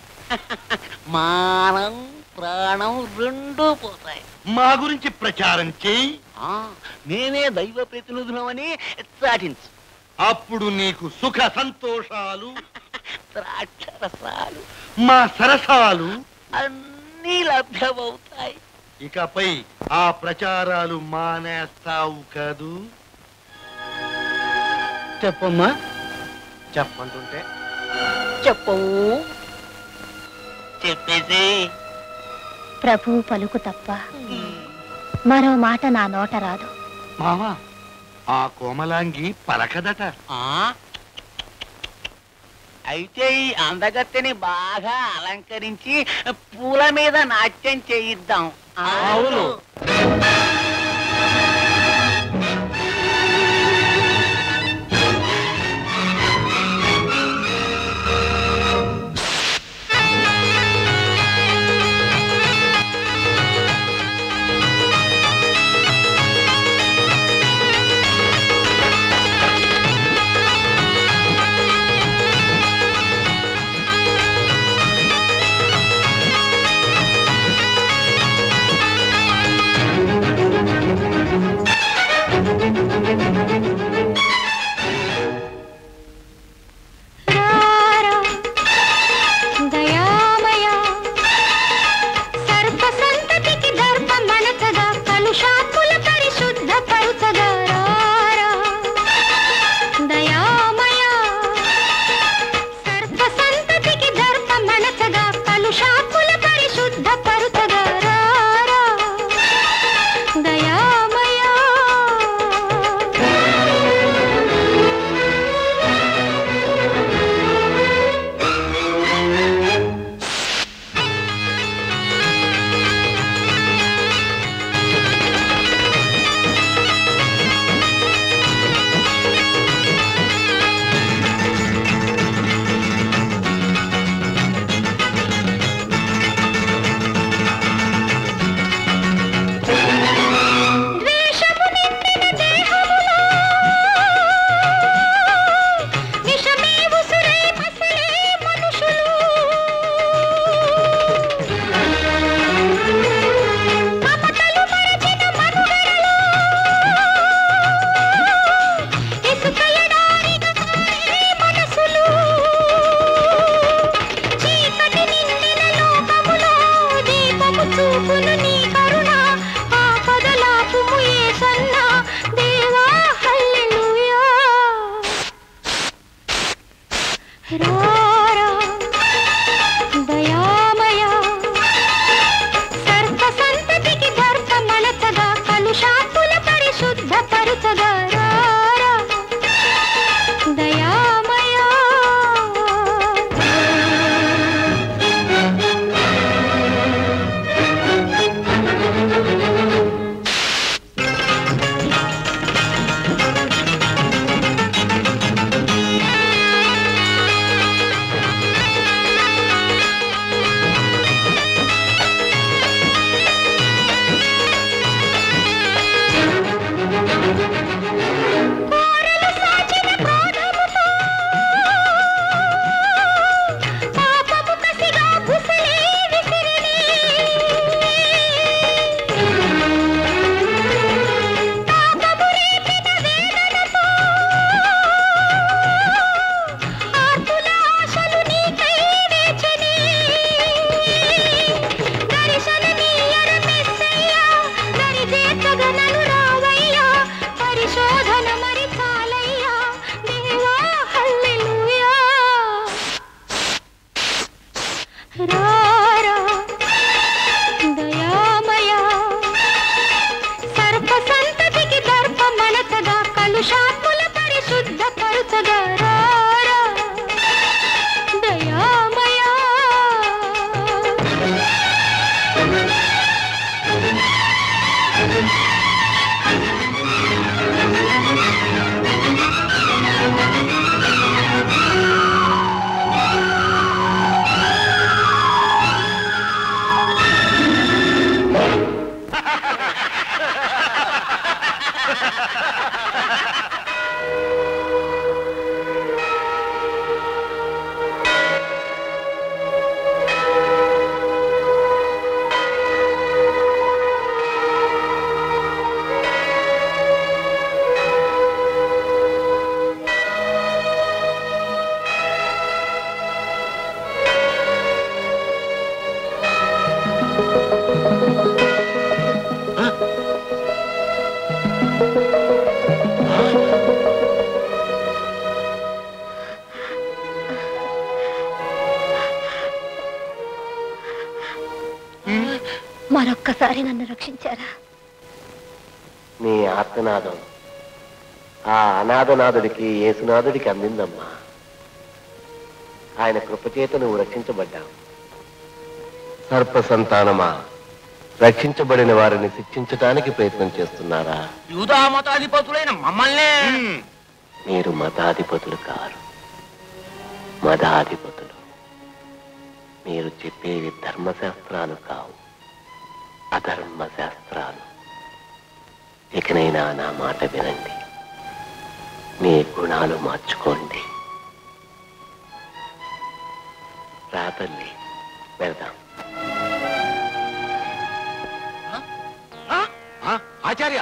మానం ప్రాణం రెండూ పోతాయి. మా గురించి ప్రచారం చేయి. నేనే దైవ ప్రతినిధులమని చాటించు. అప్పుడు నీకు సుఖ సంతోషాలు, ద్రాక్షరసాలు, మా సరసాలు అన్నీ లభ్యమవుతాయి. ఇకపై ఆ ప్రచారాలు మానేస్తావు కదూ? చెప్పమ్మా. చెప్పంటుంటే చెప్పవు. చెప్పేసి. ప్రభు పలుకు తప్ప మరో మాట నా నోట రాదు. మావా, ఆ కోమలాంగి పలకదట. అయితే ఈ అందగత్తెని బాగా అలంకరించి పూల మీద నాట్యం చేయిద్దాం. అవును. రారా దయామయ సర్వ సంతతికి ధర్మమలచగా కలుషాత్తుల పరిశుద్ధపరచగా రారా దయామయ మరొక్కసారి నన్ను రక్షించారా? నీ ఆర్తనాదం ఆ అనాథనాథుడికి యేసునాథుడికి అందిందమ్మా. ఆయన కృపచేత నువ్వు రక్షించబడ్డావు. సర్ప సంతానమా, రక్షించబడిన వారిని శిక్షించటానికి ప్రయత్నం చేస్తున్నారా? యూదా మతాధిపతులైన మమ్మల్నే. మీరు మతాధిపతులు కారు, మతాధిపతులు. మీరు చెప్పేవి ధర్మశాస్త్రాలు కావు, అధర్మ శాస్త్రాలు. ఇకనైనా నా మాట వినండి, మీ గుణాలు మార్చుకోండి. రా తల్లి, వెళ్దాం. ఆచార్య,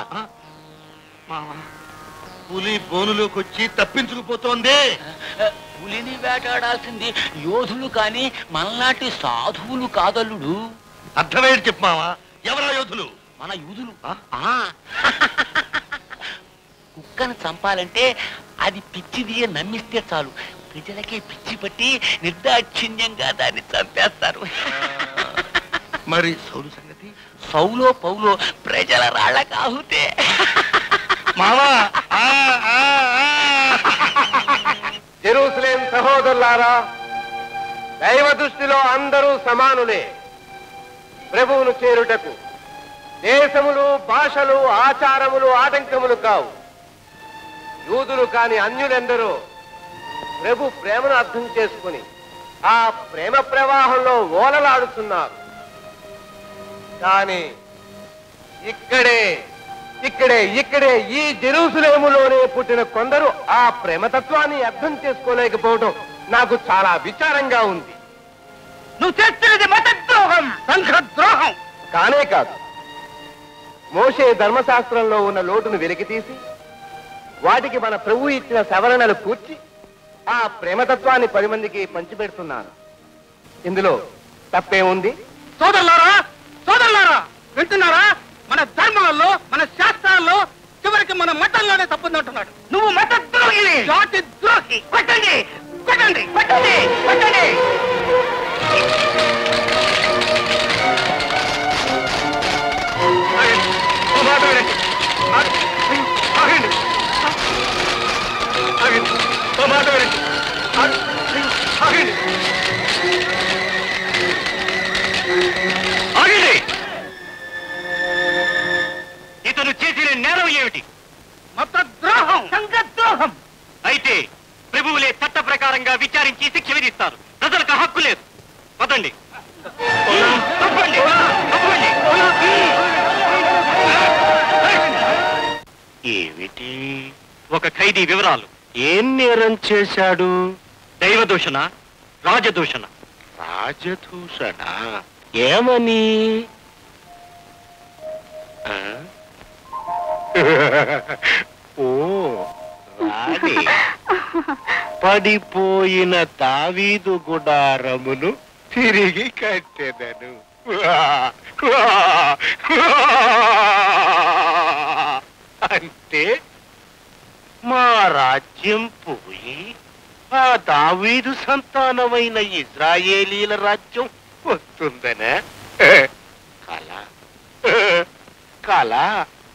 పులి బోనులోకి వచ్చి తప్పించుకుపోతోంది. పులిని వేటాడాల్సింది యోధులు కాని మనలాంటి సాధువులు కాదల్లుడు. అర్థమేంటి చెప్పమావా? ఎవరా యోధులు? మన యూదులు. కుక్కను చంపాలంటే అది పిచ్చిది నమ్మిస్తే చాలు, ప్రజలకే పిచ్చి పట్టి నిర్దాక్షిణ్యంగా దాన్ని చంపేస్తారు. మరి సౌలు సంగతి? సౌలో పౌలో ప్రజల రాళ్ళ కాహుతే. మావా, జెరూసలేం సహోదరులారా, దైవ దృష్టిలో అందరూ సమానులే. ప్రభువును చేరుటకు దేశములు, భాషలు, ఆచారములు ఆటంకములు కావు. యూదులు కాని అన్యులెందరూ ప్రభు ప్రేమను అర్థం చేసుకుని ఆ ప్రేమ ప్రవాహంలో ఓలలాడుతున్నారు. కానీ ఇక్కడే ఈ జెరూసలేములోనే పుట్టిన కొందరు ఆ ప్రేమతత్వాన్ని అర్థం చేసుకోలేకపోవడం నాకు చాలా విచారంగా ఉంది. నువ్వు చేస్తున్నది మతద్రోహం, సంఘద్రోహం. కానే కాదు, మోషే ధర్మశాస్త్రంలో ఉన్న లోటును వెలికితీసి వాటికి మన ప్రభు ఇచ్చిన సవరణలు కూర్చి ఆ ప్రేమతత్వాన్ని 10 మందికి పంచిపెడుతున్నాను. ఇందులో తప్పేముంది? సోదరులారా, వింటున్నారా? మన ధర్మాల్లో, మన శాస్త్రాల్లో చివరికి మన మతంలోనే తప్పుందంటున్నాడు. నువ్వు మత ద్రోహి, జాతి ద్రోహి. కొట్టండి. పట్టండి పట్టండి. ఇతను చేసిన నేరం ఏమిటి? మతద్రోహం, సంఘద్రోహం. అయితే ప్రభువులే చట్ట ప్రకారంగా విచారించి శిక్ష విధిస్తారు. ప్రజలకు హక్కు లేదు. పదండి. తప్పండి. ఏమిటి? ఒక ఖైదీ వివరాలు. ఏం నేరం చేశాడు? దైవదూషణ, రాజదూషణ. రాజదూషణ ఏమని? ఓ రాణి, పడిపోయిన దావీదు గుడారమును తిరిగి కట్టెదను. అంటే మా రాజ్యం పోయి ఆ దావీదు సంతానమైన ఇజ్రాయేలీల రాజ్యం వస్తుందనే కళ కళ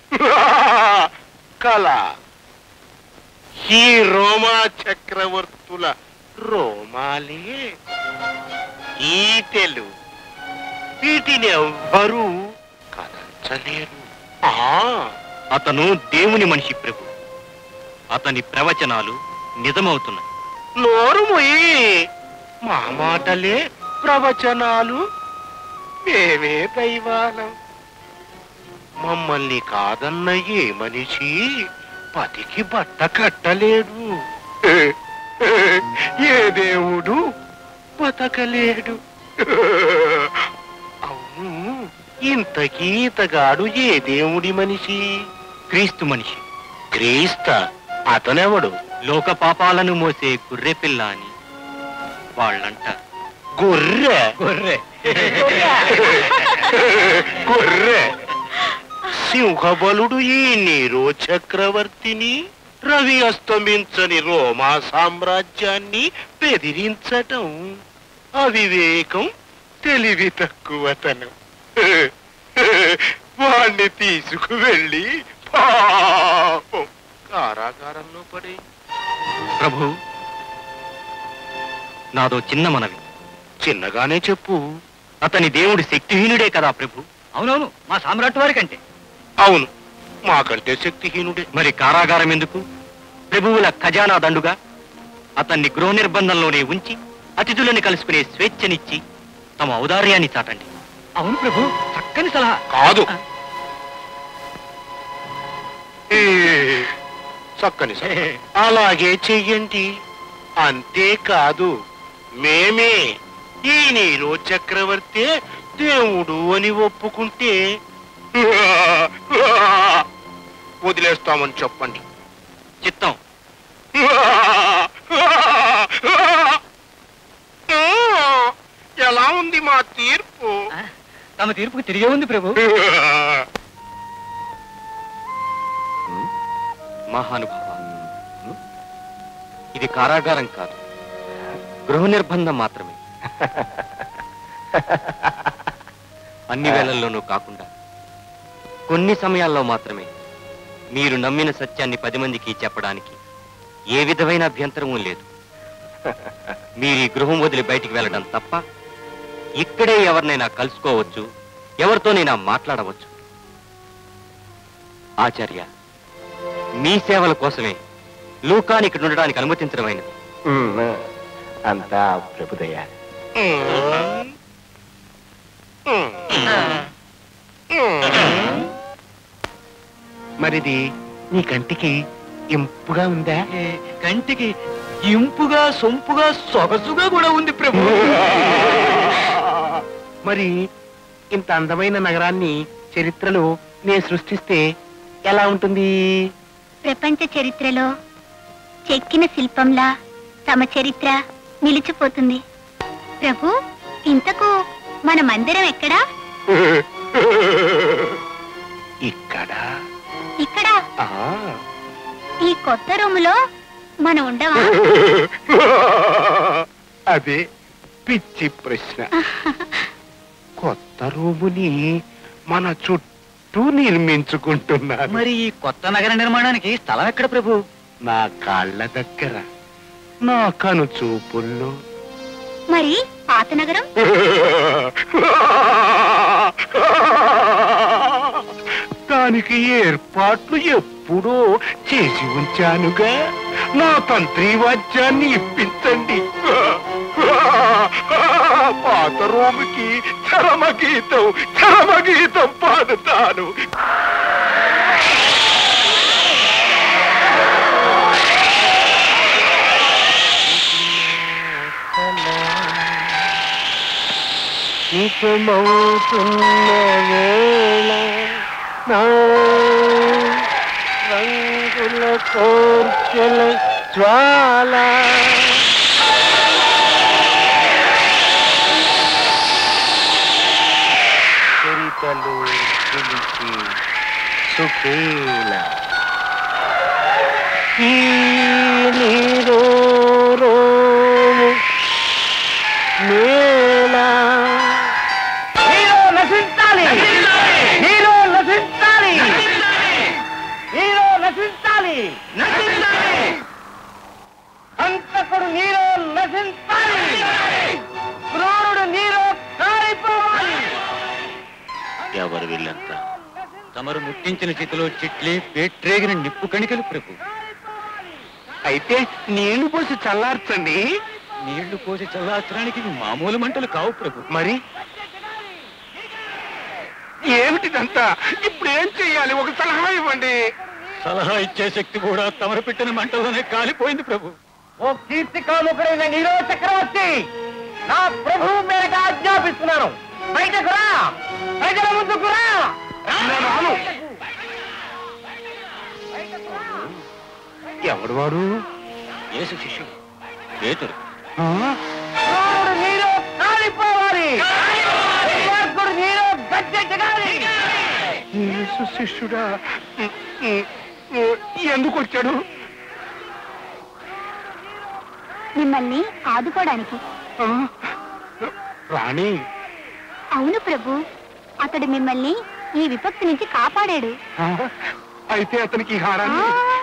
కళ. ఈ రోమా చక్రవర్తుల రోమాలే ఈటెలు. వీటిని ఎవ్వరూ కదల్చలేరు. అతను దేవుని మనిషి ప్రభు. అతని ప్రవచనాలు నిజమవుతున్నాయి. నోరు మొయ్యి. మా మాటలే ప్రవచనాలు. మేమే దైవాలం. మమ్మల్ని కాదన్న ఏ మనిషి పతికి బట్ట కట్టలేడు. ఏ దేవుడు బతకలేడు. అవును, ఇంతకీ ఇతగాడు ఏ దేవుడి మనిషి? క్రీస్తు మనిషి. క్రీస్త? అతనెవడు? లోక పాపాలను మోసే గుర్రె పిల్ల అని వాళ్ళంట. గొర్రె గొర్రె గొర్రె. సింహబలుడు ఈ నీరో చక్రవర్తిని, రవి అస్తమించని రోమా సామ్రాజ్యాన్ని బెదిరించటం అవివేకం, తెలివి తక్కువతనం. వాణ్ణి తీసుకువెళ్ళి పాపం కారాగారంలో పడి. ప్రభు, నాదో చిన్న మనవి. చిన్నగానే చెప్పు. అతని దేవుడు శక్తిహీనుడే కదా ప్రభు? అవునవును, మా సామ్రాట్ వారి కంటే. అవును, మాకంటే శక్తిహీనుడే. మరి కారాగారం ఎందుకు? ప్రభువుల ఖజానా దండుగా అతన్ని గృహ నిర్బంధంలోనే ఉంచి అతిథులను కలుసుకునే స్వేచ్ఛనిచ్చి తమ ఔదార్యాన్ని చాటండి. అవును ప్రభు, చక్కని సలహా. కాదు, చక్కని సలహా. అలాగే చెయ్యండి. అంతేకాదు, మేమే ఈ నీరో చక్రవర్తి దేవుడు అని ఒప్పుకుంటే వదిలేస్తామని చెప్పండి. చిత్తం. ఎలా ఉంది మా తీర్పు? తమ తీర్పుకి తిరిగే ఉంది ప్రభు. మహానుభావ, ఇది కారాగారం కాదు, గృహ నిర్బంధం మాత్రమే. అన్ని వేళల్లోనూ కాకుండా కొన్ని సమయాల్లో మాత్రమే మీరు నమ్మిన సత్యాన్ని 10 మందికి చెప్పడానికి ఏ విధమైన అభ్యంతరమూ లేదు. మీరు ఈ గృహం వదిలి బయటికి వెళ్ళడం తప్ప ఇక్కడే ఎవరినైనా కలుసుకోవచ్చు, ఎవరితోనైనా మాట్లాడవచ్చు. ఆచార్య, మీ సేవల కోసమే లోకానికి ఉండడానికి అనుమతించడమైనది. అంతా ప్రభుదయ. మరిది నీ కంటికి ఇంపుగా ఉందా? కంటికి ఇంపుగా, సొంపుగా, సొగసుగా కూడా ఉంది ప్రభు. మరి ఇంత అందమైన నగరాన్ని చరిత్రలో నేను సృష్టిస్తే ఎలా ఉంటుంది? ప్రపంచ చరిత్రలో చెక్కిన శిల్పంలా తమ చరిత్ర నిలిచిపోతుంది. ప్రభు, ఇంతకు మన మందిరం ఎక్కడా? ఇక్కడ. ఇక్కడ ఈ కొత్త రూములో మనం ఉండవా? అదే పిచ్చి ప్రశ్న. కొత్త రూముని మన చుట్టూ నిర్మించుకుంటున్నారు. మరి ఈ కొత్త నగర నిర్మాణానికి స్థలం ఎక్కడ ప్రభు? నా కాళ్ళ దగ్గర, నా కను చూపుల్లో. మరి పాత నగరం? దానికి ఏర్పాట్లు ఎప్పుడో చేసి ఉంచానుగా. నా తంత్రి వాద్యాన్ని ఇప్పించండి. పాత రూముకి చరమగీతం పాడుతాను. నిజమవుతున్న వేళ నా రంగుల కోర్కెల జ్వాల చరితలు పిలిచి సుఖేల ఈ నీరో రోము మేళ నశించాలి, నీలో నశించాలి, నీలో నశించాలి, హంతకుడు నీలో నశించాలి, క్రూరుడు నీలో కాలిపోవాలి. ఎవరు వీళ్ళంతా? తమరు ముట్టించిన చేతిలో చిట్లి పేట్రేగిన నిప్పు కణికలు ప్రభు. అయితే నీళ్లు పోసి చల్లార్చండి. నీళ్లు పోసి చల్లార్చడానికి మామూలు మంటలు కావు ప్రభు. మరి ఏమిటిదంతా? ఇప్పుడు ఏం చెయ్యాలి? ఒక సలహా ఇవ్వండి. సలహా ఇచ్చే శక్తి కూడా తమరు పెట్టిన మంటల్లోనే కాలిపోయింది ప్రభు. ఓ కీర్తి కాముకుడైన నీరో చక్రవర్తి, నా ప్రభువు మేరకు ఆజ్ఞాపిస్తున్నాను. బయటకు రా, ప్రజల ముందుకు రా. ఎవడు వాడు? యేసు శిష్యుడు పేతురు. క్రూరుడు నీలో కాలిపోవాలి, దుర్మార్గుడు నీలో గద్దెగాలి. యేసు శిష్యుడా? ఎందుకు వచ్చాడు? మిమ్మల్ని ఆదుకోవడానికి. రాణి? అవును ప్రభు, అతడు మిమ్మల్ని ఈ విపత్తు నుంచి కాపాడాడు. అయితే అతనికి హారాన్ని?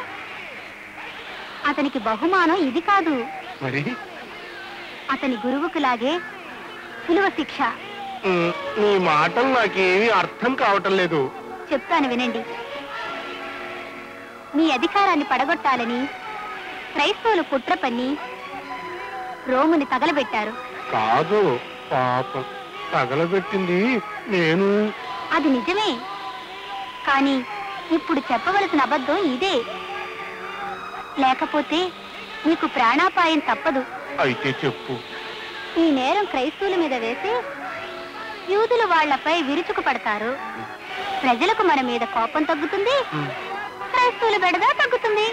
అతనికి బహుమానం ఇది కాదు, మరి అతని గురువుకు లాగే సులువ శిక్ష. నీ మాటలు నాకేమీ అర్థం కావటం లేదు. చెప్తాను వినండి. మీ అధికారాన్ని పడగొట్టాలని క్రైస్తవులు కుట్ర పన్ని రోముని తగలబెట్టారు. కాదు, పాపం తగలబెట్టింది నేను. అది నిజమే, కానీ ఇప్పుడు చెప్పవలసిన అబద్ధం ఇదే. లేకపోతే మీకు ప్రాణాపాయం తప్పదు. అయితే చెప్పు. ఈ నేరం క్రైస్తవుల మీద వేసి యూదులు వాళ్లపై విరుచుకు పడతారు. ప్రజలకు మన మీద కోపం తగ్గుతుంది, క్రైస్తవుల బెడద తగ్గుతుంది.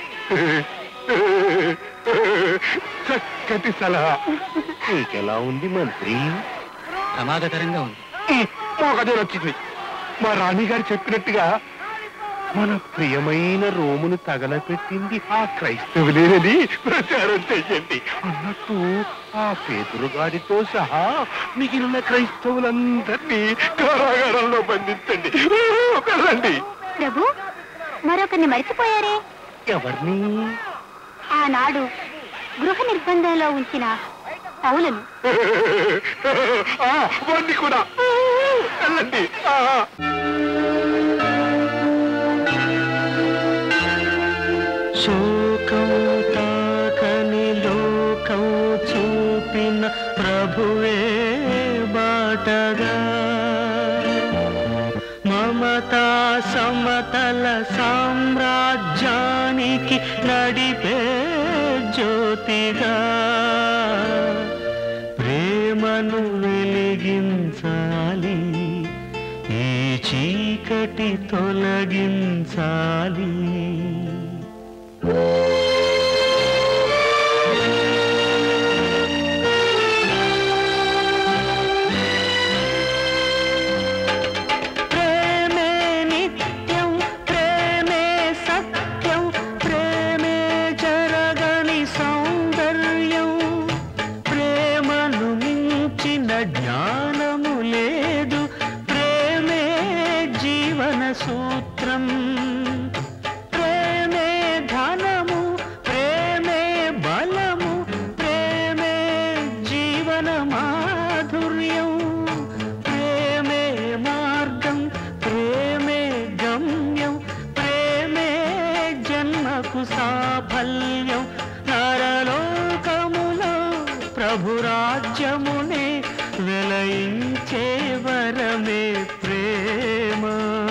చక్కటి సలహా. నీకెలా ఉంది మంత్రి? ప్రమాదకరంగా ఉంది. ఒకదే వచ్చింది. మా రాణిగారు చెప్పినట్టుగా మన ప్రియమైన రోమును తగలపెట్టింది ఆ క్రైస్తవులేనని ప్రచారం చెయ్యండి. అన్నట్టు ఆ పేతురుగాడితో సహా మిగిలిన క్రైస్తవులందరినీ కారాగారంలో బంధించండి. వెళ్ళండి. ప్రభు, మరొకరిని మర్చిపోయారే. ఎవరిని? ఆనాడు గృహ నిర్బంధంలో ఉంచిన పౌలను. వాడిని కూడా వెళ్ళండి. శోకం తాకని లోకం చూపిన ప్రభువే బాటగా, మమతా సమతల సామ్రాజ్యానికి నడిపే జ్యోతిగా, ప్రేమను వెలిగించాలి, ఈ చీకటి తొలగించాలి. ప్రేమే నిత్యం, ప్రేమే సత్యం, ప్రేమే జరగని సౌందర్యం, ప్రేమ ప్రభు రాజ్యమునే వెలయించే వరమే ప్రేమ.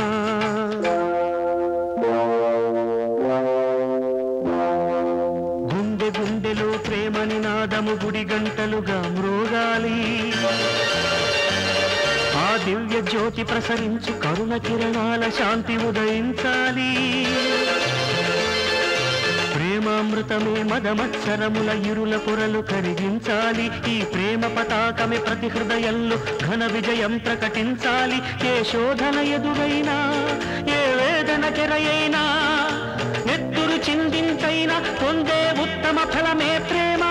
గుండె గుండెలో ప్రేమ నినాదము గుడి గంటలుగా మ్రోగాలి. ఆ దివ్య జ్యోతి ప్రసరించు కరుణ కిరణాల శాంతి ఉదయించాలి. ప్రేమామృతమే మదమత్సరముల ఇరుల పొరలు కరిగించాలి. ఈ ప్రేమ పతాకమే ప్రతి హృదయంలో ఘన విజయం ప్రకటించాలి. ఏ శోధన ఎదురైనా, ఏ వేదన కెరయైనా, నెత్తురు చిందించైనా పొందే ఉత్తమ ఫలమే ప్రేమ.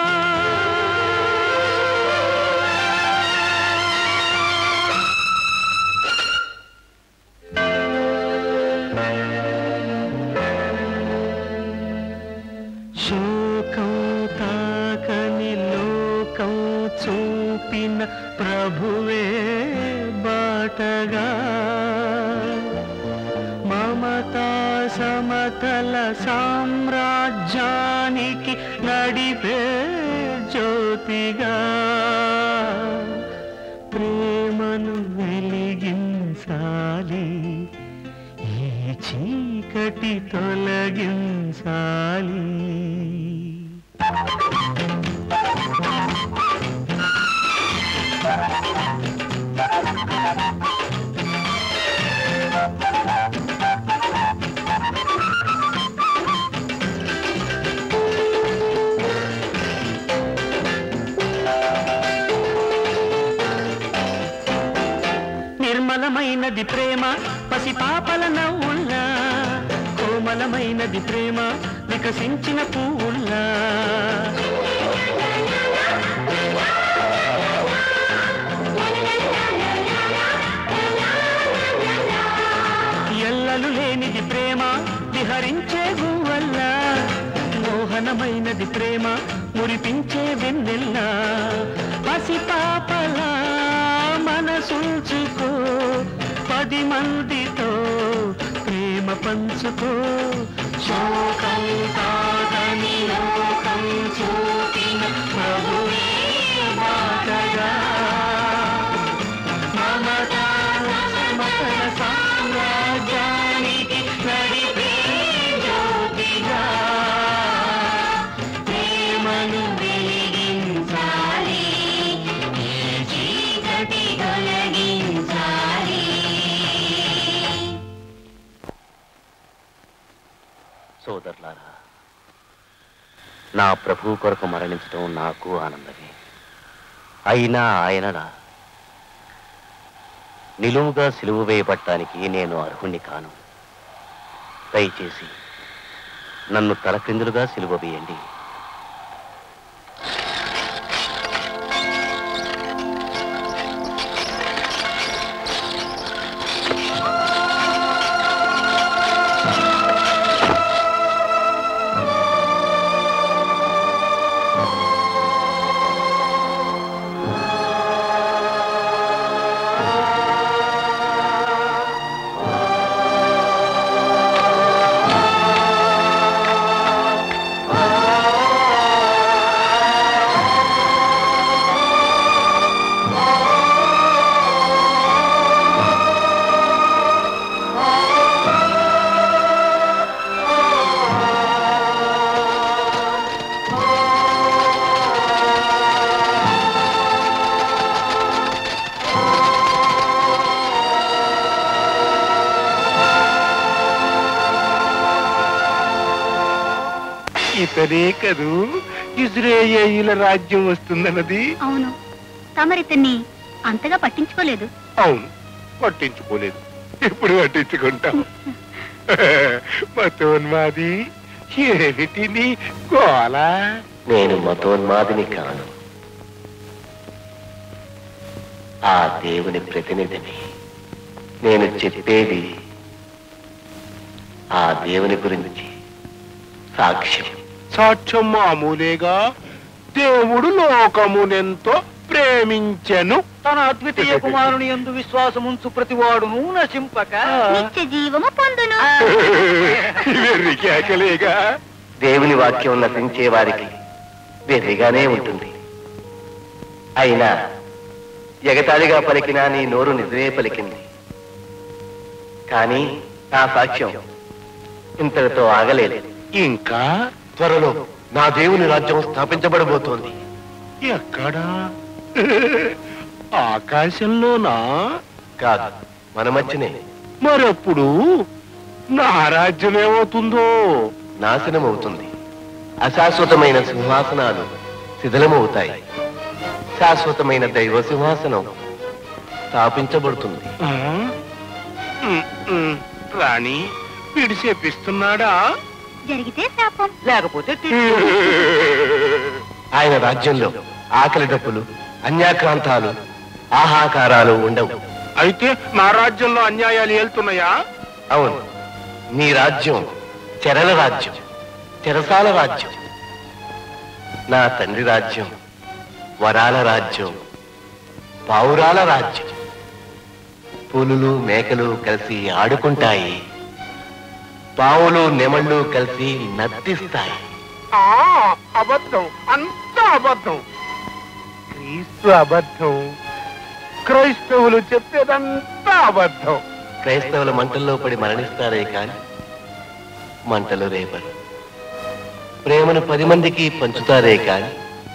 చూపిన ప్రభువే బాటగా మమతా సమతల సామ్రాజ్యానికి నడిపే జ్యోతిగా ప్రేమను వెలిగించాలి. ఈ చీకటి తొలగించాలి. నిర్మలమైనది ప్రేమ పసిపాపల నవ్వుల్లా, కోమలమైనది ప్రేమ వికసించిన పువ్వుల్లా. ఎల్లలు లేనిది ప్రేమ విహరించే గువ్వల్లా, మోహనమైనది ప్రేమ మురిపించే వెన్నెల్లా. పసిపాపలా మనసుంచుకో, 10 మందితో ప్రేమ పంచుకో. శోకం కాదని లోకం చూపిన ప్రభువే బాటగా మమతా సమతల సామ్రాజ్యానికి నడిపే జ్యోతిగా ప్రేమను వెలిగించాలి. చీకటి తొలగించాలి. సోదరులారా, నా ప్రభు కొరకు మరణించడం నాకు ఆనందమే. అయినా ఆయనలా నిలువుగా సిలువ వేయబట్టానికి నేను అర్హుణ్ణి కాను. దయచేసి నన్ను తలక్రిందులుగా సిలువ వేయండి. ఇతనే కదూ ఇజ్రాయేలీల రాజ్యం వస్తుందన్నది? అవును, తమరితన్ని అంతగా పట్టించుకోలేదు. అవును, పట్టించుకోలేదు. ఇప్పుడు పట్టించుకుంటాం. మతోన్మాది, ఏమిటి నీ గోల? నేను మతోన్మాదిని కాను, ఆ దేవుని ప్రతినిధిని. నేను చెప్పేది ఆ దేవుని గురించి సాక్ష్యం. సాక్ష్యం మామూలేగా. దేవుడు లోకమునెంతో ప్రేమించెను. తన అద్వితీయ కుమారుని యందు విశ్వాసముంచు ప్రతివాడును నశింపక నిత్య జీవము పొందును. వెర్రి కేకలేగా. దేవుని వాక్యం నశించే వారికి వెర్రిగానే ఉంటుంది. అయినా ఎగతాళిగా పలికిన నీ నోరు నిజమే పలికింది. కానీ నా సాక్ష్యం ఇంతటితో ఆగలేదు. ఇంకా త్వరలో నా దేవుని రాజ్యం స్థాపించబడబోతోంది. ఎక్కడా? ఆకాశంలోనా? కాదు, మన మధ్యనే. మరప్పుడు నా రాజ్యం ఏమవుతుందో? నాశనం అవుతుంది. అశాశ్వతమైన సింహాసనాలు శిథిలమవుతాయి. శాశ్వతమైన దైవ సింహాసనం స్థాపించబడుతుంది. రాణి వీడు చేపిస్తున్నాడా? జరిగితే శాపం, లేకపోతే ఆయన రాజ్యంలో ఆకలి డప్పులు, అన్యాక్రాంతాలు, ఆహాకారాలు ఉండవు. అయితే నా రాజ్యంలో అన్యాయాలు ఏళ్తున్నాయా? అవును, నీ రాజ్యం చెరల రాజ్యం, చెరసాల రాజ్యం. నా తండ్రి రాజ్యం వరాల రాజ్యం, పావురాల రాజ్యం. పులులు మేకలు కలిసి ఆడుకుంటాయి, పావులు నెమళ్ళు కలిసి నర్తిస్తాయి. అబద్ధం, అంతా అబద్ధం. క్రీస్తు అబద్ధం, క్రైస్తవులు చెప్పేదంతా అబద్ధం. క్రైస్తవుల మంటల్లో పడి మరణిస్తారే కాని మంటలు రేపరు. ప్రేమను 10 మందికి పంచుతారే కాని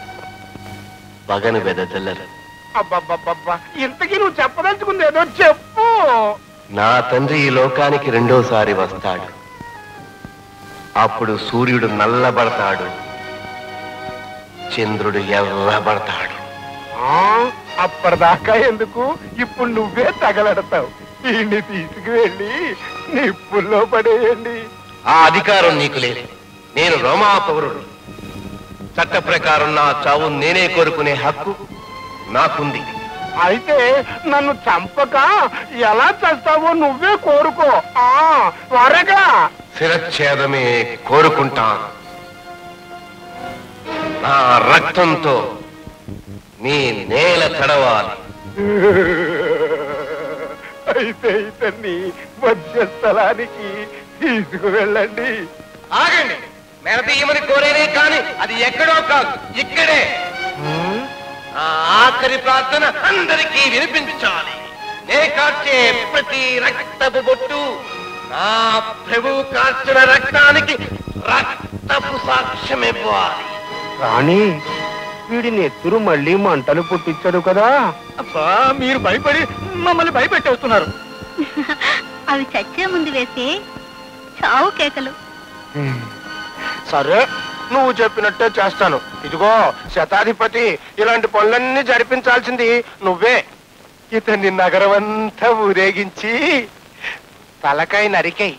పగను వెదజల్లరు. అబ్బబ్బబ్బబ్బా, ఇంతకీ నువ్వు చెప్పదలుచుకుంది ఏదో చెప్పు. నా తండ్రి ఈ లోకానికి రెండోసారి వస్తాడు. అప్పుడు సూర్యుడు నల్లబడతాడు, చంద్రుడు ఎర్రబడతాడు. అప్పటిదాకా ఎందుకు, ఇప్పుడు నువ్వే తగలడతావు. ఈయన్ని తీసుకువెళ్ళి నిప్పుల్లో పడేయండి. ఆ అధికారం నీకు లేదు. నేను రోమా పౌరుడు. చట్ట ప్రకారం నా చావు నేనే కోరుకునే హక్కు నాకుంది. అయితే నన్ను చంపక ఎలా చేస్తావో నువ్వే కోరుకో. త్వరగా. శిరచ్ఛేదమే కోరుకుంటాను. నా రక్తంతో నీ నేల తడవాలి. అయితే ఇతన్ని మధ్యస్థలానికి తీసుకువెళ్ళండి. ఆగండి, మెరదీయమని కోరేనే కాని అది ఎక్కడో కాదు, ఇక్కడే. ఆఖరి ప్రార్థన అందరికీ వినిపించాలి. నే కార్చే ప్రతి రక్తపు బొట్టు నా ప్రభు కార్చిన రక్తానికి రక్తపు సాక్ష్యం ఇవ్వాలి. రాణి, వీడి నెత్తురు మళ్ళీ మంటలు పుట్టించాడు కదా. అబ్బా, మీరు భయపడి మమ్మల్ని భయపెట్టేస్తున్నారు. అవి చచ్చే ముందు వేసే చావు కేకలు. సరే, నువ్వు చెప్పినట్టే చేస్తాను. ఇదిగో శతాధిపతి, ఇలాంటి పనులన్నీ జరిపించాల్సింది నువ్వే. ఇతన్ని నగరం అంతా ఊరేగించి తలకాయ నరికై.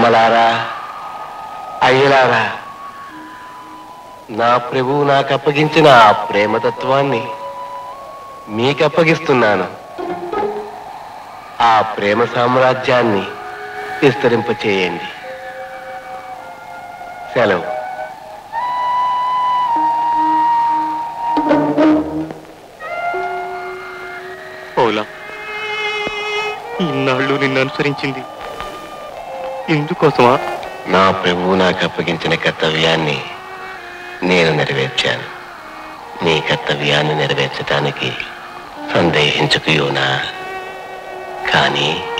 అమ్మలారా, అయ్యలారా, నా ప్రభువు నాకు అప్పగించిన ఆ ప్రేమతత్వాన్ని మీకు అప్పగిస్తున్నాను. ఆ ప్రేమ సామ్రాజ్యాన్ని విస్తరింపచేయండి. సెలవు. పౌలా, ఇన్నాళ్ళు నిన్ను అనుసరించింది ఇందుకోసమా? నా ప్రభువు నాకు అప్పగించిన కర్తవ్యాన్ని నేను నెరవేర్చాను. నీ కర్తవ్యాన్ని నెరవేర్చడానికి సందేహించకు యోనా. కానీ